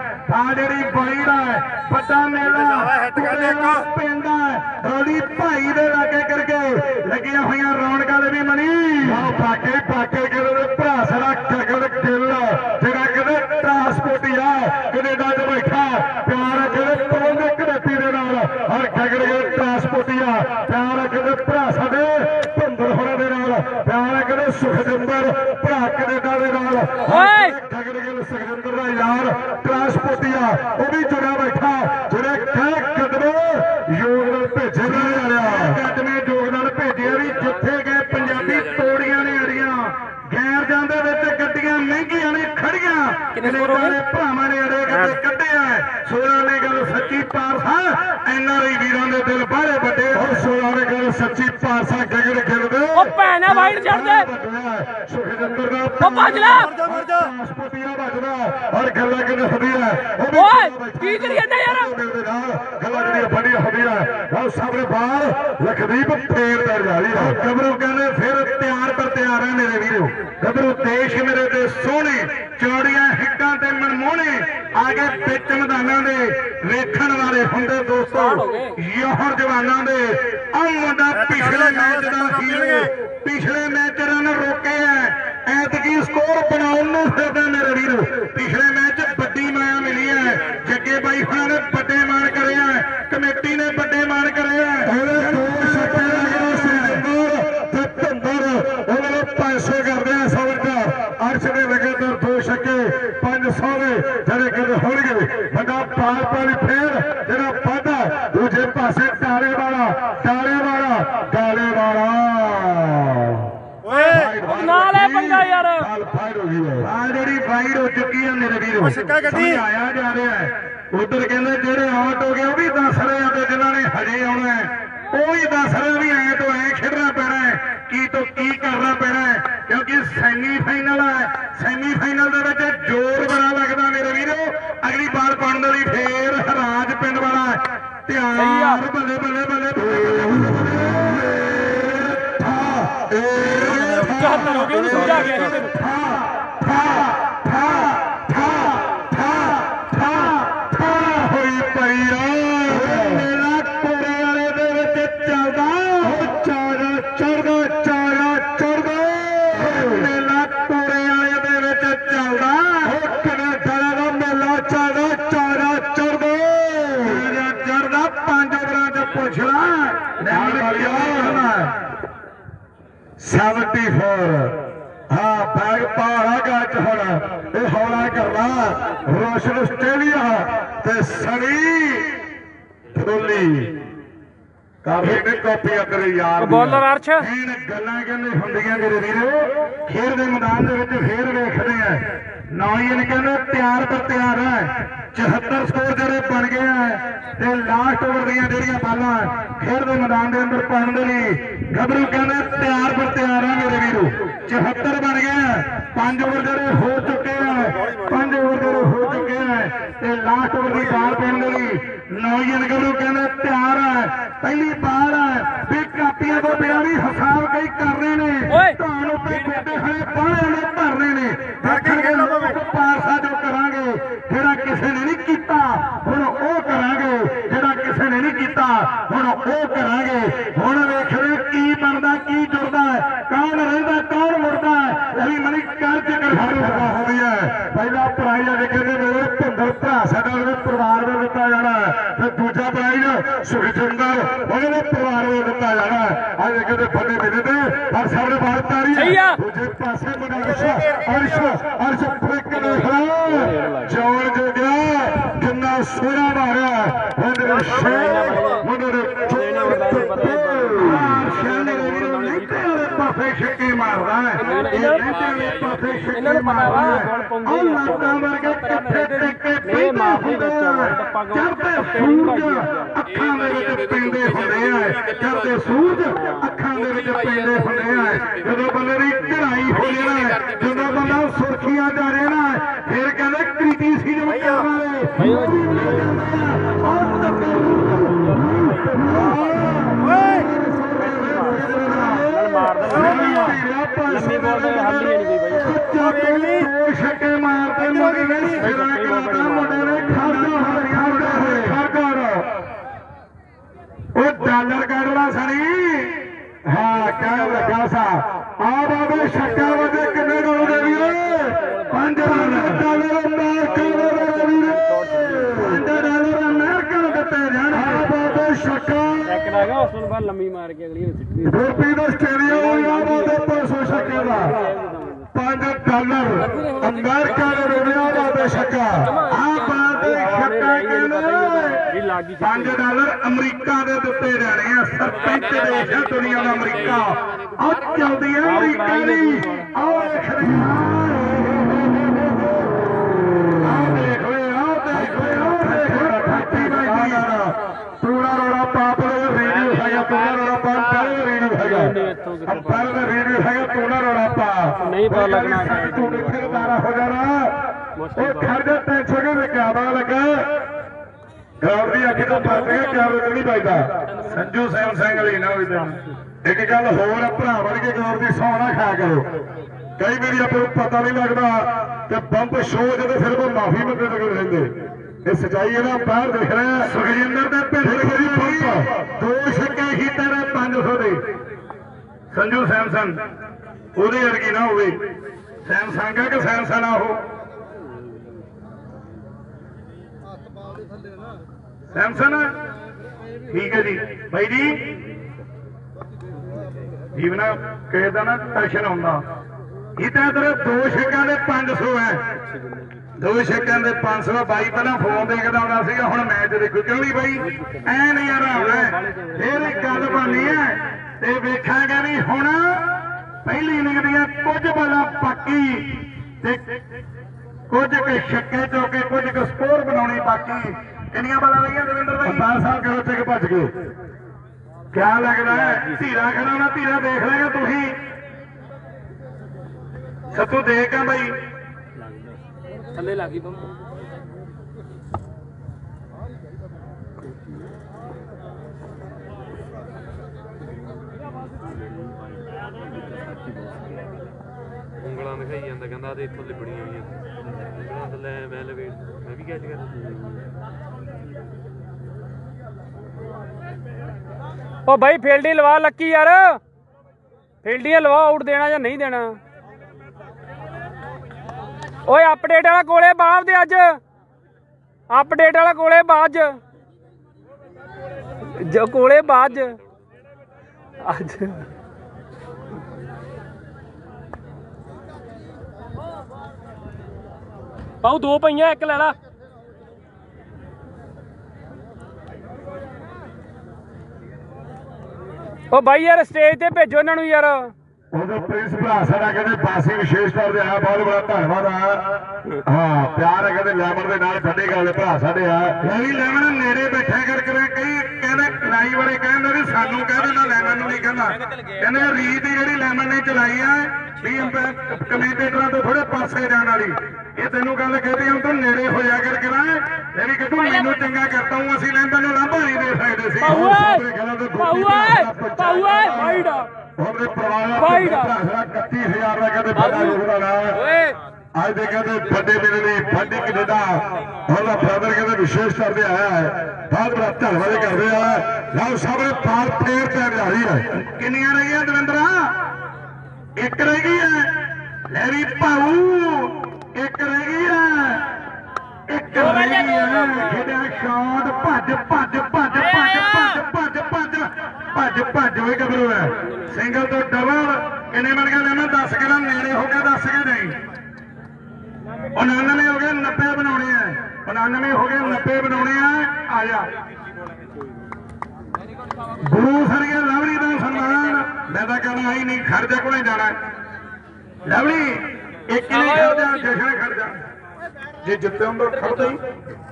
ਹੈ ਵੱਡਾ ਮੇਲਾ ਪੈਂਦਾ ਰੋੜੀ ਭਾਈ ਦੇ ਲਾਗੇ ਕਰਕੇ ਲੱਗੀਆਂ ਹੋਈਆਂ ਰੌਣਕਾਂ ਦੇ ਵੀ ਮਨੀ ਪਾਕੇ ਕਿਹੜੇ ਭਰਾ ਸਾਡਾ ਖਗੜ ਗਿੱਲ ਜਿਹੜਾ ਕਿਤੇ ਟਰਾਂਸਪੋਰਟੀਆ ਕੈਨੇਡਾ 'ਚ ਬੈਠਾ ਪਿਆਰ ਕਿਹੜੇ ਪਰੋਂਦੇ ਕਮੇਟੀ ਦੇ ਨਾਲ ਔਰ ਖਗੜ ਗਿੱਲ ਟਰਾਂਸਪੋਰਟੀਆ ਪਿਆਰ ਕਿਹੜੇ ਭਰਾ ਸਾਡੇ ਭੁੰਦਰ ਹੋਰਾਂ ਦੇ ਨਾਲ ਪਿਆਰ ਕਿਹੜੇ ਸੁਖਜਿੰਦਰ ਭਰਾ ਕੈਨੇਡਾ ਦੇ ਨਾਲ ਖਗੜ ਗਿੱਲ ਸੁਖਜਿੰਦਰ ਦਾ ਯਾਰ ਟਰਾਂਸਪੋਰਟੀਆ ਉਹ ਵੀ ਜੁੜਿਆ ਬੈਠਾ ਜਿਹੜੇ ਕਹਿ ਕਦਮੇ ਯੋਗਦਾਨ ਭੇਜੇ ਨਹੀਂ ਆਇਆ ਕਦਮੇ ਯੋਗਦਾਨ ਭੇਜਿਆ ਵੀ ਜਿੱਥੇ ਗਏ ਪੰਜਾਬੀ ਤੋੜੀਆਂ ਨੇ ਅੜੀਆਂ ਗੈਰ ਜਾਂਦੇ ਵਿੱਚ ਗੱਡੀਆਂ ਮਹਿੰਗੀਆਂ ਨੇ ਖੜੀਆਂ ਕੈਨੇਡਾ ਦੇ ਭਰਾਵਾਂ ਨੇ ਅੜੇ ਕੱਢਿਆ ਸੋਲਾਂ ਨੇ ਗੱਲ ਸੱਚੀ ਪਾਰਸਾ NRI ਵੀਰਾਂ ਦੇ ਦਿਲ ਬਾਹਰੇ ਵੱਡੇ ਹੋ ਸੋਲਾਂ ਨੇ ਗੱਲ ਸੱਚੀ ਪਾਰਸਾ ਗਗੜ ਖੇਡਦੇ ਉਹ ਭੈਣਾ ਵਾਈਡ ਛੱਡ ਦੇ ਸੁਖਜਿੰਦਰ ਦਾ ਉਹ ਭੱਜ ਲੈ ਟਰਾਂਸਪੋਰਟੀਆ ਵੱਜਦਾ ਔਰ ਗੱਲਾਂ ਕਿੰਨੇ ਹੁੰਦੀਆਂ ਓਏ ਕੀ ਕਰੀ ਜਾਂਦਾ ਯਾਰ ਦੇ ਨਾਲ ਗੱਲਾਂ ਜਿਹੜੀਆਂ ਬੜੀਆਂ ਹੁੰਦੀਆਂ ਉਹ ਸਾਹਮਣੇ ਬਾਹਰ ਲਖਦੀਪ ਫੇਰ ਦਰ ਜਾ ਰਹੀ ਹੈ ਗੱਭਰੂ ਕਹਿੰਦੇ ਫਿਰ ਤਿਆਰ ਪਰ ਤਿਆਰ ਹੈ ਮੇਰੇ ਵੀਰੋ ਗੱਭਰੂ ਦੇਸ਼ ਮੇਰੇ ਦੇ ਸੋਹਣੇ ਚੌੜੀਆਂ ਹਿੱਕਾਂ ਤੇ ਮਨਮੋਹਣੇ ਆ ਕੇ ਵਿੱਚ ਮੈਦਾਨਾਂ ਦੇ ਵੇਖਣ ਵਾਲੇ ਹੁੰਦੇ ਦੋਸਤੋ ਯੋਹਰ ਜਵਾਨਾਂ ਦੇ ਆ ਮੁੰਡਾ ਪਿਛਲੇ ਮੈਚ ਦਾ ਹੀਰੋ ਪਿਛਲੇ ਮੈਚ ਰਨ ਰੋਕੇ ਐ ਐਤਕੀ ਸਕੋਰ ਬਣਾਉਣ ਨੂੰ ਫਿਰਦਾ ਮੇਰੇ ਵੀਰੋ ਪਿਛਲੇ ਮੈਚ ਵੱਡੀ ਮਾਇਆ ਮਿਲੀ ਹੈ ਜੱਗੇ ਬਾਈ ਹੋਣਾ ਨੇ ਵੱਡੇ ਮਾਣ ਕਰਿਆ ਕਮੇਟੀ ਨੇ ਵੱਡੇ ਮਾਣ ਕਰਿਆ ਇਹਦੇ ਦੋ ਸੱਟੇ ਤੇ ਭੁੰਦਰ ਉਹਨਾਂ ਨੂੰ 500 ਕਰਦੇ ਆ 100 ਦਾ ਅਰਸ਼ ਦੇ ਲਗਾਤਾਰ ਦੋ ਛੱਕੇ 500 ਦੇ ਜਿਹੜੇ ਕਹਿੰਦੇ ਹੋਣਗੇ ਵੱਡਾ ਪਾਲ ਫੇਰ ਜਿਹੜਾ ਵਾਧਾ ਦੂਜੇ ਪਾਸੇ ਟਾਲੇ ਵਾਲਾ ਨਾਲੇ ਪੰਗਾ ਯਾਰ ਫਾਇਰ ਹੋ ਗਈ ਆ ਜਿਹੜੀ ਫਾਇਰ ਹੋ ਚੁੱਕੀ ਹੈ ਮੇਰੇ ਵੀਰੋ ਸਮਝਾਇਆ ਜਾ ਰਿਹਾ ਹੈ ਉਧਰ ਕਹਿੰਦੇ ਜਿਹੜੇ ਆਊਟ ਹੋ ਗਏ ਉਹ ਵੀ ਦੱਸ ਰਹੇ ਆ ਤੇ ਜਿਨ੍ਹਾਂ ਨੇ ਹਜੇ ਆਉਣਾ ਉਹ ਹੀ ਦੱਸ ਰਿਹਾ ਵੀ ਐ ਤੋਂ ਐ ਖੇਡਣਾ ਪੈਣਾ ਹੈ, ਕੀ ਤੋਂ ਕੀ ਕਰਨਾ ਪੈਣਾ ਹੈ, ਕਿਉਂਕਿ ਸੈਮੀਫਾਈਨਲ ਹੈ। ਸੈਮੀਫਾਈਨਲ ਦੇ ਵਿੱਚ ਜ਼ੋਰ ਬੜਾ ਲੱਗਦਾ ਮੇਰੇ ਵੀਰੋ। ਅਗਲੀ ਬਾਲ ਪਾਉਣ ਦੇ ਲਈ ਫੇਰ ਰਾਜ ਪਿੰਡ ਵਾਲਾ ਤਿਆਰ। ਬੱਲੇ ਬੱਲੇ ਬੱਲੇ ਹੋ ਗਏ ਸਮਝਾ ਗਿਆ ਜੀ ਤੈਨੂੰ। ਹੋਈ ਪਈ ਮੇਲਾ ਕੋਰੇ ਵਾਲੇ ਦੇ ਵਿੱਚ ਚੱਲਦਾ ਚੜਦਾ ਮੇਲਾ ਕੋਰੇ ਵਾਲੇ ਦੇ ਵਿੱਚ ਚੱਲਦਾ। ਕੈਨੇਡਾ ਦਾ ਮੇਲਾ ਚੜਦਾ 5 ਓਵਰਾਂ ਚ ਪੁੱਛ ਲਾ 74। ਹਾਂ ਬੈਗ ਪਾਲਾ ਗੱਜ ਹੁਣ ਇਹ ਹੌਲਾ ਕਰਨਾ। ਰੋਸ਼ਨ ਆਸਟ੍ਰੇਲੀਆ ਤੇ ਸਣੀ ਢੋਲੀ ਕਾਫੀ ਨੇ ਕਾਪੀ ਅੰਦਰ ਯਾਰ ਬੋਲਰ ਅਰਸ਼ ਗੱਲਾਂ ਕਹਿੰਦੇ ਹੁੰਦੀਆਂ ਮੇਰੇ ਵੀਰੋ। ਖੇਡ ਦੇ ਮੈਦਾਨ ਦੇ ਵਿੱਚ ਫੇਰ ਵੇਖਦੇ ਆ ਨੌਜਵਾਨ ਕਹਿੰਦੇ ਤਿਆਰ ਪਰ ਤਿਆਰ ਹੈ। 74 ਸਕੋਰ ਜਿਹੜੇ ਬਣ ਗਏ ਆ ਤੇ ਲਾਸਟ ਓਵਰ ਦੀਆਂ ਜਿਹੜੀਆਂ ਬਾਲਾਂ ਖੇਡ ਦੇ ਮੈਦਾਨ ਦੇ ਅੰਦਰ ਪਾਉਣ ਦੇ ਲਈ ਗੱਭਰੂ ਕਹਿੰਦੇ ਤਿਆਰ ਪਰ ਤਿਆਰ ਆ ਮੇਰੇ ਵੀਰੋ। 74 ਬਣ ਗਏ ਆ। 5 ਓਵਰ ਜਿਹੜੇ ਹੋ ਚੁੱਕੇ ਆ ਤੇ ਲਾਸਟ ਓਵਰ ਦੀ ਬਾਲ ਪਾਉਣ ਦੇ ਲਈ ਨੌਜਵਾਨ ਗੱਭਰੂ ਕਹਿੰਦੇ ਤਿਆਰ ਹੈ। ਪਹਿਲੀ ਬਾਲ ਹੈ ਵੀ ਕਾਪੀਆਂ ਤੋਂ ਬਿਨਾਂ ਵੀ ਹਿਸਾਬ ਕਈ ਕਰ ਰਹੇ ਨੇ। ਤੁਹਾਨੂੰ ਉੱਤੇ ਗੋਡੇ ਖੜੇ ਬਾਹਲੇ ਨੇ ਭਰਨੇ ਨੇ। ਪਾਰਸਾ ਜੋ ਕਰਾਂਗੇ ਜਿਹੜਾ ਕਿਸੇ ਨੇ ਨਹੀਂ ਕੀਤਾ ਹੁਣ ਉਹ ਕਰਾਂਗੇ। ਜਿਹੜਾ ਕਿਸੇ ਨੇ ਨਹੀਂ ਕੀਤਾ ਹੁਣ ਉਹ ਕਰਾਂਗੇ। ਹੁਣ ਵੇਖਦੇ ਕੀ ਬਣਦਾ ਕੀ ਜੁੜਦਾ ਕੌਣ ਰਹਿੰਦਾ ਕੌਣ ਮੁੜਦਾ। ਅਲੀ ਮਨੀ ਕਰਜ ਹੁੰਦੀ ਹੈ। ਪਹਿਲਾ ਪ੍ਰਾਈਜ਼ ਅੱਜ ਕਹਿੰਦੇ ਮੇਰੇ ਭਿੰਦਰ ਭਰਾ ਸਾਡਾ ਉਹਦੇ ਪਰਿਵਾਰ ਨੂੰ ਦਿੱਤਾ ਜਾਣਾ ਤੇ ਦੂਜਾ ਪ੍ਰਾਈਜ਼ ਸੁਖਜਿੰਦਰ ਉਹਦੇ ਪਰਿਵਾਰ ਨੂੰ ਦਿੱਤਾ ਜਾਣਾ। ਅੱਜ ਕਹਿੰਦੇ ਵੱਡੇ ਮੇਲੇ ਤੇ ਹਰ ਸਾਡੇ ਬਾਹਰ ਤਾਰੀ ਦੂਜੇ ਪਾਸੇ ਅਰਸ਼ ਫਲਿੱਕ ਨੇ ਜੋੜ ਜੋ ਗਿਆ ਕਿੰਨਾ ਸੋਹਣਾ ਮਾਰਿਆ ਪਾਸੇ ਛੱਕੇ ਮਾਰਦਾ ਹੈ। ਪਾਸੇ ਛੱਕੇ ਮਾਰਦਾ ਹੈ। ਲੱਤਾਂ ਵਰਗੇ ਕਿੱਥੇ ਟਿੱਕੇ ਪੈਂਦੇ ਹੁੰਦੇ ਆ। ਚੜ੍ਹਦੇ ਸੂਰਜ ਅੱਖਾਂ ਦੇ ਵਿੱਚ ਪੈਂਦੇ ਹੁੰਦੇ ਆ। ਚੜ੍ਹਦੇ ਸੂਰਜ ਅੱਖਾਂ ਦੇ ਵਿੱਚ ਪੈਂਦੇ ਹੁੰਦੇ ਆ। ਜਦੋਂ ਬੰਦੇ ਦੀ ਚੜਾਈ ਹੋ ਜਾਣਾ ਜਦੋਂ ਬੰਦਾ ਸੁਰਖੀਆਂ ਜਾ ਰਿਹਾ ਨਾ ਫਿਰ ਕਹਿੰਦੇ ਕ੍ਰਿਟੀਸਿਜ਼ਮ ਕਰਨ ਛੱਕੇ ਮਾਰਦੇ ਮੁੰਡੇ ਨੇ ਉਹ ਡਾਲਰ ਕੱਢਣਾ ਸਣੀ। ਹਾਂ ਕਹਿਣ ਲੱਗਾ ਸਾ ਆ ਬਾਬੇ ਛੱਕਾ ਵਜੇ ਕਿੰਨੇ ਗੋਲ ਦੇ ਵੀਰੇ 5 ਡਾਲਰ ਅਮਰੀਕਾ ਦੇ ਵੀਰੇ 5 ਡਾਲਰ ਅਮਰੀਕਾ ਦਿੱਤੇ ਜਾਣ। ਆ ਬਾਬੇ ਛੱਕਾ ਇੱਕ ਦਾ ਹੈਗਾ ਉਸ ਤੋਂ ਬਾਅਦ ਲੰਮੀ ਮਾਰ ਕੇ ਅਗਲੀ ਨੂੰ ਰੋਪੀ ਦਾ ਸਟੇਡੀਅਮ ਆ ਬਾਬੇ 500 ਛੱਕੇ ਦਾ 5 ਡਾਲਰ ਅਮਰੀਕਾ ਦੇ ਵੀਰੇ ਬਾਬੇ ਛੱਕਾ। ਆ ਬਾਬੇ ਛੱਕਾ ਕਹਿੰਦੇ 5 ਡਾਲਰ ਅਮਰੀਕਾ ਦੇ ਦਿੱਤੇ ਜਾਣੇ ਆ। ਸਰਪੰਚ ਦੇਸ਼ ਹੈ ਦੁਨੀਆ ਦਾ ਅਮਰੀਕਾ। ਆ ਚੱਲਦੀ ਹੈ ਅਮਰੀਕਾ ਦੀ। ਆਹ ਪੂਰਾ ਰੋੜਾ ਪਾਪ ਰੇਡੀਓ ਹੈਗਾ ਪੂਰਾ ਰੋੜਾ ਪਾ ਰੇਡੀਓ ਹੈਗਾ ਅੰਪਾਇਰ ਦਾ ਰੇਡੀਓ ਹੈਗਾ ਪੂਰਾ ਰੋੜਾ ਪਾ ਨਹੀਂ ਪਾ ਲੱਗਣਾ ਤੂੰ ਖੇਡਦਾਰਾ ਹੋ ਜਾਣਾ। ਉਹ ਖਰਜਾ ਟੈਨਸ਼ਨ ਦੇ ਕਿਆ ਪਤਾ ਲੱਗਾ ਗਰਾਊਂਡ ਦੀ ਅੱਖ ਤੋਂ ਫਸ ਗਿਆ ਕਿਆ ਨਹੀਂ ਵੱਜਦਾ। ਸੰਜੂ ਸੈਮ ਸਿੰਘ ਵਾਲੀ ਨਾ ਹੋਈ ਇੱਕ ਗੱਲ ਹੋਰ ਆ ਭਰਾ ਵੜ ਕੇ ਗਰਾਊਂਡ ਦੀ ਸੌਣਾ ਖਾ ਕਰੋ। ਕਈ ਵਾਰੀ ਆਪਾਂ ਨੂੰ ਪਤਾ ਨਹੀਂ ਲੱਗਦਾ ਤੇ ਬੰਬ ਸ਼ੋਅ ਜਦੋਂ ਫਿਰ ਉਹ ਮਾਫੀ ਮੰਗਣ ਲੱਗੇ ਰਹਿੰਦੇ। ਇਹ ਸਚਾਈ ਇਹਦਾ ਬਾਹਰ ਦਿਖ ਰਿਹਾ। ਸੁਖਜਿੰਦਰ ਦੇ ਪਿੰਡ ਦੀ ਪੰਪ 2 ਛੱਕੇ ਕੀਤੇ ਨੇ 500 ਦੇ। ਸੰਜੂ ਸੈਮਸਨ ਉਹਦੇ ਵਰਗੀ ਨਾ ਹੋਵੇ। ਸੈਮਸੰਗ ਹੈ ਕਿ ਸੈਮਸਨ ਆ ਉਹ ਸੈਮਸਨ ਠੀਕ ਹੈ ਜੀ ਬਾਈ ਜੀ। ਜੀਵਨਾ ਕਿਸੇ ਦਾ ਨਾ ਟੈਸ਼ਨ ਹੁੰਦਾ ਇਹ ਤਾਂ ਇਧਰ 2 ਛੱਕਿਆਂ ਦੇ 500 ਹੈ। 2 ਛੱਕਿਆਂ ਦੇ 500 ਬਾਈ ਪਹਿਲਾਂ ਫੋਨ ਦੇਖਦਾ ਹੁੰਦਾ ਸੀਗਾ ਹੁਣ ਮੈਚ ਦੇਖੋ ਕਿਉਂ ਨਹੀਂ ਬਾਈ ਐ ਨਜ਼ਾਰਾ ਆਉਣਾ। ਫਿਰ ਇੱਕ ਗੱਲ ਬਣਨੀ ਹੈ ਤੇ ਵੇਖਾਂਗੇ ਵੀ ਹੁਣ ਪਹਿਲੀ ਇਨਿੰਗ ਦੀਆਂ ਕੁਝ ਬਾਲਾਂ ਬਾਕੀ ਤੇ ਕੁਝ ਕੁ ਛੱਕੇ ਚੌਕੇ ਕੁਝ ਕੁ ਸਕੋਰ ਬਣਾਉਣੀ ਬਾਕੀ। ਕਿੰਨੀਆਂ ਬਾਲਾਂ ਰਹੀਆਂ ਦਵਿੰਦਰ ਬਾਈ 10 ਸਾਲ ਕਿਹੋ ਤੇ ਭੱਜ ਗਏ ਕਿਆ ਲੱਗਦਾ ਹੈ ਧੀਰਾ ਖੜਾ ਨਾ ਧੀਰਾ ਦੇਖ ਲੈਗਾ ਤੁਸੀਂ ਸੱਤੂ ਦੇਖ ਆ ਬਾਈ ਥੱਲੇ ਲੱਗੀ ਬੰਮ ਉਂਗਲਾਂ ਦਿਖਾਈ ਜਾਂਦਾ ਕਹਿੰਦਾ ਤੇ ਇੱਥੋਂ ਲਿਬੜੀਆਂ ਹੋਈਆਂ ਉਂਗਲਾਂ ਥੱਲੇ ਮੈਂ ਲਵੇ ਮੈਂ ਵੀ ਕੈਚ ਕਰ ਉਹ ਬਾਈ ਫੀਲਡੀ ਲਵਾ ਲੱਕੀ ਯਾਰ ਫੀਲਡੀਆਂ ਲਵਾ ਆਊਟ ਦੇਣਾ ਜਾਂ ਨਹੀਂ ਦੇਣਾ ਓਏ ਅਪਡੇਟ ਵਾਲਾ ਕੋਲੇ ਬਾਹਰ ਦੇ ਅੱਜ ਅਪਡੇਟ ਵਾਲਾ ਕੋਲੇ ਬਾਅਦ ਜੋ ਕੋਲੇ ਬਾਅਦ ਅੱਜ ਪਾਉ ਦੋ ਪਈਆਂ ਇੱਕ ਲੈ ਲਾ ਉਹ ਬਾਈ ਯਾਰ ਸਟੇਜ ਤੇ ਭੇਜੋ ਇਹਨਾਂ ਨੂੰ ਯਾਰ ਉਦੋਂ ਪ੍ਰਿੰਸ ਭਰਾ ਸਾਡਾ ਕਹਿੰਦੇ ਪਾਸੇ ਵਿਸ਼ੇਸ਼ ਤੌਰ ਤੇ ਆਇਆ ਬਹੁਤ ਬੜਾ ਧੰਨਵਾਦ ਆ ਹਾਂ ਪਿਆਰ ਹੈ ਕਹਿੰਦੇ ਲੈਮਨ ਦੇ ਨਾਲ ਸਾਡੇ ਗੱਲ ਭਰਾ ਸਾਡੇ ਆ ਯਾਰੀ ਲੈਮਨ ਨੇੜੇ ਬੈਠਿਆ ਕਰਕੇ ਕਈ ਕਹਿੰਦੇ ਲਾਈ ਵਾਲੇ ਕਹਿੰਦੇ ਵੀ ਸਾਨੂੰ ਕਹਿੰਦੇ ਨਾ ਲੈਮਨ ਨੂੰ ਨਹੀਂ ਕਹਿੰਦਾ ਕਹਿੰਦੇ ਰੀਤ ਜਿਹੜੀ ਲੈਮਨ ਨੇ ਚਲਾਈ ਆ ਵੀ ਕਮੈਂਟੇਟਰਾਂ ਤੋਂ ਥੋੜੇ ਪਾਸੇ ਜਾਣ ਵਾਲੀ ਇਹ ਤੈਨੂੰ ਗੱਲ ਕਹਿੰਦੀ ਹੁਣ ਤੂੰ ਨੇੜੇ ਹੋ ਜਾ ਕਰਕੇ ਨਾ ਇਹ ਵੀ ਕਿ ਤੂੰ ਮੈਨੂੰ ਚੰਗਾ ਕਰਤਾ ਹੂੰ ਅਸੀਂ ਲੈਂਦਾ ਨੂੰ ਲਾਂਭਾ ਨਹੀਂ ਦੇ ਸਕਦੇ ਸੀ ਉਹਦੇ ਪਰਿਵਾਰ ਦਾ 31000 ਦਾ ਕਹਿੰਦੇ ਵੱਡਾ ਯੋਗਦਾਨ ਆ ਅੱਜ ਦੇ ਕਹਿੰਦੇ ਵੱਡੇ ਮੇਰੇ ਲਈ ਵੱਡੀ ਕੈਨੇਡਾ ਉਹਦਾ ਬ੍ਰਦਰ ਕਹਿੰਦੇ ਵਿਸ਼ੇਸ਼ ਕਰਦੇ ਆਇਆ ਹੈ ਬਹੁਤ ਬੜਾ ਧੰਨਵਾਦ ਕਰਦੇ ਆ ਲਓ ਸਾਹਮਣੇ ਪਾਰ ਫੇਰ ਤੇ ਜਾਰੀ ਹੈ ਕਿੰਨੀਆਂ ਰਹੀਆਂ ਦਵਿੰਦਰਾ ਇੱਕ ਰਹਿ ਗਈ ਹੈ ਲੈ ਵੀ ਭਾਊ ਇੱਕ ਰਹਿ ਗਈ ਹੈ ਇੱਕ ਰਹਿ ਗਈ ਹੈ ਜਿਹੜਾ ਸ਼ਾਟ ਭੱਜ ਭੱਜ ਭੱਜ ਭੱਜ ਭੱਜ ਭੱਜ ਭੱਜ ਭੱਜ ਭੱਜ ਹੋਏ ਗੱਭਰੂ ਹੈ ਸਿੰਗਲ ਤੋਂ ਡਬਲ ਕਿੰਨੇ ਮਿਲ ਗਏ ਲੈਣਾ 10 ਕਿਲੋ ਨੇੜੇ ਹੋ ਗਿਆ 10 ਕੇ ਨਹੀਂ 99 ਹੋ ਗਏ 90 ਬਣਾਉਣੇ ਆ 99 ਹੋ ਗਏ 90 ਬਣਾਉਣੇ ਆ ਜਾ ਗੁਰੂ ਸਰਗੇ ਲਵਲੀ ਦਾ ਸਨਮਾਨ ਮੈਂ ਤਾਂ ਕਹਿੰਦਾ ਆਈ ਨਹੀਂ ਖਰਜਾ ਕੋਲੇ ਜਾਣਾ ਲਵਲੀ ਇੱਕ ਨਹੀਂ ਖਰਜਾ ਜਸ਼ਨ ਖਰਜਾ ਜੇ ਜਿੱਤੇ ਹੁੰਦਾ ਖੜਦਾ ਹੀ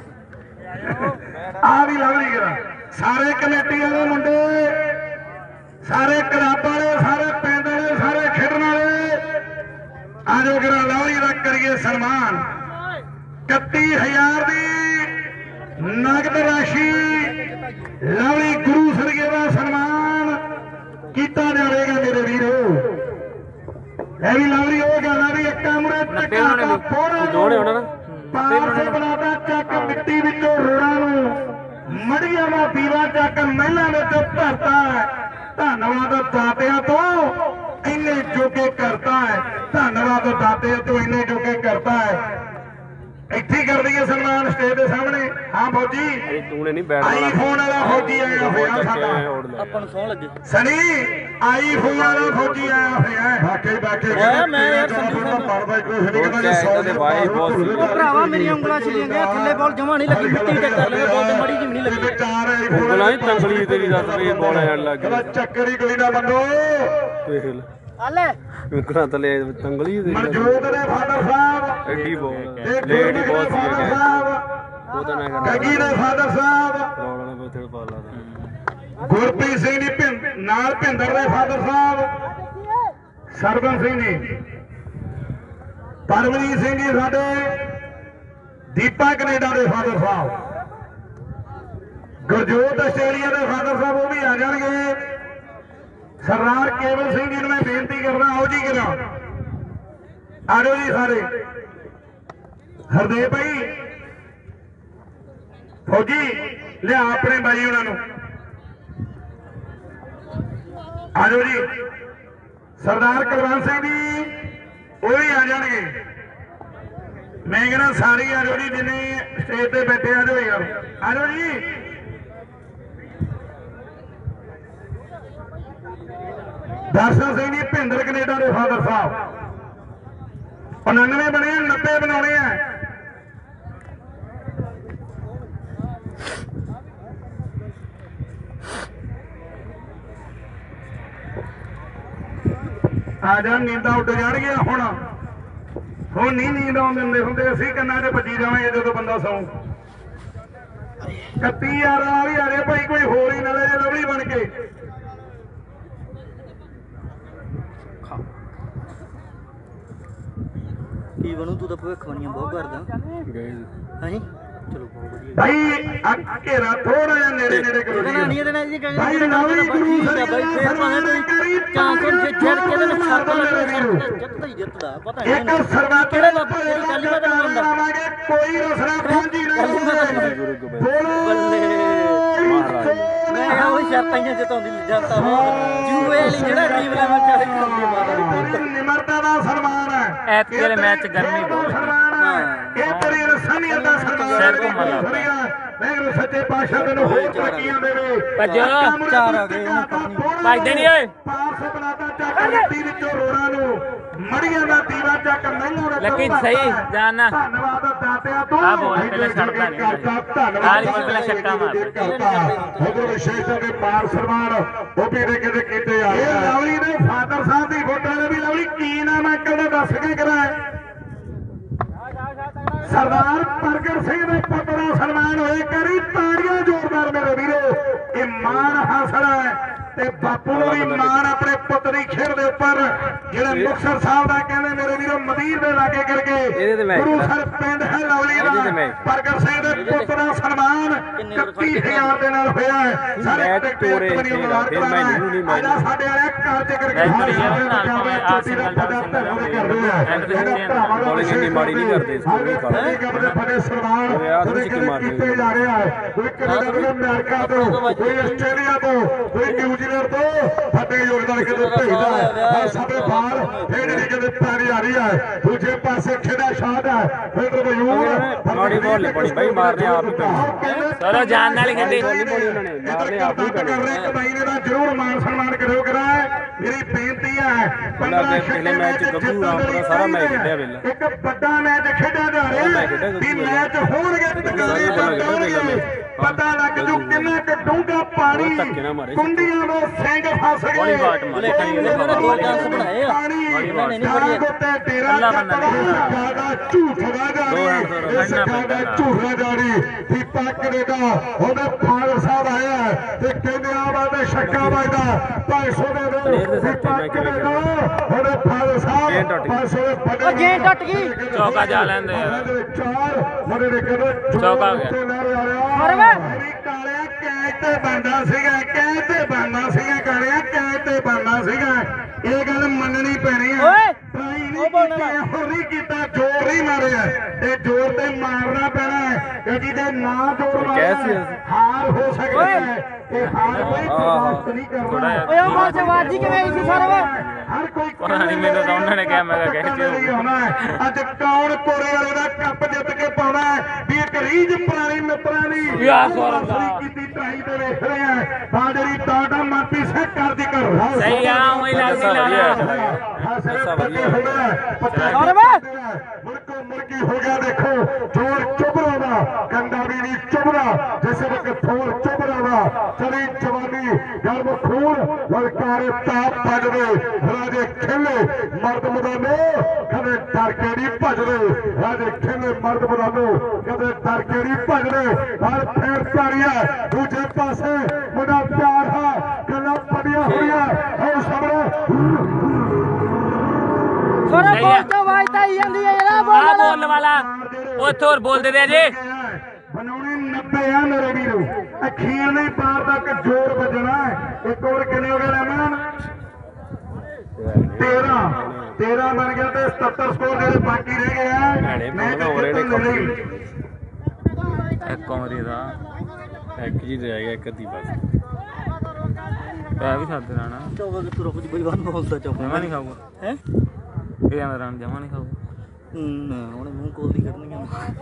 ਆ ਵੀ ਲਵਲੀ ਕਰਾ ਸਾਰੇ ਕਮੇਟੀ ਵਾਲੇ ਮੁੰਡੇ ਸਾਰੇ ਕਲੱਬ ਵਾਲੇ ਸਾਰੇ ਪਿੰਡ ਵਾਲੇ ਸਾਰੇ ਖੇਡਣ ਵਾਲੇ ਆਜੋ ਕਰਾ ਲਵਲੀ ਦਾ ਕਰੀਏ ਸਨਮਾਨ 31000 ਦੀ ਨਗਦ ਰਾਸ਼ੀ ਲਵਲੀ ਗੁਰੂ ਸਰਗੇ ਦਾ ਸਨਮਾਨ ਕੀਤਾ ਜਾਵੇਗਾ ਮੇਰੇ ਵੀਰੋ ਇਹ ਵੀ ਲਵਲੀ ਹੋ ਗਿਆ ਨਾ ਵੀ ਇੱਕ ਕਮਰੇ ਟੱਕਾ ਫੋੜਾ ਦੋੜੇ ਹੋਣਾ ਨਾ ਪਾਰ ਸੇ ਬਣਾਦਾ ਚੱਕ ਮਿੱਟੀ ਵਿੱਚੋਂ ਰੋੜਾਂ ਨੂੰ ਮੜੀਆਂ ਦਾ ਦੀਵਾ ਚੱਕ ਮਹਿਲਾਂ ਵਿੱਚ ਭਰਤਾ ਧੰਨਵਾਦ ਦਾਤਿਆਂ ਤੋਂ ਇੰਨੇ ਜੋਗੇ ਕਰਤਾ ਹੈ ਧੰਨਵਾਦ ਦਾਤਿਆਂ ਤੋਂ ਇੰਨੇ ਜੋਗੇ ਕਰਤਾ ਹੈ ਇੱਥੇ ਕਰ ਦਈਏ ਸਨਮਾਨ ਸਟੇਜ ਦੇ ਸਾਹਮਣੇ ਹਾਂ ਫੌਜੀ ਤੂੰ ਨਹੀਂ ਬੈਠ ਆਈਫੋਨ ਵਾਲਾ ਫੌਜੀ ਆਇਆ ਹੋਇਆ ਸਾਡਾ ਆਪਾਂ ਨੂੰ ਸੌਂ ਲੱਗੇ ਸਨੀ ਆਈਫੋਨ ਵਾਲਾ ਫੌਜੀ ਆਇਆ ਹੋਇਆ ਬਾਕੀ ਮੈਂ ਯਾਰ ਪੜਦਾ ਕੁਝ ਨਹੀਂ ਕਹਿੰਦਾ ਜੀ 100 ਭਰਾਵਾ ਮੇਰੀਆਂ ਉਂਗਲਾਂ ਛਿਲੀਆਂ ਗਿਆ ਥੱਲੇ ਬਾਲ ਜਮਾ ਨਹੀਂ ਲੱਗੀ ਮਿੱਟੀ ਤੇ ਕਰ ਲਿਆ ਬਾਲ ਤੇ ਮੜੀ ਜਿਹੀ ਨਹੀਂ ਲੱਗੀ ਚਾਰ ਆਈਫੋਨ ਉਂਗਲਾਂ ਹੀ ਤੰਗਲੀ ਤੇਰੀ ਦੱਸ ਵੀ ਬੋਲ ਆਣ ਲੱਗ ਕਹਿੰਦਾ ਚੱਕਰ ਹੀ ਕੋਈ ਨਾ ਬੰਦੋ ਵੇਖ ਲੈ ਹਾਲੇ ਉਂਗਲਾਂ ਥੱਲੇ ਤੰਗਲੀ ਦੇ ਮਨਜੋਤ ਦੇ ਫਾਦਰ ਸਾਹਿਬ ਐਡੀ ਬੋਲ ਇਹ ਲੇਡੀ ਬਹੁਤ ਸੀ ਫਾਦਰ ਹੈ ਸਾਹਿਬ ਉਹ ਤਾਂ ਨਾ ਕਰ ਗੱਗੀ ਦੇ ਫਾਦਰ ਸਾਹਿਬ ਰੌਲਾ ਬਥੇੜ ਪਾ ਲਾ ਗੁਰਪ੍ਰੀਤ ਸਿੰਘ ਜੀ ਨਾਲ ਭਿੰਦਰ ਦੇ ਫਾਦਰ ਸਾਹਿਬ ਸਰਵਨ ਸਿੰਘ ਜੀ ਪਰਮਜੀਤ ਸਿੰਘ ਜੀ ਸਾਡੇ ਦੀਪਾ ਕੈਨੇਡਾ ਦੇ ਫਾਦਰ ਸਾਹਿਬ ਗੁਰਜੋਤ ਆਸਟ੍ਰੇਲੀਆ ਦੇ ਫਾਦਰ ਸਾਹਿਬ ਉਹ ਵੀ ਆ ਜਾਣਗੇ ਸਰਦਾਰ ਕੇਵਲ ਸਿੰਘ ਜੀ ਨੂੰ ਮੈਂ ਬੇਨਤੀ ਕਰਦਾ ਆਓ ਜੀ ਕਰਾਂ ਆਜੋ ਜੀ ਸਾਰੇ ਹਰਦੇਵ ਭਾਈ ਫੌਜੀ ਲਿਆ ਆਪਣੇ ਬਾਈ ਉਹਨਾਂ ਨੂੰ ਆਜੋ ਜੀ ਸਰਦਾਰ ਕੁਲਵੰਤ ਸਿੰਘ ਜੀ ਉਹ ਵੀ ਆ ਜਾਣਗੇ ਮੈਂ ਕਹਿੰਦਾ ਸਾਰੇ ਆਜੋ ਜੀ ਜਿੰਨੇ ਸਟੇਜ ਤੇ ਬੈਠੇ ਆਜੋ ਯਾਰ ਆਜੋ ਜੀ ਦਰਸ਼ਨ ਸਿੰਘ ਜੀ ਭਿੰਦਰ ਕੈਨੇਡਾ ਦੇ ਫਾਦਰ ਸਾਹਿਬ 99 ਬਣੇ 90 ਬਣਾਉਣੇ ਆ ਆ ਜਾ ਨੀਂਦਾਂ ਉੱਡ ਜਾਣਗੀਆਂ ਹੁਣ ਨਹੀਂ ਨੀਂਦ ਆਉਣ ਦਿੰਦੇ ਹੁੰਦੇ ਅਸੀਂ ਕੰਨਾਂ 'ਚ ਵੱਜੀ ਜਾਵਾਂਗੇ ਜਦੋਂ ਬੰਦਾ ਸੌਂ 31000 ਆ ਵੀ ਆ ਰਿਹਾ ਭਾਈ ਕੋਈ ਹੋਰ ਹੀ ਨਾਲੇ ਜੇ ਲਵਲੀ ਬਣ ਕੇ ਵੀ ਬਣੂ ਤੂੰ ਤਾਂ ਭਵਿੱਖਬਾਣੀਆਂ ਬਹੁਤ ਕਰਦਾ ਹਾਂਜੀ ਚਲੋ ਬਹੁਤ ਵਧੀਆ ਭਾਈ ਘੇਰਾ ਥੋੜਾ ਜਿਹਾ ਨੇੜੇ ਨੇੜੇ ਕਰੋ ਕਹਿੰਦਾ ਨਹੀਂ ਇਹਦੇ ਨਾਲ ਜੀ ਭਾਈ ਨਵੀਂ ਗੁਰੂ ਬਾਈ ਫੇਰ ਭਾਵੇਂ ਕੋਈ ਚਾਂਸ ਜੇ ਛੇੜ ਕੇ ਤੇ ਛੱਤ ਲੱਗੇ ਜਿੱਤਦਾ ਹੀ ਜਿੱਤਦਾ ਪਤਾ ਇੱਕ ਨਹੀਂ ਸਰਵਾ ਕਿਹੜੇ ਬਾਬਾ ਜੀ ਕੱਲੀ ਮੈਂ ਤੈਨੂੰ ਬੰਦਾ ਲਾਵਾਂਗੇ ਕੋਈ ਰਸਨਾ ਪਹੁੰਚੀ ਨਾ ਮੈਂ ਕਿਹਾ ਉਹ ਸ਼ਰਤਾਂ ਹੀ ਜਿਤਾਉਂਦੀ ਜਾਂਦਾ ਵਾ ਜੂਏ ਵਾਲੀ ਜਿਹੜਾ ਟੀਮ ਲੈਵਲ ਚਾਹੇ ਕਰਦੀ ਮਾਤਾ ਨਿਮਰਤਾ ਦਾ ਸਨਮਾਨ ਹੈ ਐਤਕੀ ਵਾਲੇ ਮੈਚ 'ਚ ਗਰਮੀ ਬਹੁਤ ਹੈ। ਇਹ ਤੇਰੀ ਰਸਮੀਅਤ ਦਾ ਸਨਮਾਨ ਮੈਂ ਸੱਚੇ ਪਾਤਸ਼ਾਹ ਤੈਨੂੰ ਹੋਰ ਤਰੱਕੀਆਂ ਦੇਵੇ ਭੱਜੋ ਚਾਰ ਆ ਗਏ ਭੱਜਦੇ ਨਹੀਂ ਓਏ ਪਾਸ ਬਣਾਤਾ ਚੱਕ ਮਿੱਟੀ ਵਿੱਚੋਂ ਰੋੜਾਂ ਨੂੰ ਮੜੀਆਂ ਦਾ ਦੀਵਾ ਚੱਕ ਮਹਿੰਗੋ ਦਾ ਲੱਕੀ ਸਹੀ ਜਾਨ ਧੰਨਵਾਦ ਦਾਤਿਆਂ ਤੋਂ ਆ ਬੋਲ ਪਹਿਲਾਂ ਛੱਡਦਾ ਨਹੀਂ ਆਲੀ ਪਹਿਲਾਂ ਛੱਕਾ ਮਾਰ ਉਧਰ ਵਿਸ਼ੇਸ਼ਣ ਦੇ ਮਾਰ ਸਨਮਾਨ ਉਹ ਵੀ ਦੇ ਕਿਤੇ ਕੀਤੇ ਆ ਇਹ ਲਵਲੀ ਦੇ ਫਾਦਰ ਸਾਹਿਬ ਦੀ ਫੋਟੋ ਨੇ ਵੀ ਲਵਲੀ ਕੀ ਨਾਮ ਹੈ ਕਦੋਂ ਦੱਸ ਕੇ ਕਰਾਇਆ ਸਰਦਾਰ ਪ੍ਰਗਟ ਸਿੰਘ ਦੇ ਪੁੱਤ ਦਾ ਸਨਮਾਨ ਹੋਏ ਕਰੀ ਤਾੜੀਆਂ ਜ਼ੋਰਦਾਰ ਮੇਰੇ ਵੀਰੋ ਇਹ ਮਾਣ ਹਾਸਲ ਹੈ ਤੇ ਬਾਪੂ ਨੂੰ ਵੀ ਮਾਣ ਆਪਣੇ ਪੁੱਤ ਦੀ ਖੇਡ ਦੇ ਉੱਪਰ ਜਿਹੜੇ ਮੁਕਤਸਰ ਸਾਹਿਬ ਦਾ ਕਹਿੰਦੇ ਮੇਰੇ ਵੀਰੋ ਮਦੀਰ ਦੇ ਲਾਗੇ ਕਰਕੇ ਗੁਰੂ ਸਰ ਪਿੰਡ ਹੈ ਲਵਲੀ ਦਾ ਪ੍ਰਗਟ ਸਿੰਘ ਦੇ ਪੁੱਤ ਦਾ ਸਨਮਾਨ 31000 ਦੇ ਨਾਲ ਹੋਇਆ ਹੈ ਸਾਰੇ ਟਿਕਟ ਬਣੀ ਮੁਬਾਰਕ ਆਜਾ ਸਾਡੇ ਵਾਲੇ ਘਰ ਚ ਕਰਕੇ ਚੋਟੀ ਦਾ ਪਤਾ ਕਰਦੇ ਆ ਇੰਨੀ ਮਾੜੀ ਨਹੀਂ ਕਰਦੇ ਬੜੇ ਸਨਮਾਨ ਉਹਦੇ ਕੀਤੇ ਜਾ ਰਿਹਾ ਹੈ ਕੋਈ ਕੈਨੇਡਾ ਤੋਂ ਅਮਰੀਕਾ ਤੋਂ ਕੋਈ ਆਸਟ੍ਰੇਲੀਆ ਤੋਂ ਕੋਈ ਨਿਊਜ਼ੀਲੈਂਡ ਤੋਂ ਸਾਡੇ ਯੋਗਦਾਨ ਕਿਤੇ ਭੇਜਦਾ ਹੈ ਸਾਡੇ ਬਾਹਰ ਖੇਡ ਨਹੀਂ ਕਿਤੇ ਪੈਰੀ ਆ ਰਹੀ ਹੈ ਦੂਜੇ ਪਾਸੇ ਖੇਡਾ ਸ਼ਾਟ ਹੈ ਫਿਰ ਮਯੂਰ ਮਾੜੀ ਬੋਲ ਬੜੀ ਬਾਈ ਮਾਰਨੇ ਆਪ ਹੀ ਚਲੋ ਜਾਨ ਨਾਲ ਖੇਡੇ ਮਾਰਨੇ ਆਪ ਹੀ ਕਰ ਰਹੇ ਕਮਾਈ ਨੇ ਦਾ ਜ਼ਰੂਰ ਮਾਨ ਸਨਮਾਨ ਕਰਿਓ ਕਰਾ ਮੇਰੀ ਬੇਨਤੀ ਹੈ ਪਹਿਲੇ ਮੈਚ ਗੱਗੂ ਆਪਣਾ ਸਾਰਾ ਮੈਚ ਖੇਡਿਆ ਵੇਲਾ ਇੱਕ ਵੱਡਾ ਮੈਚ ਖੇਡਿਆ ਜਾ ਰਿਹਾ ਵੀ ਮੈਚ ਹੋਣਗੇ ਟਕਰਾਏ ਪਤਾ ਲੱਗ ਜੂ ਕਿੰਨਾ ਕੁ ਡੂੰਘਾ ਪਾਣੀ ਕੁੰਡੀਆਂ ਦੇ ਸਿੰਘ ਫਸ ਗਏ ਦੋ ਚਾਂਸ ਬਣਾਏ ਆ ਇਹਨਾਂ ਨੇ ਨਹੀਂ ਫੜੀਏ ਅੱਲਾ ਬੰਦਾ ਝੂਠ ਨਾ ਜਾਣੀ ਇਸ ਦਾ ਝੂਠ ਨਾ ਜਾਣੀ ਦੀਪਾ ਕੈਨੇਡਾ ਉਹਦੇ ਫਾਦਰ ਸਾਹਿਬ ਆਇਆ ਤੇ ਕਹਿੰਦੇ ਆ ਬਾਦੇ ਛੱਕਾ ਵੱਜਦਾ 500 ਦੇ ਦੋ ਦੀਪਾ ਕੈਨੇਡਾ ਉਹਦੇ ਫਾਦਰ ਸਾਹਿਬ 500 ਦੇ ਵੱਡੇ ਉਹ ਜੇ ਟੱਟ ਗਈ ਚੌਕਾ ਜਾ ਲੈਂਦੇ ਚਾਰ ਬੜੇ ਦੇ ਕਹਿੰਦੇ ਚੌਕਾ ਹੋ ਗਿਆ ਅਰੇ ਵਾ ਕਾਲਿਆ ਕੈਚ ਤੇ ਬੰਦਾ ਸੀਗਾ ਕੈਚ ਤੇ ਬੰਦਾ ਸੀਗਾ ਕਾਲਿਆ ਕੈਚ ਤੇ ਬੰਦਾ ਸੀਗਾ ਇਹ ਗੱਲ ਮੰਨਣੀ ਪੈਣੀ ਹੈ ਓਏ ਟਰਾਈ ਨਹੀਂ ਕੀਤਾ ਹੋਰ ਨਹੀਂ ਕੀਤਾ ਜ਼ੋਰ ਨਹੀਂ ਮਾਰਿਆ ਤੇ ਜ਼ੋਰ ਤੇ ਮਾਰਨਾ ਪੈਣਾ ਹੈ ਕਿ ਜਿਹਦੇ ਨਾ ਜ਼ੋਰ ਮਾਰਿਆ ਹਾਰ ਹੋ ਸਕਦੀ ਹੈ ਇਹ ਹਾਰ ਕੋਈ ਬਰਦਾਸ਼ਤ ਨਹੀਂ ਕਰਨਾ ਓਏ ਉਹ ਮਾਰ ਜਵਾਜੀ ਕਿਵੇਂ ਆਈ ਸੀ ਸਾਰਾ ਵਾ ਹਰ ਕੋਈ ਪਤਾ ਨਹੀਂ ਮੈਨੂੰ ਤਾਂ ਉਹਨਾਂ ਨੇ ਕਿਹਾ ਮੈਂ ਕਿਹਾ ਕਹਿ ਅੱਜ ਕੌਣ ਕੋਰੇ ਵਾਲੇ ਦਾ ਕੱਪ ਜਿੱਤ ਕੇ ਪਾਉਣਾ ਹੈ ਵੀ ਇੱਕ ਰੀਝ ਪੁਰਾਣੀ ਮਿੱਤਰਾਂ ਦੀ ਯਾ ਸੋਰਦਾ ਕੀਤੀ ਟਰਾਈ ਤੇ ਵੇਖ ਰਹੇ ਆ ਤਾਂ ਜਿਹੜੀ ਟਾਟਾ ਮਾਪੀ ਸੈੱਟ ਕਰਦੀ ਕਰ ਸਹੀ ਆ ਉਹ ਲਾਜ਼ੀ ਮੁਰਗੀ ਹੋ ਗਿਆ ਦੇਖੋ ਜੋਰ ਚੁਬਰਾ ਦਾ ਕੰਡਾ ਵੀ ਨਹੀਂ ਚੁਬਰਾ ਜਿਸੇ ਵਕਤ ਥੋਰ ਚੁਬਰਾ ਦਾ ਚਲੀ ਜਵਾਨੀ ਗਰਮ ਖੂਨ ਵਲਕਾਰੇ ਤਾਪ ਭਜਦੇ ਰਾਜੇ ਖੇਲੇ ਮਰਦ ਮਦਾਨੋ ਕਦੇ ਡਰ ਕੇ ਨਹੀਂ ਭਜਦੇ ਰਾਜੇ ਖੇਲੇ ਮਰਦ ਮਦਾਨੋ ਕਦੇ ਡਰ ਕੇ ਨਹੀਂ ਭਜਦੇ ਹਰ ਫੇਰ ਪਿਆਰੀਆ ਦੂਜੇ ਪਾਸੇ ਮੁੰਡਾ ਪਿਆਰ ਹੈ ਗੱਲਾਂ ਪੜੀਆਂ ਹੋਈਆਂ ਉਹ ਸਬਰ ਸਾਰਾ ਬੋਲ ਤੋਂ ਆਵਾਜ਼ ਤਾਂ ਆਈ ਜਾਂਦੀ ਹੈ ਯਾਰ ਆ ਬੋਲਣ ਵਾਲਾ ਉਹ ਇੱਥੇ ਹੋਰ ਬੋਲਦੇ ਦੇ ਅਜੇ ਬਣਾਉਣੀ 90 ਆ ਮੇਰੇ ਵੀਰੋ ਅਖੀਰ ਨਹੀਂ ਪਾਰ ਤੱਕ ਜ਼ੋਰ ਵੱਜਣਾ ਇੱਕ ਹੋਰ ਕਿੰਨੇ ਹੋ ਗਏ ਲੈਮਨ 13 ਬਣ ਗਿਆ ਤੇ 77 ਸਕੋਰ ਜਿਹੜੇ ਬਾਕੀ ਰਹਿ ਗਏ ਆ ਮੈਂ ਇੱਕ ਉਮਰੀ ਦਾ ਇੱਕ ਜੀ ਰਹਿ ਗਿਆ ਇੱਕ ਅੱਧੀ ਬਸ ਪੈ ਵੀ ਸਾਦੇ ਰਾਣਾ ਚੌਵਾ ਕਿ ਤੁਰ ਕੁਝ ਬਈਵਾਨ ਬੋਲਦਾ ਚੌਵਾ ਜਮਾ ਨਹੀਂ ਖਾਊਗਾ ਹੈ ਇਹ ਆਂਦਾ ਰਾਣ ਜਮਾ ਨਹੀਂ ਖਾਊਗਾ ਨਾ ਹੁਣ ਮੂੰਹ ਕੋਲ ਨਹੀਂ ਕਰਨਗੇ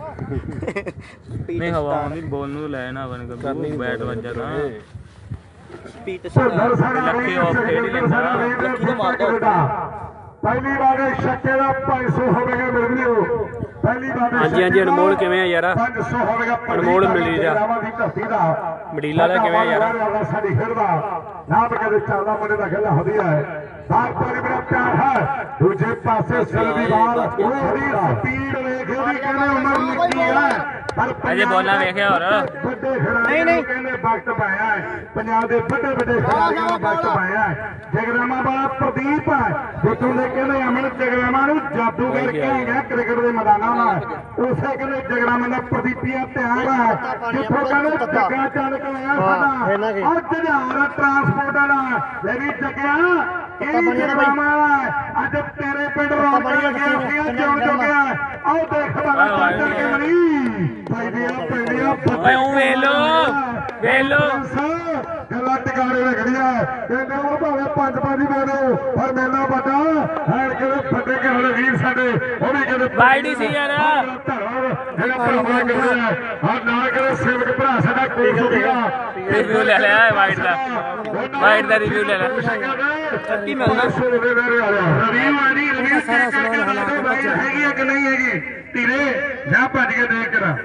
ਨਹੀਂ ਹਵਾ ਆਉਂਦੀ ਬੋਲ ਨੂੰ ਲੈ ਨਾ ਬਣ ਕੇ ਬੈਟ ਵੱਜਾ ਤਾਂ ਸਪੀਡ ਲੱਕੀ ਆਫ ਖੇਡ ਹੀ ਲੈਂਦਾ ਲੱਕੀ ਨੂੰ ਮਾਰਦਾ ਪਹਿਲੀ ਵਾਰ ਛੱਕੇ ਦਾ 500 ਹੋਵੇਗਾ ਮੇਰੇ ਵੀਰੋ ਪਹਿਲੀ ਵਾਰ ਹਾਂਜੀ ਅਨਮੋਲ ਕਿਵੇਂ ਆ ਯਾਰ 500 ਹੋਵੇਗਾ ਅਨਮੋਲ ਮਲੀਰਾ ਦੀ ਧਰਤੀ ਦਾ ਮਡੀਲਾ ਦਾ ਕਿਵੇਂ ਆ ਯਾਰ ਸਾਡੀ ਖੇਡ ਦਾ ਨਾ ਬਕਦੇ ਚੱਲਦਾ ਮੁੰਡੇ ਦਾ ਖੇਲਾ ਵਧੀਆ ਹੈ ਬਾਹਰ ਮੇਰਾ ਪਿਆਰ ਹੈ ਦੂਜੇ ਪਾਸੇ ਸਿਰ ਦੀ ਬਾਲ ਉਹਦੀ ਸਪੀਡ ਵੇਖ ਉਹਦੀ ਕਹਿੰਦੇ ਉਮਰ ਨਿੱਕੀ ਹੈ ਪਰ ਅਜੇ ਬੋਲਾਂ ਵੇਖਿਆ ਹੋਰ ਵੱਡੇ ਖਿਡਾਰੀਆਂ ਨੂੰ ਕਹਿੰਦੇ ਵਕਤ ਪਾਇਆ ਹੈ, ਪੰਜਾਬ ਦੇ ਵੱਡੇ ਖਿਡਾਰੀਆਂ ਨੂੰ ਵਕਤ ਪਾਇਆ ਹੈ। ਜਗਰਾਮਾ ਵਾਲਾ ਪ੍ਰਦੀਪ ਹੈ ਜਿੱਥੋਂ ਦੇ ਕਹਿੰਦੇ ਅਮਨ ਜਗਰਾਮਾ ਨੂੰ ਜਾਦੂਗਰ ਕਿਹਾ ਗਿਆ ਕ੍ਰਿਕਟ ਦੇ ਮੈਦਾਨਾਂ ਨਾਲ, ਉਸੇ ਕਹਿੰਦੇ ਜਗਰਾਮਾ ਦਾ ਪ੍ਰਦੀਪੀਆ ਧਿਆਨ ਹੈ ਜਿੱਥੋਂ ਕਹਿੰਦੇ ਜੱਗਾ ਚੱਲ ਕੇ ਆਇਆ ਸਾਡਾ ਉਹ ਜਹਾਜ਼ ਟਰਾਂਸਪੋਰਟ ਵਾਲਾ ਲੈ ਵੀ ਜੱਗਿਆ ਇਹ ਜਗਰਾਮਾ ਅੱਜ ਤੇਰੇ ਪਿੰਡ ਰੌਣਕ ਲੱਗਿਆ ਸੀ ਜਿਉਂ ਜੋਗਿਆ ਆਓ ਦੇਖ ਵਾਲਾ ਚੱਲ ਕੇ ਮਣੀ ਪੈਂਦੀਆਂ ਓਏ ਉਹ ਵੇਲੋ ਗੱਲਾਂ ਟਿਕਾਣੇ ਰੱਖੜੀਆਂ ਕਹਿੰਦੇ ਉਹ ਭਾਵੇਂ 5-5 ਹੀ ਬੋਲੋ ਪਰ ਮੇਲਾ ਵੱਡਾ ਹੈ ਕਿਤੇ ਵੱਡੇ ਘਰ ਵੀਰ ਸਾਡੇ ਉਹ ਵੀ ਕਿਤੇ ਵਾਈਡ ਸੀ ਯਾਰ ਜਿਹੜਾ ਭਰਾਵਾ ਕਹਿੰਦੇ ਹਾਂ ਨਾਲ ਕਿਤੇ ਸੇਵਕ ਭਰਾ ਸਾਡਾ ਕੋਲ ਹੋ ਗਿਆ ਰਿਵਿਊ ਲੈ ਲਿਆ ਵਾਈਡ ਦਾ ਰਿਵਿਊ ਲੈ ਲਿਆ ਕੀ ਮਿਲਣਾ ਰਿਵਿਊ ਆ ਜੀ ਰਿਵਿਊ ਚੈੱਕ ਕਰਕੇ ਦੱਸੋ ਵਾਈਡ ਹੈਗੀ ਹੈ ਕਿ ਨਹੀਂ ਹੈਗੀ ਧੀਰੇ ਜਾ ਭੱਜ ਕੇ ਦੇਖ ਕਰਾ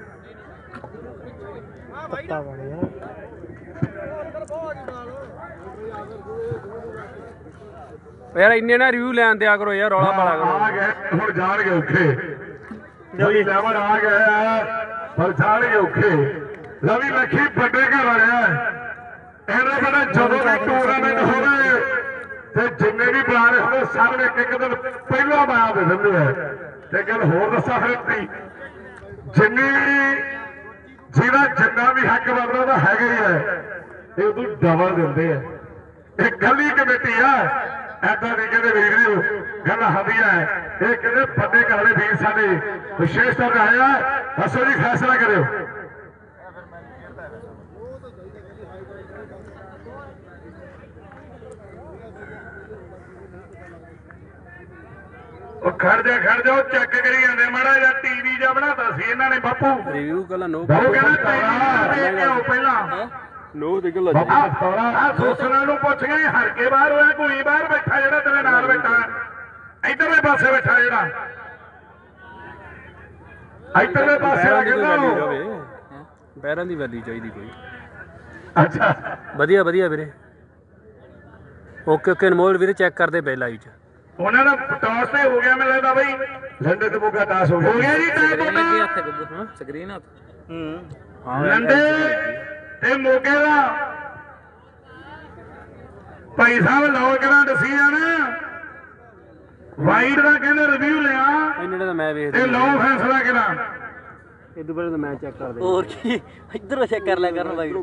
ਪੱਤਾ ਬਣ ਯਾਰ ਯਾਰ ਇੰਨੇ ਨਾ ਰਿਵਿਊ ਲੈਣ ਦਿਆ ਕਰੋ ਯਾਰ ਰੌਲਾ ਪਾਲਾ ਕਰੋ ਆ ਗਏ ਹੁਣ ਜਾਣਗੇ ਔਖੇ ਲਵੀ ਲੈਵਨ ਆ ਗਿਆ ਪਰ ਜਾਣਗੇ ਔਖੇ ਲਵੀ ਲੱਖੀ ਵੱਡੇ ਘਰ ਵਾਲਿਆ ਇਹਨਾਂ ਬੜਾ ਜਦੋਂ ਵੀ ਟੂਰਨਾਮੈਂਟ ਹੋਵੇ ਤੇ ਜਿੰਨੇ ਵੀ ਬੁਲਾਰੇ ਹੁੰਦੇ ਸਾਰੇ ਇੱਕ ਦਿਨ ਪਹਿਲਾਂ ਬਾਅਦ ਦੇ ਦਿੰਦੇ ਆ ਤੇ ਗੱਲ ਹੋਰ ਦੱਸਾਂ ਫਿਰ ਤੀ ਜਿਹਦਾ ਜਿੰਨਾ ਵੀ ਹੱਕ ਬਣਦਾ ਉਹਦਾ ਹੈਗਾ ਹੀ ਹੈ ਇਹ ਉਦੋਂ ਡਬਲ ਦਿੰਦੇ ਆ ਇਹ ਗਲੀ ਕਮੇਟੀ ਆ ਐਦਾਂ ਦੀ ਕਹਿੰਦੇ ਵੀਡੀਓ ਗੱਲ ਹੁੰਦੀ ਹੈ ਇਹ ਕਹਿੰਦੇ ਵੱਡੇ ਘਰ ਵਾਲੇ ਵੀਰ ਸਾਡੇ ਵਿਸ਼ੇਸ਼ ਤੌਰ ਤੇ ਆਇਆ ਦੱਸੋ ਜੀ ਫੈਸਲਾ ਕਰਿਓ ਉਹ ਖੜ ਜਾ ਉਹ ਚੈੱਕ ਕਰੀ ਜਾਂਦੇ ਮਾੜਾ ਜਿਹਾ ਟੀਵੀ ਜਿਹਾ ਬਣਾਤਾ ਸੀ ਇਹਨਾਂ ਨੇ ਬਾਪੂ ਰਿਵਿਊ ਕੱਲਾ ਨੋ ਉਹ ਕਹਿੰਦਾ ਟੀਵੀ ਦੇਖ ਕੇ ਪਹਿਲਾਂ ਨੋ ਦੇ ਕੱਲਾ ਆ ਸੋਸਣਾ ਨੂੰ ਪੁੱਛ ਗਏ ਹਰ ਕੇ ਬਾਹਰ ਹੋਇਆ ਕੋਈ ਬਾਹਰ ਬੈਠਾ ਜਿਹੜਾ ਤੇਰੇ ਨਾਲ ਬੈਠਾ ਇਧਰਲੇ ਪਾਸੇ ਬੈਠਾ ਜਿਹੜਾ ਇਧਰਲੇ ਪਾਸੇ ਆ ਕੇ ਪੈਰਾਂ ਦੀ ਵੈਲੀ ਚਾਹੀਦੀ ਕੋਈ ਅੱਛਾ ਵਧੀਆ ਵੀਰੇ ਓਕੇ ਅਨਮੋਲ ਵੀਰੇ ਚੈੱਕ ਕਰਦੇ ਪਏ ਲਾਈਵ ਚ ਉਹਨਾਂ ਦਾ ਟਾਸ ਤੇ ਹੋ ਗਿਆ ਮੈਨੂੰ ਲੱਗਦਾ ਬਈ ਲੰਡੇ ਤੇ ਮੋਗਾ ਟਾਸ ਹੋ ਗਿਆ ਜੀ ਟਾਈਮ ਸਕਰੀਨ ਹੱਥ ਲੰਡੇ ਤੇ ਮੋਗੇ ਦਾ ਭਾਈ ਸਾਹਿਬ ਲਓ ਕਿਹੜਾ ਡਿਸੀਜਨ ਵਾਈਡ ਦਾ ਕਹਿੰਦੇ ਰਿਵਿਊ ਲਿਆ ਇੰਨੇ ਦਾ ਮੈਂ ਵੇਖ ਤੇ ਲਓ ਫੈਸਲਾ ਕਿਹੜਾ ਇਹ ਤੋਂ ਪਹਿਲਾਂ ਮੈਂ ਚੈੱਕ ਕਰਦੇ ਹੋਰ ਕੀ ਇੱਧਰੋਂ ਚੈੱਕ ਕਰ ਲਿਆ ਕਰਨ ਬਾਈ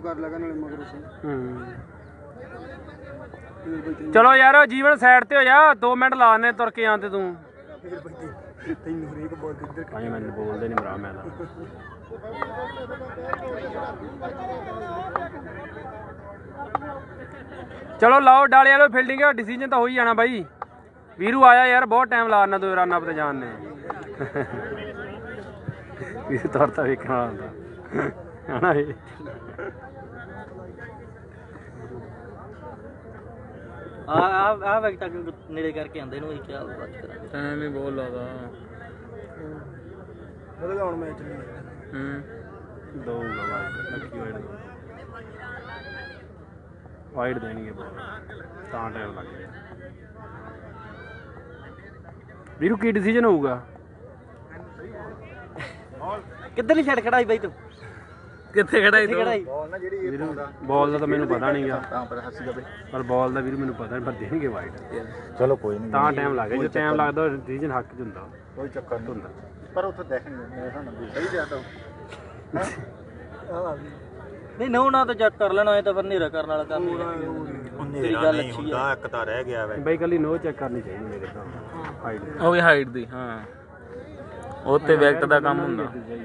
ਚਲੋ ਯਾਰ ਜੀਵਨ ਸਾਈਡ ਤੇ ਹੋ ਜਾ 2 ਮਿੰਟ ਲਾਣੇ ਤੁਰ ਕੇ ਆਂਦੇ ਤੂੰ ਤੈਨੂੰ ਹਰੇਕ ਬੋਲ ਇੱਧਰ ਭਾਈ ਮੈਨੂੰ ਬੋਲਦੇ ਨਹੀਂ ਭਰਾ ਮੈਂ ਤਾਂ ਚਲੋ ਲਾਓ ਡਾਲੇ ਵਾਲੋ ਫੀਲਡਿੰਗ ਡਿਸੀਜਨ ਤਾਂ ਹੋ ਹੀ ਜਾਣਾ ਬਾਈ ਵੀਰੂ ਆਇਆ ਯਾਰ ਬਹੁਤ ਟਾਈਮ ਲਾਣਾ ਤੂੰ ਰਾਨਾ ਤੇ ਜਾਣ ਨੇ ਵੀਰੂ ਤੌਰ ਤਾਂ ਵੇਖਣਾ ਹੁੰਦਾ ਹਨਾ ਇਹ ਆ ਵਕਤ ਨੇੜੇ ਕਰਕੇ ਆਂਦੇ ਨੂੰ ਕੀ ਹਾਲ ਬਾਤ ਕਰਾਂਗੇ ਟਾਈਮ ਹੀ ਬਹੁਤ ਲਾਦਾ ਹੁਣ ਮੈਚ ਨਹੀਂ ਦਊਗਾ ਲੱਕੀ ਵਾਈਡ ਦੇਣਗੇ ਤਾਂ ਟਾਈਮ ਲੱਗ ਜਾਏ ਵੀਰੂ ਕੀ ਡਿਸੀਜਨ ਹੋਊਗਾ ਕਿੱਧਰ ਨਹੀਂ ਛੱਡ ਖੜਾਈ ਬਾਈ ਤੂੰ ਕਿੱਥੇ ਖੜਾਈ ਤੂੰ ਵੀਰੂ ਬਾਲ ਦਾ ਤਾਂ ਮੈਨੂੰ ਪਤਾ ਨਹੀਂਗਾ ਪਰ ਬਾਲ ਦਾ ਵੀਰੂ ਮੈਨੂੰ ਪਤਾ ਨਹੀਂ ਪਰ ਦੇਣਗੇ ਵਾਈਡ ਚਲੋ ਕੋਈ ਨਹੀਂ ਤਾਂ ਟਾਈਮ ਲੱਗ ਗਿਆ ਜੇ ਟਾਈਮ ਲੱਗਦਾ ਡਿਸੀਜਨ ਹੱਕ ਚ ਹੁੰਦਾ ਕੋਈ ਚੱਕਰ ਨਹੀਂ ਹੁੰਦਾ ਪਰ ਉੱਥੇ ਦੇਖਣਗੇ ਮੇਰੇ ਹਿਸਾਬ ਨਾਲ ਸਹੀ ਜਾਂਦਾ ਨਹੀਂ ਨਾ ਤਾਂ ਚੈੱਕ ਕਰ ਲੈਣਾ ਇਹ ਤਾਂ ਫਿਰ ਹਨੇਰਾ ਕਰਨ ਵਾਲਾ ਕੰਮ ਹੀ ਤੇਰੀ ਗੱਲ ਅੱਛੀ ਆ ਇੱਕ ਤਾਂ ਰਹਿ ਗਿਆ ਵੈ ਬਾਈ ਕੱਲੀ ਨੋ ਚੈੱਕ ਕਰਨੀ ਚਾਹੀਦੀ ਮੇਰੇ ਹਿਸਾਬ ਹਾਈਟ ਉਹ ਵੀ ਹਾਈਟ ਦੀ ਹਾਂ ਉੱਤੇ ਵੈਕਟ ਦਾ ਕੰਮ ਹੁੰਦਾ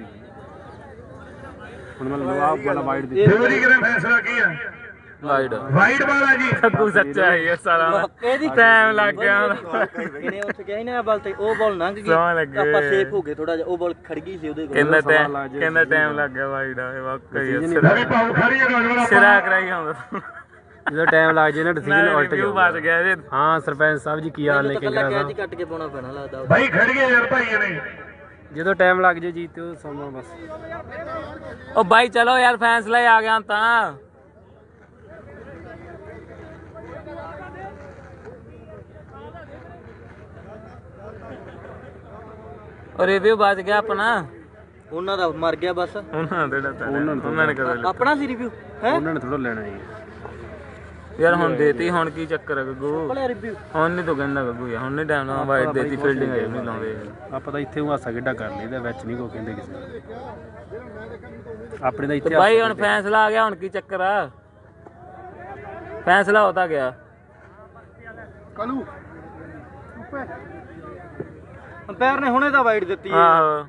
ਹੁਣ ਮੈਂ ਲਵਾਬ ਵਾਲਾ ਵਾਈਡ ਦੀ ਥਿਊਰੀ ਕਰੇ ਫੈਸਲਾ ਕੀ ਹੈ ਵਾਈਡ ਵਾਈਡ ਵਾਲਾ ਜੀ ਸੱਗੂ ਸੱਚਾ ਹੈ ਇਹ ਸਾਰਾ ਟਾਈਮ ਲੱਗ ਗਿਆ ਇਹਨੇ ਉੱਥੇ ਕਿਹਾ ਨਾ ਬਾਲ ਤੇ ਉਹ ਬਾਲ ਲੰਘ ਗਈ ਸੌਂ ਲੱਗੇ। ਆਪਾਂ ਸੇਫ ਹੋ ਗਏ ਥੋੜਾ ਜਿਹਾ ਉਹ ਬਾਲ ਖੜ ਗਈ ਸੀ ਉਹਦੇ ਕੋਲ ਕਹਿੰਦਾ ਟਾਈਮ ਲੱਗ ਗਿਆ ਵਾਈਡ ਇਹ ਵਾਕਈ ਨਵੀਂ ਪਾਉ ਖੜੀ ਹੈ ਨੌਜਵਾਨ ਸਿਰਾ ਕਰਾਈ ਹੁੰਦਾ ਜਦੋਂ ਟਾਈਮ ਲੱਗ ਜੇ ਨਾ ਡਿਸੀਜਨ ਉਲਟ ਰਿਵਿਊ ਬਚ ਗਿਆ ਇਹਦੇ ਹਾਂ ਸਰਪੰਚ ਸਾਹਿਬ ਜੀ ਕੀ ਹਾਲ ਨੇ ਕਿੰਗਰਾ ਕੈਚ ਸਾਹਿਬ ਕੱਟ ਕੇ ਪਾਉਣਾ ਪੈਣਾ ਲੱਗਦਾ ਭਾਈ ਖੜੀ ਹੈ ਯਾਰ ਭਾਈ ਨੇ ਜਦੋਂ ਟਾਈਮ ਲੱਗ ਜੇ ਜੀ ਤੇ ਉਹ ਸਮਾਂ ਬਸ ਉਹ ਬਾਈ ਚਲੋ ਯਾਰ ਫੈਸਲਾ ਹੀ ਆ ਗਿਆ ਤਾਂ ਰਿਵਿਊ ਬਚ ਗਿਆ ਆਪਣਾ ਉਹਨਾਂ ਦਾ ਮਰ ਗਿਆ ਬਸ। ਉਹਨਾਂ ਨੇ ਕਦੋਂ ਆਪਣਾ ਸੀ ਰਿਵਿਊ ਹੈ ਉਹਨਾਂ ਨੇ ਥੋੜਾ ਲੈਣਾ ਜੀ ਯਾਰ ਹੁਣ ਦੇਤੀ ਹੁਣ ਕੀ ਚੱਕਰ ਹੈ ਗੱਗੂ ਭਲੇ ਰਿਵਿਊ ਹੁਣ ਨਹੀਂ ਤੂੰ ਕਹਿੰਦਾ ਗੱਗੂ ਯਾਰ ਹੁਣ ਨਹੀਂ ਟਾਈਮ ਨਾਲ ਵਾਈਟ ਦੇਤੀ ਫੀਲਡਿੰਗ ਆਈ ਨਹੀਂ ਲਾਉਂਦੇ ਆਪਾਂ ਤਾਂ ਇੱਥੇ ਹਾਸਾ ਖੇਡਾ ਕਰ ਲਈਦਾ ਵਿੱਚ ਨਹੀਂ ਕੋ ਕਹਿੰਦੇ ਕਿਸੇ ਆਪਣੇ ਦਾ ਇੱਥੇ ਭਾਈ ਹੁਣ ਫੈਸਲਾ ਆ ਗਿਆ ਹੁਣ ਕੀ ਚੱਕਰ ਆ ਫੈਸਲਾ ਹੋ ਤਾਂ ਗਿਆ ਕਲੂ ਅੰਪਾਇਰ ਨੇ ਹੁਣੇ ਤਾਂ ਵਾਈਟ ਦਿੱਤੀ ਹੈ। ਆਹੋ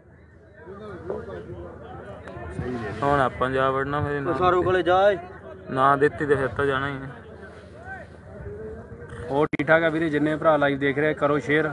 ਹੁਣ ਆਪਾਂ ਜਾ ਵੜਨਾ ਫਿਰ ਸਾਰੂ ਕੋਲੇ ਜਾ ਨਾ ਦਿੱਤੀ ਤੇ ਫਿਰ ਤਾਂ ਜਾਣਾ ਹੀ ਹੈ। ਹੋਰ ਠੀਕ ਠਾਕ ਆ ਵੀਰੇ ਜਿੰਨੇ ਭਰਾ ਲਾਈਵ ਦੇਖ ਰਹੇ ਕਰੋ ਸ਼ੇਅਰ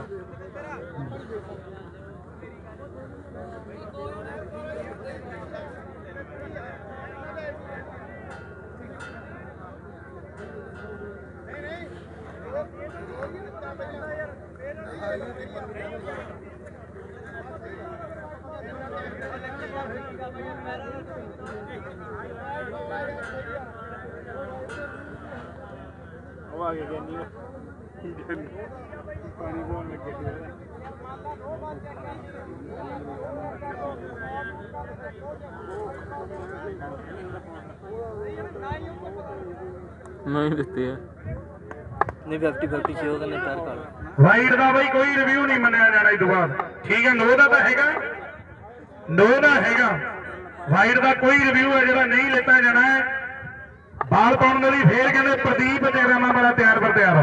ਨਹੀਂ ਦਿੱਤੀ ਹੈ ਨਹੀਂ 50-50 ਸ਼ੇਅਰ ਕਰਨੇ ਪੈਰ ਕਰ ਵਾਈਡ ਦਾ ਬਈ ਕੋਈ ਰਿਵਿਊ ਨਹੀਂ ਮੰਨਿਆ ਜਾਣਾ ਇਸ ਤੋਂ ਬਾਅਦ ਠੀਕ ਹੈ ਨੋ ਦਾ ਤਾਂ ਹੈਗਾ ਨੋ ਦਾ ਹੈਗਾ ਵਾਈਡ ਦਾ ਕੋਈ ਰਿਵਿਊ ਹੈ ਜਿਹੜਾ ਨਹੀਂ ਲਿੱਤਾ ਜਾਣਾ ਹੈ ਬਾਲ ਪਾਉਣ ਦੇ ਲਈ ਫੇਰ ਕਹਿੰਦੇ ਪ੍ਰਦੀਪ ਜਗਰਾਮਾ ਵਾਲਾ ਤਿਆਰ ਬਰ ਤਿਆਰ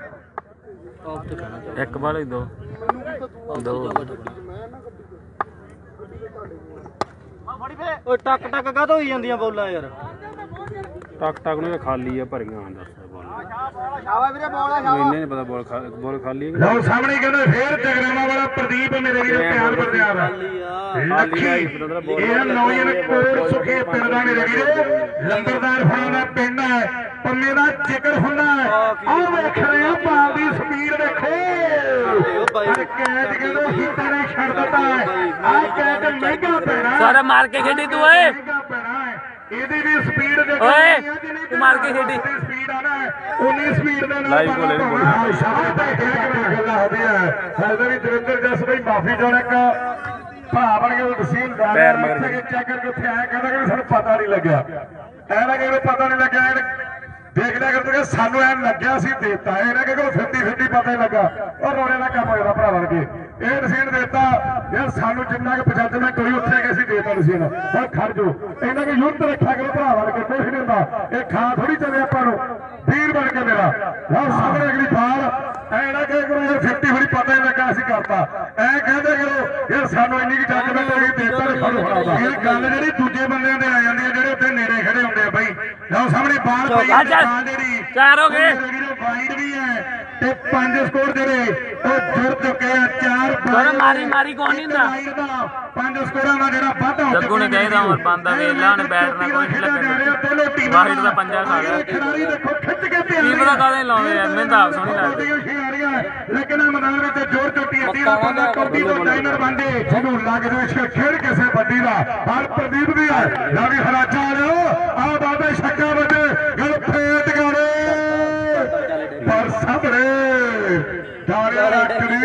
ਇੱਕ ਬਾਲ ਹੀ ਦੋ ਓਏ ਟਕ ਟਕ ਕਾਹਤੋਂ ਹੋਈ ਜਾਂਦੀਆਂ ਬੋਲਾਂ ਯਾਰ ਟਕ ਟਕ ਨੂੰ ਖਾਲੀ ਆ ਭਰੀਆਂ ਆਂ ਦੱਸ ਸ਼ਾਬਾਸ਼ ਵੀਰੇ ਇੰਨੇ ਨਹੀਂ ਪਤਾ ਬੋਲ ਖਾਲੀ ਹੈ ਲਓ ਸਾਹਮਣੇ ਕਹਿੰਦੇ ਫੇਰ ਜਗਰਾਮਾ ਵਾਲਾ ਪ੍ਰਦੀਪ ਮੇਰੇ ਵੀਰੋ ਤਿਆਰ ਬਰ ਤਿਆਰ ਇਹ ਨੌਜਵਾਨ ਕੋਟ ਸੁਖੇ ਪਿੰਡ ਦਾ ਮੇਰੇ ਵੀਰੋ ਲੰਬਰਦਾਰ ਫੜਾਂ ਦਾ ਪਿੰਡ ਹੈ ਪੰਮੇ ਦਾ ਜ਼ਿਕਰ ਹੁੰਦਾ ਹੈ ਆਹ ਵੇਖ ਰਹੇ ਆ ਬਾਲ ਦੀ ਸਪੀਡ ਵੇਖੋ ਪਰ ਕੈਚ ਕਹਿੰਦੇ ਹਿੱਟਾਂ ਨੇ ਛੱਡ ਦਿੱਤਾ ਹੈ ਆਹ ਕੈਚ ਮਹਿੰਗਾ ਪੈਣਾ ਸਾਰਾ ਮਾਰ ਕੇ ਖੇਡੀ ਤੂੰ ਓਏ ਮਹਿੰਗਾ ਪੈਣਾ ਹੈ ਇਹਦੀ ਵੀ ਸਪੀਡ ਦੇ ਓਏ ਤੂੰ ਮਾਰ ਕੇ ਖੇਡੀ ਸਪੀਡ ਆਣਾ ਹੈ ਉਨੀ ਸਪੀਡ ਦੇ ਨਾਲ ਲਾਈਵ ਕੋਲੇ ਵੀ ਹਾਂ ਸ਼ਾਬਾਸ਼ ਤੇ ਗੱਲਾਂ ਹੁੰਦੀਆਂ ਸਾਡੇ ਵੀ ਦਰਿੰਦਰ ਜਸ ਬਈ ਮਾਫੀ ਚਾਹੁੰਦਾ ਇੱਕ ਭਰਾ ਬਣ ਕੇ ਤਹਿਸੀਲਦਾਰ ਪੈਰ ਮਗਰ ਚੈੱਕ ਕਰਕੇ ਉੱਥੇ ਆਇਆ ਕਹਿੰਦਾ ਕਿ ਸਾਨੂੰ ਪਤਾ ਨਹੀਂ ਲੱਗਿਆ ਐਵੇਂ ਕਿ ਪਤਾ ਨਹੀਂ ਲੱਗਿਆ ਦੇਖ ਲਿਆ ਕਰਦੇ ਸਾਨੂੰ ਐਂ ਲੱਗਿਆ ਸੀ ਦੇਤਾ ਇਹਨਾਂ ਕਿ ਕੋਲ 50-50 ਪਤਾ ਹੀ ਲੱਗਾ ਉਹ ਰੋਣੇ ਦਾ ਕੰਮ ਹੋਇਆ ਭਰਾ ਬਣ ਕੇ ਇਹ ਨਸੀਨ ਦੇਤਾ ਯਾਰ ਸਾਨੂੰ ਜਿੰਨਾ ਕਿ 75 ਮਿੰਟ ਹੋਈ ਉੱਥੇ ਗਏ ਸੀ ਦੇਤਾ ਨਸੀਨ ਹੁਣ ਖੜ ਜੋ ਇਹਨਾਂ ਕਿ ਯੁੱਧ ਰੱਖਿਆ ਕਰੋ ਭਰਾ ਬਣ ਕੇ ਕੁਝ ਨਹੀਂ ਹੁੰਦਾ ਇਹ ਖਾ ਥੋੜੀ ਚੱਲੇ ਆਪਾਂ ਨੂੰ ਵੀਰ ਬਣ ਕੇ ਮੇਰਾ ਹੁਣ ਸਾਹਮਣੇ ਅਗਲੀ ਬਾਲ ਐ ਨਾ ਕਹੇ ਕਰੋ ਯਾਰ 50-50 ਪਤਾ ਹੀ ਲੱਗਾ ਅਸੀਂ ਕਰਤਾ ਐ ਕਹਿੰਦੇ ਕਰੋ ਯਾਰ ਸਾਨੂੰ ਇੰਨੀ ਕਿ ਜੱਜਮੈਂਟ ਹੋਈ ਦੇਤਾ ਤੇ ਫੜ ਫੜਾਉਂਦਾ ਇਹ ਗੱਲ ਜਿਹੜੀ ਦੂਜੇ ਬੰਦਿਆਂ ਦੇ ਆ ਜਾਂਦੀ ਹੈ ਜਿਹੜੇ ਉੱਥੇ ਨੇੜੇ ਖੜੇ ਹੁੰਦੇ ਆ ਬਾਈ ਲਓ ਸਾਹਮਣੇ ਬਾਲ ਪਈ ਜਿਹੜੀ ਚਾਰ ਹੋ ਗਏ ਵਾਈਡ ਵੀ ਹੈ ਤੇ 5 ਸਕੋਰ ਜਿਹੜੇ ਉਹ ਜੁੜ ਚੁੱਕੇ ਆ 4 ਮਾਰੀ ਕੌਣ ਨਹੀਂ ਹੁੰਦਾ 5 ਸਕੋਰਾਂ ਦਾ ਜਿਹੜਾ ਵਾਧਾ ਹੋ ਜੱਗੂ ਨੇ ਕਹਿਦਾ ਉਮਰ ਬੰਦਾ ਵੇਲਾ ਉਹਨੇ ਬੈਠਣਾ ਕੋਈ ਨਹੀਂ ਲੱਗਦਾ ਵਾਹਿਦ ਦਾ ਪੰਜਾ ਖਾ ਗਿਆ ਖਿਡਾਰੀ ਦੇਖੋ ਖਿੱਚ ਕੇ ਤੇ ਕੀ ਪਤਾ ਕਾਹਦੇ ਲਾਉਂਦੇ ਯਾਰ ਮੈਨੂੰ ਤਾਂ ਆਪ ਸੋਹਣੀ ਲੱਗਦੀ ਲੇਕਿਨ ਮੈਦਾਨ ਵਿੱਚ ਜੋਰ ਚੋਟੀ ਅੱਧੀ ਦਾ ਬੰਦਾ ਕੌਡੀ ਤੋਂ ਡਾਈਨਰ ਬੰਦੇ ਜਿਹਨੂੰ ਲੱਗ ਜਾਵੇ ਖੇਡ ਕਿਸੇ ਵੱਡੀ ਦਾ ਹਰ ਪ੍ਰਦੀਪ ਵੀ ਆ ਲਾ ਵੀ ਹਰਾਜਾ ਆ ਜਾਓ ਆ ਬਾਬੇ ਛੱਕਾ ਵੱਜੇ ਗੱਲ ਫੇਟ ਗਾਣੇ ਪਰ ਸਾਹਮਣੇ ਡਾਲਿਆ ਰੱਖਣੀ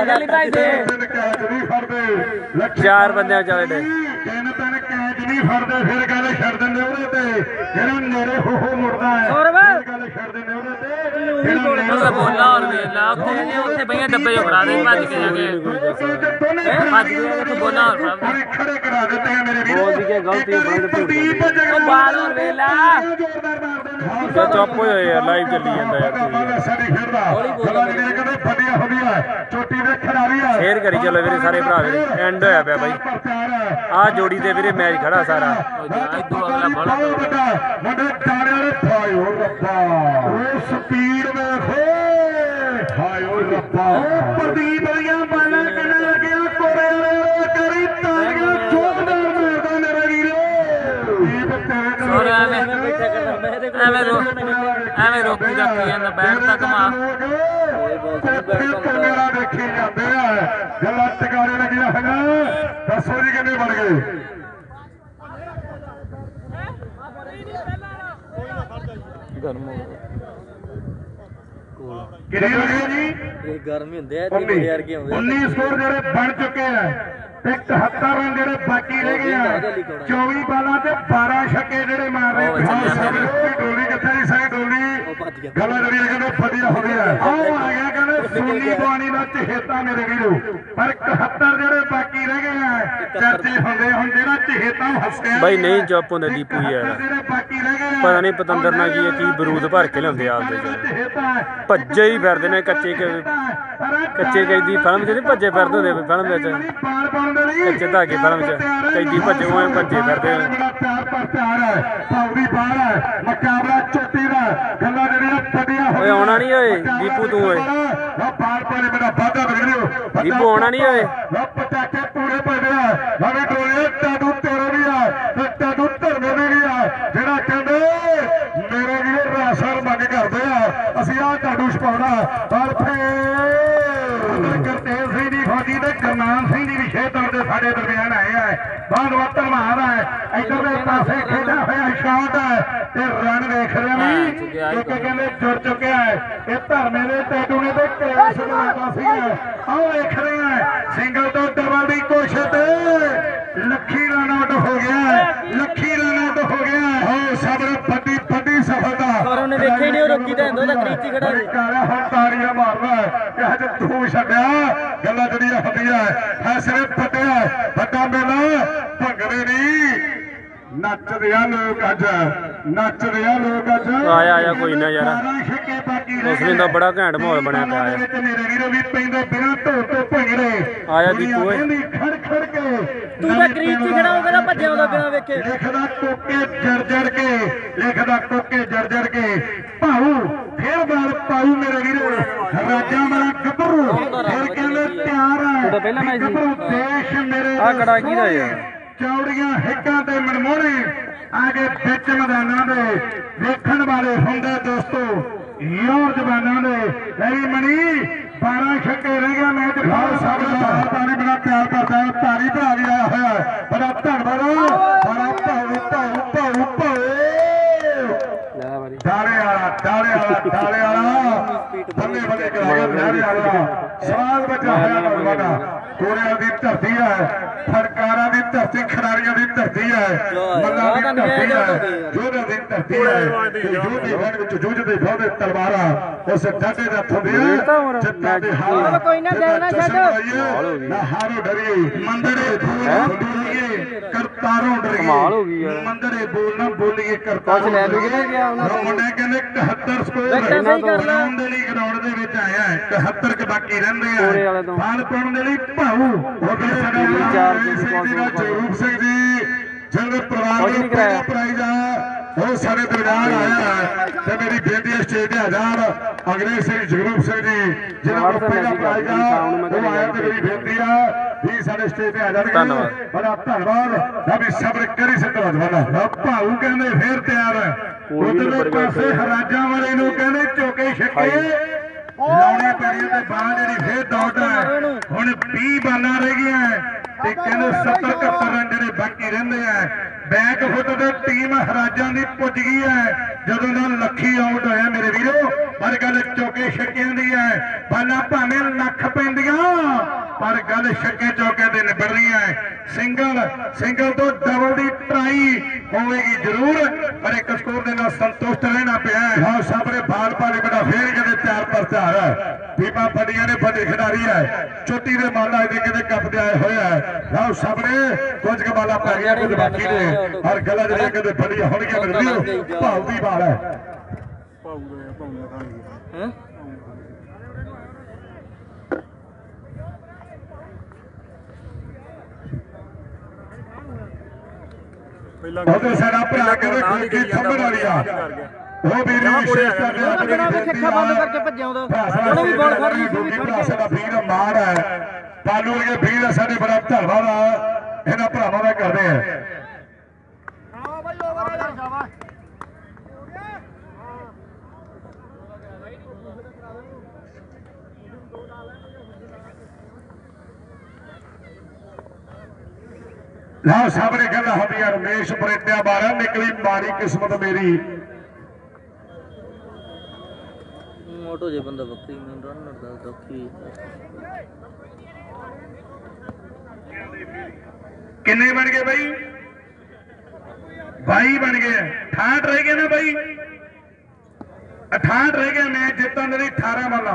ਕੈਚ ਨਹੀਂ ਫੜਦੇ ਚਾਰ ਬੰਦਿਆਂ ਚਾਲੇ ਡੇ ਤਿੰਨ ਕੈਚ ਨਹੀਂ ਫੜਦੇ ਫਿਰ ਗੱਲ ਛੱਡ ਦਿੰਦੇ ਉਹਦੇ ਤੇ ਜਿਹੜਾ ਨੇੜੇ ਹੋ ਮੁੜਦਾ ਹੈ ਗੱਲ ਛੱਡ ਦਿੰਦੇ ਉਹਦੇ ਤੇ ਉਹਦਾ ਬੋਲਾ ਹੋਰ ਵੇਲਾ ਉੱਥੇ ਬਈਆਂ ਡੱਬੇ ਜੋ ਫੜਾ ਦੇ ਭੱਜ ਕੇ ਜਾ ਕੇ ਭੱਜ ਕੇ ਬੋਲਾ ਹੋਰ ਫੜਾ ਦੇ ਖੜੇ ਕਰਾ ਦਿੱਤੇ ਆ ਮੇਰੇ ਵੀਰੋ ਪ੍ਰਦੀਪ ਬਾਲ ਹੋਰ ਵੇਲਾ ਚੁੱਪ ਹੋਏ ਯਾਰ ਲਾਈਵ ਚੱਲੀ ਜਾਂਦਾ ਯਾਰ ਸਾਡੀ ਖੇਡਦਾ ਗੱਲਾਂ ਜਿਹੜੀਆਂ ਕਹਿੰਦੇ ਵੱਡੀਆਂ ਹੁੰਦੀਆਂ ਚੋਟੀ ਦੇ ਖਿਡਾਰੀ ਆ ਸ਼ੇਅਰ ਕਰੀ ਚੱਲੋ ਵੀਰੇ ਸਾਰੇ ਭਰਾ ਵੀਰੇ ਐਂਡ ਹੋਇਆ ਪਿਆ ਬਾਈ ਆਹ ਜੋੜੀ ਤੇ ਵੀਰੇ ਮੈਚ ਖੜਾ ਸਾਰਾ ਇਦੋਂ ਅਗਲਾ ਬੜਾ ਮੁੰਡੇ ਟਾਣੇ ਵਾਲੇ ਹਾਇਓ ਰੱਬਾ ਉਹ ਸਪੀਡ ਵੇਖੋ ਹਾਇਓ ਰੱਬਾ ਉਹ ਪ੍ਰਦੀਪ ਦੀਆਂ ਬਾਲਾਂ ਕਿੰਨੇ ਲੱਗਿਆ ਕੋਰੇ ਵਾਲੇ ਕਰੀ ਤਾਰੀਆਂ ਚੋਕਦਾਰ ਮਾਰਦਾ ਮੇਰੇ ਵੀਰੋ ਦੀਪ ਤੇਰੇ ਹੋਰ ਐਵੇਂ ਰੋਕੀ ਰੱਖੀ ਜਾਂਦਾ ਬੈਠ ਤੱਕ ਮਾ ਮੇਰਾ ਦੇਖੀ ਜਾਂਦੇ ਆ ਗੱਲਾਂ ਟਿਕਾਣੇ ਲੱਗੀਆਂ ਹੈਗਾ ਦੱਸੋ ਜੀ ਕਿੰਨੇ ਬਣ ਗਏ ਗਰਮ ਹੋ ਕਿੰਨੇ ਹੋ ਗਏ ਜੀ ਇਹ ਗਰਮ ਹੀ ਹੁੰਦੇ ਆ ਤੇ ਯਾਰ ਕੀ ਹੁੰਦੇ 19 ਸਕੋਰ ਜਿਹੜੇ ਬਣ ਚੁੱਕੇ ਆ ਤੇ 71 ਰਨ ਜਿਹੜੇ ਬਾਕੀ ਰਹਿ ਗਏ ਆ 24 ਬਾਲਾਂ ਤੇ 12 ਛੱਕੇ ਜਿਹੜੇ ਮਾਰ ਰਹੇ ਡੋਲੀ ਕਿੱਥੇ ਦੀ ਸਾਈ ਡੋਲੀ ਗੱਲਾਂ ਜਿਹੜੀਆਂ ਕਹਿੰਦੇ ਵਧੀਆ ਹੋ ਗਿਆ ਉਹ ਆ ਗਿਆ ਕਹਿੰਦੇ ਸੋਨੀ ਬਵਾਨੀ ਦਾ ਚਹੇਤਾ ਮੇਰੇ ਵੀਰੋ ਪਰ 71 ਜਿਹੜੇ ਬਾਕੀ ਰਹਿ ਗਏ ਆ ਚਰਚੇ ਹੁੰਦੇ ਹੁਣ ਜਿਹੜਾ ਚਹੇਤਾ ਹੱਸਿਆ ਬਾਈ ਨਹੀਂ ਚੁੱਪ ਹੁੰਦੇ ਦੀਪੂ ਯਾਰ ਜਿਹੜੇ ਬਾਕੀ ਰਹਿ ਗਏ ਪਤਾ ਨਹੀਂ ਪਤੰਦਰ ਨਾਲ ਕੀ ਬਰੂਦ ਭਰ ਕੇ ਲਿਆਉਂਦੇ ਆਪਦੇ ਭੱਜੇ ਹੀ ਫਿਰਦੇ ਨੇ ਕੱਚੇ ਕੈਦੀ ਫਿਲਮ 'ਚ ਨਹੀਂ ਭੱਜੇ ਫਿਰਦੇ ਹੁੰਦੇ ਫਿਲਮ ਵਿੱਚ ਕੱਚੇ ਧਾਗੇ ਫਿਲਮ 'ਚ ਕੈਦੀ ਭੱਜੇ ਹੋਏ ਭੱਜੇ ਫਿਰਦੇ ਮੁਕਾਬਲਾ ਚੋਟੀ ਦਾ ਗੱਲਾਂ ਜਿਹੜੀਆਂ ਵੱਡੀਆਂ ਓਏ ਆਉਣਾ ਨਹੀਂ ਓਏ ਦੀਪੂ ਤੂੰ ਓਏ ਦੀਪੂ ਆਉਣਾ ਨਹੀਂ ਓਏ ਪਟਾਕੇ ਪੂਰੇ ਪੈਦੇ ਆ ਨਵੀਂ ਟੋਲੀ ਟਾਡੂ ਤੇਰੇ ਵੀ ਆ ਤੇ ਟਾਡੂ ਧਰਮੇ ਦੇ ਵੀ ਆ ਜਿਹੜਾ ਕਹਿੰਦੇ ਮੇਰੇ ਵੀ ਰਾਸਰ ਮੰਗ ਕਰਦੇ ਆ ਅਸੀਂ ਆ ਟਾਡੂ ਛਪਾਉਣਾ ਪਰ ਫੇਰ ਗੁਰਤੇਜ ਸਿੰਘ ਦੀ ਫੌਜੀ ਤੇ ਗੁਰਨਾਮ ਸਿੰਘ ਦੀ ਵਿਸ਼ੇ ਤੌਰ ਤੇ ਸਾਡੇ ਦਰਮਿਆਨ ਆਏ ਆ ਬਹੁਤ ਬਹੁਤ ਧੰਨਵਾਦ ਹੈ ਇੱਧਰ ਦੇ ਪਾਸੇ ਖੇਡਿਆ ਹੋਇਆ ਸ਼ਾਟ ਹੈ ਤੇ ਰਨ ਵੇਖ ਰਹੇ ਵੀ ਕਿਉਂਕਿ ਕਹਿੰਦੇ ਜੁੜ ਚੁੱਕਿਆ ਹੈ ਇਹ ਧਰਮੇ ਦੇ ਟੈਟੂ ਨੇ ਤੇ ਕੇਸ ਬਣਾਤਾ ਸੀਗਾ ਆਹ ਵੇਖ ਰਹੇ ਆ ਸਿੰਗਲ ਤੋਂ ਡਬਲ ਦੀ ਕੋਸ਼ਿਸ਼ ਲੱਖੀ ਰਨ ਆਊਟ ਹੋ ਗਿਆ ਲੱਖੀ ਰਨ ਆਊਟ ਹੋ ਗਿਆ ਹੋ ਸਭ ਵੱਡੀ ਵੱਡੀ ਸਫਲਤਾ ਪਰ ਉਹਨੇ ਵੇਖਿਆ ਹੀ ਨਹੀਂ ਉਹ ਰੋਕੀ ਤਾਂ ਹਿੰਦੋ ਦਾ ਕਰੀਚੀ ਖੜਾ ਸੀ ਕਾਲਾ ਹੁਣ ਤਾੜੀਆਂ ਮਾਰਦਾ ਕਿ ਅੱਜ ਤੂੰ ਛੱਡਿਆ ਗੱਲਾਂ ਜਿਹੜੀਆਂ ਹੁੰਦੀਆਂ ਫੈਸਲੇ ਫੱਟਿਆ ਵੱਡਾ ਮੇਲਾ ਭੰਗੜੇ ਨਹੀਂ ਨੱਚਦੇ ਆ ਲੋਕ ਅੱਜ ਨੱਚਦੇ ਆ ਲੋਕ ਅੱਜ ਆਇਆ ਕੋਈ ਨਾ ਯਾਰ ਉਸ ਵੇਲੇ ਦਾ ਬੜਾ ਘੈਂਟ ਮਾਹੌਲ ਬਣਿਆ ਪਿਆ ਹੈ ਮੇਰੇ ਵੀਰੋ ਵੀ ਪੈਂਦੇ ਬਿਨਾਂ ਧੋਰ ਤੋਂ ਭੰਗੜੇ ਆਇਆ ਦੀਪੂ ਓਏ ਖੜ ਖੜ ਕੇ ਤੂੰ ਤਾਂ ਕਰੀਚੀ ਖੜਾ ਹੋ ਗਿਆ ਭੱਜਿਆ ਉਹਦਾ ਬਿਨਾਂ ਵੇਖੇ ਲਿਖਦਾ ਕੋਕੇ ਜੜ ਕੇ ਲਿਖਦਾ ਕੋਕੇ ਜੜ ਕੇ ਭਾਊ ਫੇਰ ਬਾਲ ਪਾਊ ਮੇਰੇ ਵੀਰੋ ਰਾਜਾ ਮੇਰਾ ਗੱਭਰੂ ਫਿਰ ਕਹਿੰਦੇ ਪਿਆਰ ਹੈ ਪਹਿਲਾਂ ਮੈਚ ਸੀ ਦੇਸ਼ ਮੇਰੇ ਆ ਕੜਾ ਕੀ ਦਾ ਯਾਰ ਚੌੜੀਆਂ ਹਿੱਕਾਂ ਤੇ ਮਨਮੋਹਣੇ ਆਗੇ ਵਿੱਚ ਮੈਦਾਨਾਂ ਦੇ ਵੇਖਣ ਵਾਲੇ ਹੁੰਦੇ ਦੋਸਤੋ ਯੋਰ ਜਵਾਨਾਂ ਦੇ ਲੈਵੀ ਮਣੀ 12 ਛੱਕੇ ਰਹਿ ਗਿਆ ਮੈਚ ਬਹੁਤ ਸਾਰਾ ਪਾਣੀ ਬੜਾ ਪਿਆਰ ਕਰਦਾ ਭਾਰੀ ਭਰਾ ਵੀ ਆਇਆ ਹੋਇਆ ਬੜਾ ਧੰਨਵਾਦ ਬੜਾ ਭਾਉ ਦਾਲੇ ਵਾਲਾ ਬੱਲੇ ਬੱਲੇ ਕਰਾਇਆ ਦਾਲੇ ਵਾਲਾ ਸਵਾਲ ਬੱਚਾ ਹੋਇਆ ਨੌਜਵਾਨਾ ਕੋਰਿਆਂ ਦੀ ਧਰਤੀ ਹੈ ਫਨਕਾਰਾਂ ਦੀ ਧਰਤੀ ਖਿਡਾਰੀਆਂ ਦੀ ਧਰਤੀ ਹੈ ਮੱਲਾਂ ਦੀ ਧਰਤੀ ਹੈ ਜੋਧਿਆਂ ਦੀ ਧਰਤੀ ਹੈ ਤੇ ਜੋਧੇ ਵਣ ਵਿੱਚ ਜੂਝਦੇ ਫਿਰਦੇ ਤਲਵਾਰਾਂ ਉਸ ਡਾਡੇ ਦਾ ਥੰਬਿਆ ਜਿੱਤਾਂ ਦੇ ਹਾਲ ਕੋਈ ਨਾ ਦੇ ਨਾ ਛੱਡ ਨਾ ਹਾਰੋ ਡਰੀਏ ਮੰਦਰੇ ਬੋਲੀਏ ਕਰਤਾਰੋਂ ਡਰੀਏ ਕਮਾਲ ਹੋ ਗਈ ਯਾਰ ਮੰਦਰੇ ਬੋਲਣਾ ਬੋਲੀਏ ਕਰਤਾਰੋਂ ਲੈ ਲੂ ਕਿਤੇ ਗਿਆ ਮੁੰਡੇ ਕਹਿੰਦੇ 71 ਸਕੋਰ ਗਰਾਊਂਡ ਦੇ ਲਈ ਗਰਾਊਂਡ ਦੇ ਵਿੱਚ ਆਇਆ 71 ਕ ਬਾਕੀ ਰਹਿੰਦੇ ਆ ਫਾਲ ਪਾਉਣ ਦੇ ਲਈ ਭਾਊ ਉਹਦੇ ਸਾਡਾ ਜਗਰੂਪ ਸਿੰਘ ਜੀ ਜਿਹਦੇ ਪਰਿਵਾਰ ਨੂੰ ਪਹਿਲਾ ਪ੍ਰਾਈਜ਼ ਆ ਉਹ ਸਾਡੇ ਦਰਬਾਰ ਆਇਆ ਤੇ ਮੇਰੀ ਬੇਟੀ ਸਟੇਟ ਦੇ ਹਜ਼ਾਰ ਅੰਗਰੇਜ਼ ਸਿੰਘ ਜਗਰੂਪ ਸਿੰਘ ਜੀ ਜਿਹਨਾਂ ਨੂੰ ਪਹਿਲਾ ਪ੍ਰਾਈਜ਼ ਆ ਉਹ ਆਇਆ ਤੇ ਮੇਰੀ ਬੇਟੀ ਆ ਵੀ ਸਾਡੇ ਸਟੇਟ ਦੇ ਹਜ਼ਾਰ ਬੜਾ ਧੰਨਵਾਦ ਨਾ ਵੀ ਸਬਰ ਕਰੀ ਸਿੱਧਾ ਜਵਾਨਾ ਭਾਊ ਕਹਿੰਦੇ ਫੇਰ ਤਿਆਰ ਉਧਰਲੇ ਪਾਸੇ ਹਰਾਜਾਂ ਵਾਲੇ ਨੂੰ ਕਹਿੰਦੇ ਚੋਕੇ ਛੱਕੇ ਲਾਉਣੇ ਪੈਣੀਆਂ ਤੇ ਬਾਹਰ ਜਿਹੜੀ ਫੇਰ ਦੌੜ ਹੈ ਹੁਣ 20 ਬਾਲਾਂ ਰਹਿ ਗਈਆਂ ਤੇ ਕਹਿੰਦੇ 70 71 ਰਨ ਜਿਹੜੇ ਬਾਕੀ ਰਹਿੰਦੇ ਆ ਬੈਕ ਫੁੱਟ ਤੇ ਟੀਮ ਹਰਾਜਾਂ ਦੀ ਪੁੱਜ ਗਈ ਹੈ ਜਦੋਂ ਦਾ ਲੱਖੀ ਆਊਟ ਹੋਇਆ ਮੇਰੇ ਵੀਰੋ ਪਰ ਗੱਲ ਚੌਕੇ ਛੱਕਿਆਂ ਦੀ ਹੈ ਬਾਲਾਂ ਭਾਵੇਂ ਲੱਖ ਪੈਂਦੀਆਂ ਪਰ ਗੱਲ ਛੱਕੇ ਚੌਕੇ ਦੇ ਨਿਬੜ ਰਹੀ ਹੈ ਸਿੰਗਲ ਤੋਂ ਡਬਲ ਦੀ ਟਰਾਈ ਹੋਵੇਗੀ ਜ਼ਰੂਰ ਪਰ ਇੱਕ ਸਕੋਰ ਦੇ ਨਾਲ ਸੰਤੁਸ਼ਟ ਰਹਿਣਾ ਪਿਆ ਹਾਂ ਸਾਹਮਣੇ ਬਾਲ ਪਾਣੀ ਬੜਾ ਫੇਰ ਕਦੇ ਤਿਆਰ ਪਰ ਤਿਆਰ ਹੈ ਟੀਮਾਂ ਵੱਡੀਆਂ ਨੇ ਵੱਡੇ ਖਿਡਾਰੀ ਹੈ ਚੋਟੀ ਦੇ ਮਾਲਾ ਦੇ ਕਿਤੇ ਕੱਪ ਦੇ ਆਏ ਹੋਏ ਹੈ ਲਓ ਸਾਹਮਣੇ ਕੁਝ ਕਮਾਲਾ ਪੈ ਗਿਆ ਕੁਝ ਬਾਕੀ ਨੇ ਹਰ ਗੱਲਾਂ ਜਿਹੜੀਆਂ ਕਦੇ ਵੱਡੀਆਂ ਹੋਣਗੀਆਂ ਮਿਲਦੀ ਭਾਉ ਦੀ ਬਾਲ ਹੈ ਉਹਦੇ ਸਾਡਾ ਭਰਾ ਕਹਿੰਦੇ ਕੀ ਥੰਬੜ ਵਾਲੀ ਆ ਉਹ ਵੀਰ ਵਿਸ਼ੇਸ਼ ਕਰਦੇ ਆ ਬਣਾ ਕੇ ਖੱਖਾ ਬੰਦ ਕਰਕੇ ਭੱਜਿਆ ਉਹਦਾ ਉਹਨੇ ਵੀ ਬਾਲ ਫੜ ਲਈ ਸੀ ਭਰਾ ਸਾਡਾ ਵੀਰ ਮਾਰ ਹੈ ਪਾਲੂ ਵਰਗੇ ਵੀਰ ਸਾਡੇ ਬੜਾ ਧੰਨਵਾਦ ਆ ਇਹਨਾਂ ਭਰਾਵਾਂ ਦਾ ਕਰਦੇ ਆ ਹਾਂ ਬਾਈ ਓਵਰ ਆ ਜਾ ਲਓ ਸਾਹਮਣੇ ਕਹਿੰਦਾ ਹੁੰਦੀ ਆ ਰਮੇਸ਼ ਬਰੇਟਿਆ ਬਾਹਰ ਨਿਕਲੀ ਮਾੜੀ ਕਿਸਮਤ ਮੇਰੀ ਮੋਟੋ ਜੇ ਬੰਦਾ ਬੱਕਰੀ ਮੈਂ ਰਨਰ ਦਾ ਦੁਖੀ ਕਿੰਨੇ ਬਣ ਗਏ ਬਾਈ 22 ਬਣ ਗਏ 68 ਰਹਿ ਗਏ ਨਾ ਬਾਈ 68 ਰਹਿ ਗਏ ਮੈਚ ਜਿੱਤਣ ਦੇ 18 ਵਾਲਾ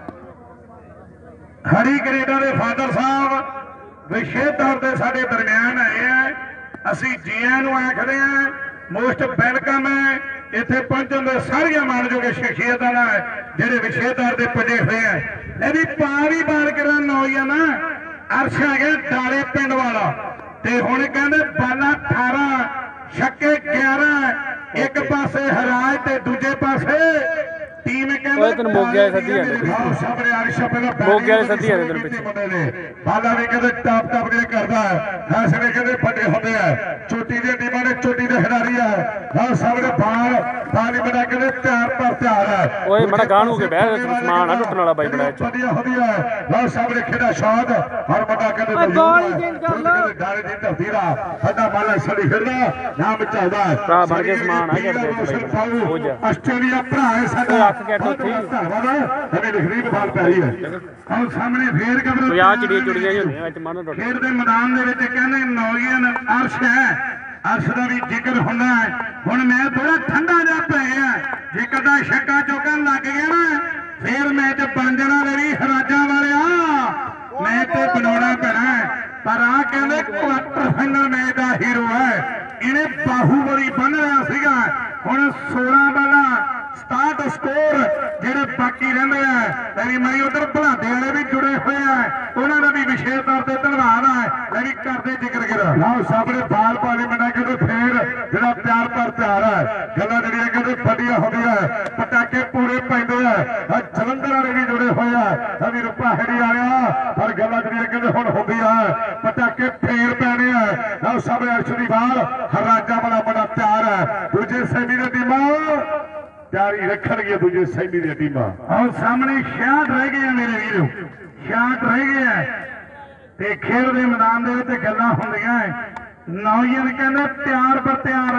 ਹਰੀ ਕੈਨੇਡਾ ਦੇ ਫਾਦਰ ਸਾਹਿਬ ਵਿਸ਼ੇਸ਼ ਤੌਰ ਤੇ ਸਾਡੇ ਦਰਮਿਆਨ ਆਏ ਆ ਅਸੀਂ ਜੀਆਂ ਨੂੰ ਆਖਦੇ ਆ ਮੋਸਟ ਵੈਲਕਮ ਹੈ ਇੱਥੇ ਪਹੁੰਚਣ ਦੇ ਸਾਰੀਆਂ ਮਾਣਯੋਗ ਸ਼ਖਸੀਅਤਾਂ ਦਾ ਜਿਹੜੇ ਵਿਸ਼ੇਸ਼ ਤੌਰ ਤੇ ਪੁੱਜੇ ਹੋਏ ਆ ਇਹ ਵੀ ਪਾਰੀ ਬਾਲ ਕਰਨ ਨੌਜਵਾਨ ਅਰਸ਼ ਆ ਗਿਆ ਡਾਲੇ ਪਿੰਡ ਵਾਲਾ ਤੇ ਹੁਣ ਕਹਿੰਦੇ ਬਾਲਾ 18 ਛੱਕੇ 11 ਇੱਕ ਪਾਸੇ ਹਰਾਜ ਤੇ ਦੂਜੇ ਪਾਸੇ ਟੀਮ ਕਹਿੰਦੇ ਤੈਨੂੰ ਮੋਗੇ ਵਾਲੇ ਸੱਦੀ ਜਾਂਦੇ ਸਾਹਮਣੇ ਅਰਸ਼ ਪਹਿਲਾਂ ਮੋਗੇ ਵਾਲੇ ਸੱਦੀ ਜਾਂਦੇ ਤੈਨੂੰ ਪਿੱਛੇ ਬਾਲਾ ਵੀ ਕਹਿੰਦੇ ਟਾਪ ਟਾਪ ਕੇ ਕਰਦਾ ਹੱਸ ਨੇ ਕਹਿੰਦੇ ਵੱਡੇ ਹੁੰਦੇ ਆ ਚੋਟੀ ਦੀਆਂ ਟੀਮਾਂ ਨੇ ਚੋਟੀ ਦੇ ਖਿਡਾਰੀ ਆ ਹਾਂ ਸਾਹਮਣੇ ਬਾਲ ਬਣਾ ਕਹਿੰਦੇ ਤਿਆਰ ਪਰ ਤਿਆਰ ਹੈ ਓਏ ਬੜਾ ਗਾਣ ਹੋ ਕੇ ਬਹਿ ਸਮਾਨ ਆ ਟੁੱਟਣ ਵਾਲਾ ਬਾਈ ਬੜਾ ਵਧੀਆ ਵਧੀਆ ਲਓ ਸਾਹਮਣੇ ਖੇਡਾ ਸ਼ਾਟ ਹਰ ਬੰਦਾ ਕਹਿੰਦੇ ਗੋਲ ਹੀ ਚੇਂਜ ਕਰ ਲਓ ਡਾਲੇ ਦੀ ਧਰਤੀ ਦਾ ਸਾਡਾ ਮਾਲਾ ਸੜੀ ਫਿਰਦਾ ਨਾਮ ਚੱਲਦਾ ਭਰਾ ਬਣ ਕੇ ਸਮਾਨ ਆ ਕਰਦੇ ਹੋ ਜਾ ਆਸਟ੍ਰੇਲੀਆ ਭਰਾ ਹੈ ਸਾਡਾ ਰੱਖ ਕੇ ਉੱਥੇ ਧੰਨਵਾਦ ਹਮੇ ਲਿਖਣੀ ਬਾਲ ਪੈ ਰਹੀ ਹੈ ਆਹ ਸਾਹਮਣੇ ਫੇਰ ਕਬਰ ਕੋਈ ਆ ਚਿੜੀਆਂ ਚੁੜੀਆਂ ਹੀ ਹੁੰਦੀਆਂ ਵਿੱਚ ਮਨ ਟੁੱਟ ਖੇਡ ਦੇ ਮੈਦਾਨ ਦੇ ਵਿੱਚ ਕਹਿੰਦੇ ਨੌਜਵਾਨ ਅਰਸ਼ ਹੈ ਅਰਸ਼ ਦਾ ਵੀ ਜ਼ਿਕਰ ਹੁੰਦਾ ਹੈ ਹੁਣ ਮੈਂ ਥੋੜਾ ਠੰਡਾ ਜਿਹਾ ਪੈ ਗਿਆ ਜ਼ਿਕਰ ਦਾ ਛੱਕਾ ਚੁੱਕਣ ਲੱਗ ਗਿਆ ਨਾ ਫੇਰ ਮੈਚ ਬਣ ਜਾਣਾ ਮੇਰੀ ਹਰਾਜਾਂ ਵਾਲਿਆ ਮੈਚ ਤੇ ਬਣਾਉਣਾ ਪੈਣਾ ਪਰ ਆ ਕਹਿੰਦੇ ਕੁਆਟਰ ਫਾਈਨਲ ਮੈਚ ਦਾ ਹੀਰੋ ਹੈ ਇਹਨੇ ਬਾਹੂਬਲੀ ਬੰਨ ਰਿਹਾ ਸੀਗਾ ਹੁਣ 16 ਬਾਲਾਂ 67 ਸਕੋਰ ਜਿਹੜੇ ਬਾਕੀ ਰਹਿੰਦੇ ਆ ਤੇਰੀ ਮਰੀ ਉਧਰ ਭਲਾਡੇ ਵਾਲੇ ਵੀ ਜੁੜੇ ਹੋਏ ਆ ਉਹਨਾਂ ਦਾ ਵੀ ਵਿਸ਼ੇਸ਼ ਤੌਰ ਤੇ ਧੰਨਵਾਦ ਹੈ ਇਹ ਵੀ ਕਰਦੇ ਜ਼ਿਕਰ ਕਰ ਲਓ ਸਾਹਮਣੇ ਬਾਲ ਪਾਣੀ ਬਣਾ ਕੇ ਫੇਰ ਜਿਹੜਾ ਪਿਆਰ ਪਰ ਤਿਆਰ ਹੈ ਗੱਲਾਂ ਜਿਹੜੀਆਂ ਕਹਿੰਦੇ ਵੱਡੀਆਂ ਹੁੰਦੀਆਂ ਪਟਾਕੇ ਪੂਰੇ ਪੈਂਦੇ ਆ ਜਲੰਧਰ ਵਾਲੇ ਵੀ ਜੁੜੇ ਹੋਏ ਆ ਵੀ ਰੁਪਾ ਹੈੜੀ ਵਾਲਿਆ ਪਰ ਗੱਲਾਂ ਜਿਹੜੀਆਂ ਕਹਿੰਦੇ ਹੁਣ ਹੁੰਦੀਆਂ ਪਟਾਕੇ ਫੇਰ ਪੈਣੇ ਆ ਲਓ ਸਾਹਮਣੇ ਅਰਸ਼ ਦੀ ਬਾਲ ਹਰਾਜਾ ਵਾਲਾ ਬੜਾ ਤਿਆਰ ਹੈ ਦੂਜੇ ਸੈਮੀ ਦੀ ਟੀਮਾਂ ਤਿਆਰੀ ਰੱਖਣਗੇ ਦੂਜੇ ਸੈਮੀ ਦੀਆਂ ਟੀਮਾਂ ਆਹ ਸਾਹਮਣੇ 66 ਰਹਿ ਗਏ ਆ ਮੇਰੇ ਵੀਰੋ 66 ਰਹਿ ਗਏ ਆ ਤੇ ਖੇਡ ਦੇ ਮੈਦਾਨ ਦੇ ਵਿੱਚ ਗੱਲਾਂ ਹੁੰਦੀਆਂ ਨੌਜਵਾਨ ਕਹਿੰਦੇ ਤਿਆਰ ਪਰ ਤਿਆਰ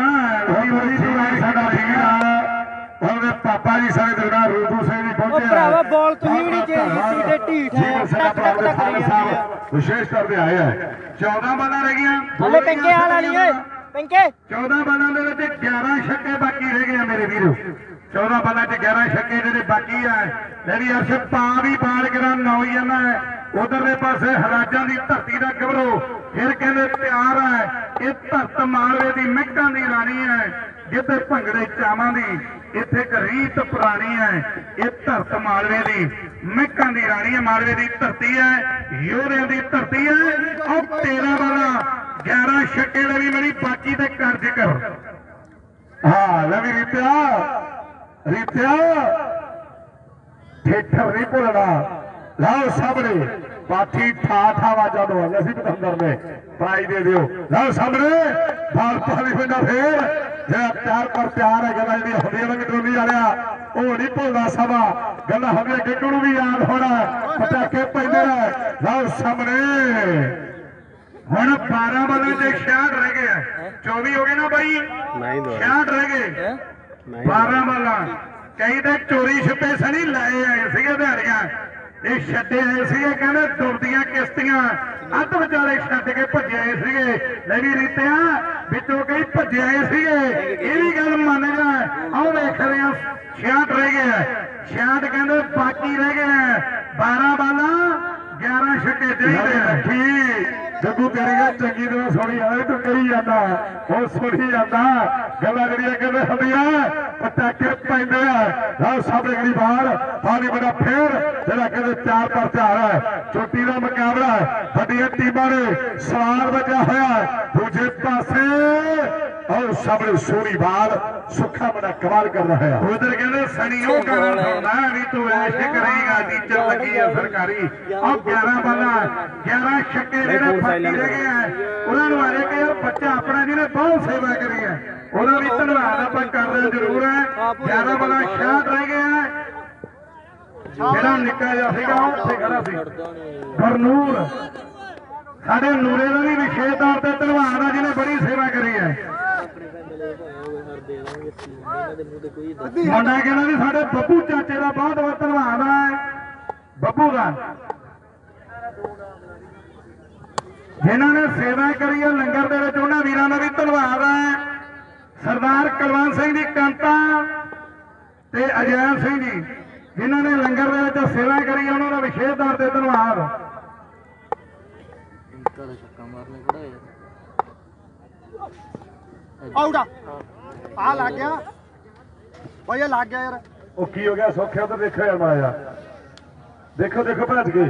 ਆ ਸਾਡਾ ਵੀਰ ਉਹਦੇ ਪਾਪਾ ਜੀ ਸਾਰੇ ਦਰਬਾਰ ਰੂਪੂ ਸਿੰਘ ਜੀ ਪਹੁੰਚੇ ਭਰਾਵਾ ਬਾਲ ਤੁਸੀਂ ਵੀ ਨਹੀਂ ਚੇਂਜ ਕੀਤੀ ਤੇ ਢੀਠ ਹੈ ਟੱਕ ਟੱਕ ਟੱਕ ਕਰੀ ਜਾਂਦੀ ਹੈ ਵਿਸ਼ੇਸ਼ ਤੌਰ ਤੇ ਆਏ ਆ 14 ਬਾਲਾਂ ਰਹਿ ਗਈਆਂ ਹਲੇ ਪਿੰਕੇ ਹਾਲ ਵਾਲੀ ਓਏ ਪਿੰਕੇ 14 ਬਾਲਾਂ ਦੇ ਵਿੱਚ 11 ਛੱਕੇ ਬਾਕੀ ਰਹਿ ਗਏ ਆ ਮੇਰੇ ਵੀਰੋ 14 ਬਾਲਾਂ 'ਚ 11 ਛੱਕੇ ਜਿਹੜੇ ਬਾਕੀ ਆ ਲੈ ਵੀ ਅਰਸ਼ ਪਾ ਵੀ ਬਾਲ ਕਰਾਂ ਨੌਜਵਾਨ ਹੈ ਉਧਰਲੇ ਪਾਸੇ ਹਰਾਜਾਂ ਦੀ ਧਰਤੀ ਦਾ ਗੱਭਰੂ ਫਿਰ ਕਹਿੰਦੇ ਪਿਆਰ ਹੈ ਇਹ ਧਰਤ ਮਾਲਵੇ ਦੀ ਮਿੱਕਾਂ ਦੀ ਰਾਣੀ ਹੈ ਜਿੱਥੇ ਭੰਗੜੇ ਚਾਵਾਂ ਦੀ ਇੱਥੇ ਇੱਕ ਰੀਤ ਪੁਰਾਣੀ ਹੈ ਇਹ ਧਰਤ ਮਾਲਵੇ ਦੀ ਮਿੱਕਾਂ ਦੀ ਰਾਣੀ ਹੈ ਮਾਲਵੇ ਦੀ ਧਰਤੀ ਹੈ ਯੋਧਿਆਂ ਦੀ ਧਰਤੀ ਹੈ ਉਹ 13 ਵਾਲਾ 11 ਛੱਕੇ ਦੇ ਵੀ ਮੇਰੀ ਬਾਕੀ ਤੇ ਕਰ ਜ਼ਿਕਰ ਹਾਂ ਲੈ ਵੀ ਰੀਤਿਆ ਠੇਠਰ ਨਹੀਂ ਭੁੱਲਣਾ ਲਓ ਸਾਹਮਣੇ ਪਾਠੀ ਠਾ ਵਾਜਾ ਦੋ ਅਸੀਂ ਬਤੰਦਰ ਨੇ ਪ੍ਰਾਈਜ਼ ਦੇ ਦਿਓ ਲਓ ਸਾਹਮਣੇ ਬਾਲ ਪਾਲੀ ਪੈਂਦਾ ਫੇਰ ਜਿਹੜਾ ਪਿਆਰ ਪਰ ਪਿਆਰ ਹੈ ਗੱਲਾਂ ਜਿਹੜੀਆਂ ਹੁੰਦੀਆਂ ਨੇ ਟੋਲੀ ਵਾਲਿਆ ਉਹ ਨਹੀਂ ਭੁੱਲਦਾ ਸਭਾ ਗੱਲਾਂ ਹੁੰਦੀਆਂ ਗੱਗੂ ਨੂੰ ਵੀ ਯਾਦ ਹੋਣਾ ਪਟਾਕੇ ਪੈਂਦੇ ਨੇ ਲਓ ਸਾਹਮਣੇ ਹੁਣ 12 ਬਾਲਾਂ ਦੇ 66 ਰਹਿ ਗਏ ਆ 24 ਹੋ ਗਏ ਨਾ ਬਾਈ 66 ਰਹਿ ਗਏ 12 ਬਾਲਾਂ ਕਈ ਤਾਂ ਚੋਰੀ ਛੁਪੇ ਸਣੀ ਲਾਏ ਆਏ ਸੀਗੇ ਦਿਹਾੜੀਆਂ ਇਹ ਛੱਡੇ ਆਏ ਸੀਗੇ ਕਹਿੰਦੇ ਡੁੱਬਦੀਆਂ ਕਿਸ਼ਤੀਆਂ ਅੱਧ ਵਿਚਾਲੇ ਛੱਡ ਕੇ ਭੱਜੇ ਆਏ ਸੀਗੇ ਲੈ ਵੀ ਰੀਤਿਆ ਵਿੱਚੋਂ ਕਈ ਭੱਜੇ ਆਏ ਸੀਗੇ ਇਹ ਵੀ ਗੱਲ ਮੰਨ ਜਾ ਆਹ ਵੇਖ ਰਹੇ ਆ 66 ਰਹਿ ਗਏ 66 ਕਹਿੰਦੇ ਬਾਕੀ ਰਹਿ ਗਏ 12 ਬਾਲਾਂ 11 ਛੱਕੇ ਚਾਹੀਦੇ ਠੀਕ ਜੱਗੂ ਤੇਰੀ ਗੱਲ ਚੰਗੀ ਤਰ੍ਹਾਂ ਸੁਣੀ ਆਏ ਤੂੰ ਕਰੀ ਜਾਂਦਾ ਉਹ ਸੁਣੀ ਜਾਂਦਾ ਗੱਲਾਂ ਜਿਹੜੀਆਂ ਕਹਿੰਦੇ ਹੁੰਦੀਆਂ ਪਟਾਕੇ ਪੈਂਦੇ ਆ ਲਓ ਸਾਹਮਣੇ ਅਗਲੀ ਬਾਲ ਪਾਣੀ ਬੜਾ ਫੇਰ ਜਿਹੜਾ ਕਹਿੰਦੇ ਤਿਆਰ ਪਰ ਤਿਆਰ ਹੈ ਚੋਟੀ ਦਾ ਮੁਕਾਬਲਾ ਵੱਡੀਆਂ ਟੀਮਾਂ ਨੇ ਸਵਾਰ ਵੱਜਿਆ ਹੋਇਆ ਦੂਜੇ ਪਾਸੇ और सामने सोनी बाल सुखा बड़ा कमाल कर रहा है उधर कहते सनियों का भी तो ऐसे करेगा टीचर लगी है सरकारी और 11 बाला 11 छक्के ਜਿਹੜੇ ਬਾਕੀ ਰਹਿ ਗਏ ਆ ਉਹਨਾਂ ਨੂੰ ਆਰੇ ਕਿ ਯਾਰ ਬੱਚਾ ਆਪਣਾ ਜਿਹਨੇ ਬਹੁਤ ਸੇਵਾ ਕਰੀ ਹੈ ਉਹਦਾ ਵੀ ਧੰਨਵਾਦ ਆਪਾਂ ਕਰਦੇ ਜ਼ਰੂਰ ਹੈ 11 ਬਾਲਾ 66 ਰਹਿ ਗਏ ਆ ਜਿਹੜਾ ਨਿੱਕਾ ਜਿਹਾ ਸੀਗਾ ਉੱਥੇ ਖੜਾ ਸੀ ਗੁਰਨੂਰ ਸਾਡੇ ਨੂਰੇ ਦਾ ਵੀ ਵਿਸ਼ੇਸ਼ ਤੌਰ ਤੇ ਧੰਨਵਾਦ ਆ ਜਿਹਨੇ ਬੜੀ ਸੇਵਾ ਕਰੀ ਹੈ ਮੁੰਡਾ ਕਹਿੰਦਾ ਵੀ ਸਾਡੇ ਬੱਬੂ ਚਾਚੇ ਦਾ ਬਹੁਤ ਬਹੁਤ ਧੰਨਵਾਦ ਹੈ ਬੱਬੂ ਦਾ ਜਿਨ੍ਹਾਂ ਨੇ ਸੇਵਾ ਕਰੀ ਹੈ ਲੰਗਰ ਦੇ ਵਿੱਚ ਉਹਨਾਂ ਵੀਰਾਂ ਦਾ ਵੀ ਧੰਨਵਾਦ ਹੈ। ਸਰਦਾਰ ਕੁਲਵੰਤ ਸਿੰਘ ਜੀ ਕੰਤਾ ਤੇ ਅਜੈਬ ਸਿੰਘ ਜੀ ਜਿਨ੍ਹਾਂ ਨੇ ਲੰਗਰ ਦੇ ਵਿੱਚ ਸੇਵਾ ਕਰੀ ਉਹਨਾਂ ਦਾ ਵਿਸ਼ੇਸ਼ ਤੌਰ ਤੇ ਧੰਨਵਾਦ। ਛੱਕਾ ਮਾਰਨੇ ਖੜਾ ਆਊਟ ਆ ਲੱਗ ਗਿਆ ਭਾਈ, ਇਹ ਲੱਗ ਗਿਆ ਯਾਰ। ਉਹ ਕੀ ਹੋ ਗਿਆ ਸੌਖਿਆ ਉਧਰ ਦੇਖੋ ਯਾਰ ਮਾਇਆ, ਦੇਖੋ ਦੇਖੋ ਭੱਜ ਗਏ।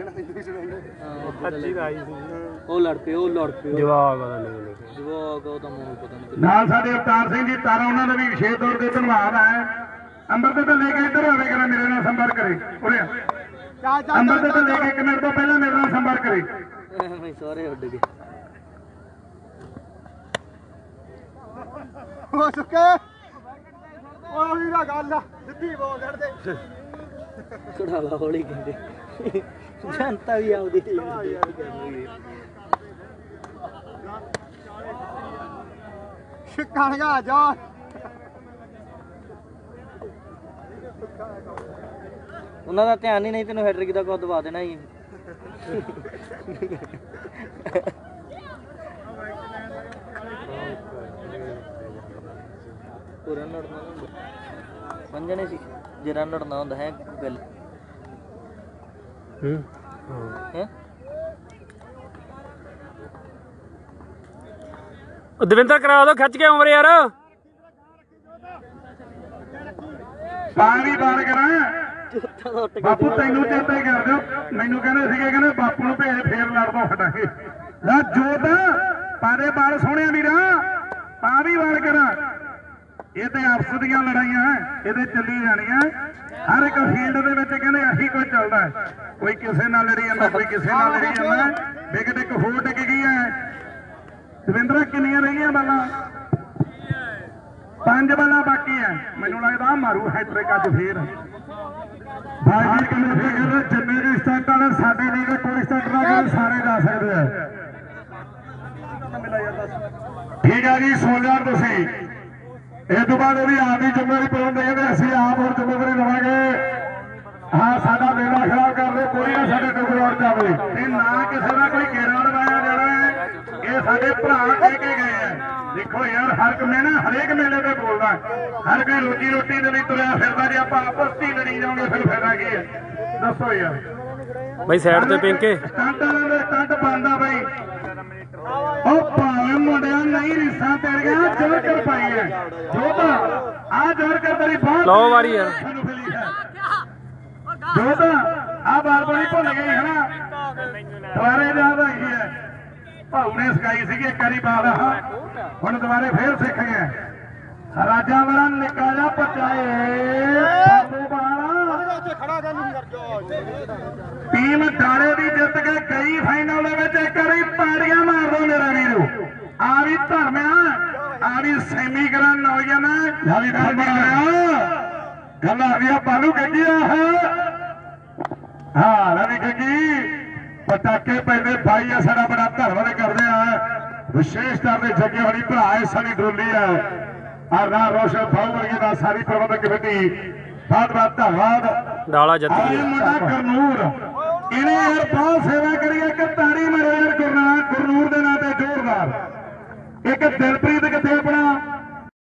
ਉਹ ਲੜ ਪਏ ਜਵਾਬ ਆਦਾ ਨਹੀਂ ਜਵਾਕ ਉਹ ਤਾਂ ਮੈਨੂੰ ਪਤਾ ਨਹੀਂ। ਨਾਲ ਸਾਡੇ ਅਵਤਾਰ ਸਿੰਘ ਜੀ ਤਾਰਾ ਉਹਨਾਂ ਦਾ ਵੀ ਵਿਸ਼ੇਸ਼ ਤੌਰ ਤੇ ਧੰਨਵਾਦ ਹੈ। ਅੰਮ੍ਰਿਤ ਤੋਂ ਲੈ ਕੇ ਇੱਧਰ ਆਵੇ ਕਰਾਂ ਮੇਰੇ ਨਾਲ ਸੰਪਰਕ ਕਰੇ ਉਰੇ ਅੰਮ੍ਰਿਤ ਤੋਂ ਲੈ ਕੇ 1 ਮਿੰਟ ਤੋਂ ਪਹਿਲਾਂ ਮੇਰੇ ਨਾਲ ਸੰਪਰਕ ਕਰੇ। ਮੈਂ ਸਾਰੇ ਉੱਡ ਗਏ ਹੋ ਚੁੱਕੇ ਉਹੀ ਦਾ ਗੱਲ ਆ, ਸਿੱਧੀ ਬੋਲ ਛੱਡਦੇ। ਕਢਾਲਾ ਹੌਲੀ ਕਹਿੰਦੇ ਜਨਤਾ ਵੀ ਆਉਦੀ ਛਿੱਕਣ ਗਾ ਜਾ ਉਹਨਾਂ ਦਾ ਧਿਆਨ ਹੀ ਨਹੀਂ, ਤੈਨੂੰ ਹੈਡਰਿਕ ਦਾ ਕੁਝ ਦਵਾ ਦੇਣਾ ਹੀ। ਪੂਰਾ ਲੜਨਾ ਹੁੰਦਾ ਪੰਜਣੇ ਸੀ, ਜੇ ਰਨ ਲੜਨਾ ਹੁੰਦਾ ਹੈ ਗੱਲ ਹੈ। ਦਵਿੰਦਰ ਕਰਾ ਦੋ ਖਿੱਚ ਕੇ ਉਮਰ ਯਾਰ। ਪਾਣੀ ਬਾਰ ਕਰਾਂ ਬਾਪੂ ਤੈਨੂੰ ਚੇਤਾ ਹੀ ਕਰ ਦਿਓ। ਮੈਨੂੰ ਕਹਿੰਦੇ ਸੀਗੇ ਕਹਿੰਦੇ ਬਾਪੂ ਨੂੰ ਭੇਜ ਫੇਰ ਲੜਦਾ ਹਟਾਂਗੇ। ਲੈ ਜੋਤ ਪਾਦੇ ਬਾਲ ਸੋਹਣਿਆ ਵੀਰਾ ਪਾ ਵੀ ਬਾਲ ਕਰਾਂ। ਇਹ ਤੇ ਆਪਸ ਦੀਆਂ ਲੜਾਈਆਂ ਇਹਦੇ ਚੱਲੀ ਜਾਣੀਆਂ। ਹਰ ਇੱਕ ਫੀਲਡ ਦੇ ਵਿੱਚ ਕਹਿੰਦੇ ਆਹੀ ਕੁਝ ਚੱਲਦਾ, ਕੋਈ ਕਿਸੇ ਨਾਲ ਲੜੀ ਜਾਂਦਾ, ਕੋਈ ਕਿਸੇ ਨਾਲ ਲੜੀ ਜਾਂਦਾ। ਵਿਕਟ ਇੱਕ ਹੋਰ ਟਿਕ ਗਈ ਹੈ। ਦਵਿੰਦਰ ਕਿੰਨੀਆਂ ਰਹਿ ਗਈਆਂ ਬਾਲਾਂ? 5 ਬਾਲਾਂ ਬਾਕੀ ਹੈ। ਮੈਨੂੰ ਲੱਗਦਾ ਮਾਰੂ ਹੈਟ੍ਰਿਕ ਅੱਜ ਫੇਰ। ਭਾਈ ਕਮੇਟੀ ਕਹਿੰਦੇ ਜਿੰਨੇ ਵੀ ਸਟੈਂਟ ਵਾਲੇ ਸਾਡੇ ਲਈ ਕੋਈ ਸਟੈਂਟ ਨਾ ਕਰੇ, ਸਾਰੇ ਜਾ ਸਕਦੇ ਆ। ਠੀਕ ਹੈ ਜੀ, ਸੁਣ ਲਿਆ ਤੁਸੀਂ। ਇਹ ਤੋਂ ਬਾਅਦ ਉਹਦੀ ਆਪ ਦੀ ਜ਼ਿੰਮੇਵਾਰੀ ਪਾਉਂਦੇ ਕਹਿੰਦੇ ਅਸੀਂ ਆਪ ਹੋਰ ਜ਼ਿੰਮੇਵਾਰੀ ਲਵਾਂਗੇ। ਹਾਂ ਸਾਡਾ ਮੇਲਾ ਖਰਾਬ ਕਰ ਦੇ, ਕੋਈ ਨਾ ਸਾਡੇ ਟੁਕੜੋੜ ਜਾਵੇ। ਇਹ ਨਾ ਕਿਸੇ ਦਾ ਕੋਈ ਗੇੜਾ ਲਵਾਇਆ ਜਾਣਾ ਹੈ, ਇਹ ਸਾਡੇ ਭਰਾ ਕਹਿ ਕੇ ਗਏ ਆ। ਦੇਖੋ ਯਾਰ ਹਰ ਇੱਕ ਮੈਂ ਨਾ ਹਰੇਕ ਮੇਲੇ ਤੇ ਬੋਲਦਾ, ਹਰ ਕੋਈ ਰੋਜੀ ਰੋਟੀ ਦੇ ਲਈ ਤੁਰਿਆ ਫਿਰਦਾ। ਜੇ ਆਪਾਂ ਆਪਸ ਹੀ ਲੜੀ ਜਾਵਾਂਗੇ ਫਿਰ ਫਾਇਦਾ ਕੀ ਹੈ ਦੱਸੋ ਯਾਰ। ਬਈ ਸਾਈਡ ਤੇ ਪਿੰਕੇ ਸਟੰਟ ਵਾਲੇ ਦੇ ਸਟੰਟ ਪਾਉਂਦਾ ਬਈ। ਉਹ ਭਾਵੇਂ ਮੁੰਡਿਆਂ ਨਹੀਂ ਰਿਸਾਂ ਤੇਰੀਆਂ ਜੋਰ ਕਰ ਪਾਈ ਹੈ ਜੋਤ। ਆ ਜੋਰ ਕਰ ਤੇਰੀ ਬਹੁਤ ਲਓ ਵਾਰੀ ਯਾਰ। ਜੋਤ ਆ ਬਾਰ ਬਣੀ ਭੁੱਲ ਗਈ ਹਨਾ, ਦੁਬਾਰੇ ਯਾਦ ਆਈ ਹੈ। ਭਾਊ ਨੇ ਸਿਖਾਈ ਸੀਗੀ ਇੱਕ ਵਾਰੀ ਬਾਲ, ਹੁਣ ਦੁਬਾਰੇ ਫੇਰ ਸਿੱਖ ਗਏ। ਰਾਜਾ ਵਾਲਾ ਨਿੱਕਾ ਜਿਹਾ ਪਚਾਏ ਖੜਾ ਗੱਲ ਨਹੀਂ ਟੀਮ ਡਾਲੇ ਦੀ ਜਿੱਤ ਕੇ ਗਈ ਫਾਈਨਲ ਦੇ ਵਿੱਚ। ਇੱਕ ਵਾਰੀ ਪਾੜੀਆਂ ਮਾਰ ਦੋ ਮੇਰਾ ਵੀਰੋ। ਆ ਵੀ ਧਰਮਿਆ ਆ ਵੀ ਸੈਮੀ ਗ੍ਰਾਂਡ ਨੌਜਵਾਨ ਆ ਵੀ ਗੱਲ ਆ ਵੀ ਬਾਲੂ ਕਹਿੰਦੀ ਹਾਂ ਰਵੀ ਕਹਿੰਦੀ ਪਟਾਕੇ ਪੈਂਦੇ ਭਾਈ ਆ। ਸਾਡਾ ਬੜਾ ਧੰਨਵਾਦ ਕਰਦੇ ਆ ਵਿਸ਼ੇਸ਼ ਤੌਰ ਤੇ ਜੱਗੇ ਵਾਲੀ ਭਰਾ ਹੈ ਸਾਡੀ ਡਰੋਲੀ ਹੈ ਆ ਰਾ ਰੋਸ਼ਨ ਭਾਊ ਵਰਗੇ ਦਾ ਸਾਰੀ ਪ੍ਰਬੰਧਕ ਕਮੇਟੀ ਬਹੁਤ ਬਹੁਤ ਧੰਨਵਾਦ। ਡਾਲਾ ਜਿੱਤ ਗਿਆ ਮੁੰਡਾ ਕਰਨੂਰ ਇਹਨੇ ਯਾਰ ਬਹੁਤ ਸੇਵਾ ਕਰੀ ਹੈ। ਕਿ ਤਾੜੀ ਮਾਰੋ ਯਾਰ ਗੁਰਨੂਰ ਦੇ ਨਾਂ ਤੇ ਜ਼ੋਰਦਾਰ। ਇੱਕ ਦਿਲਪ੍ਰੀਤ ਕਿੱਥੇ ਆਪਣਾ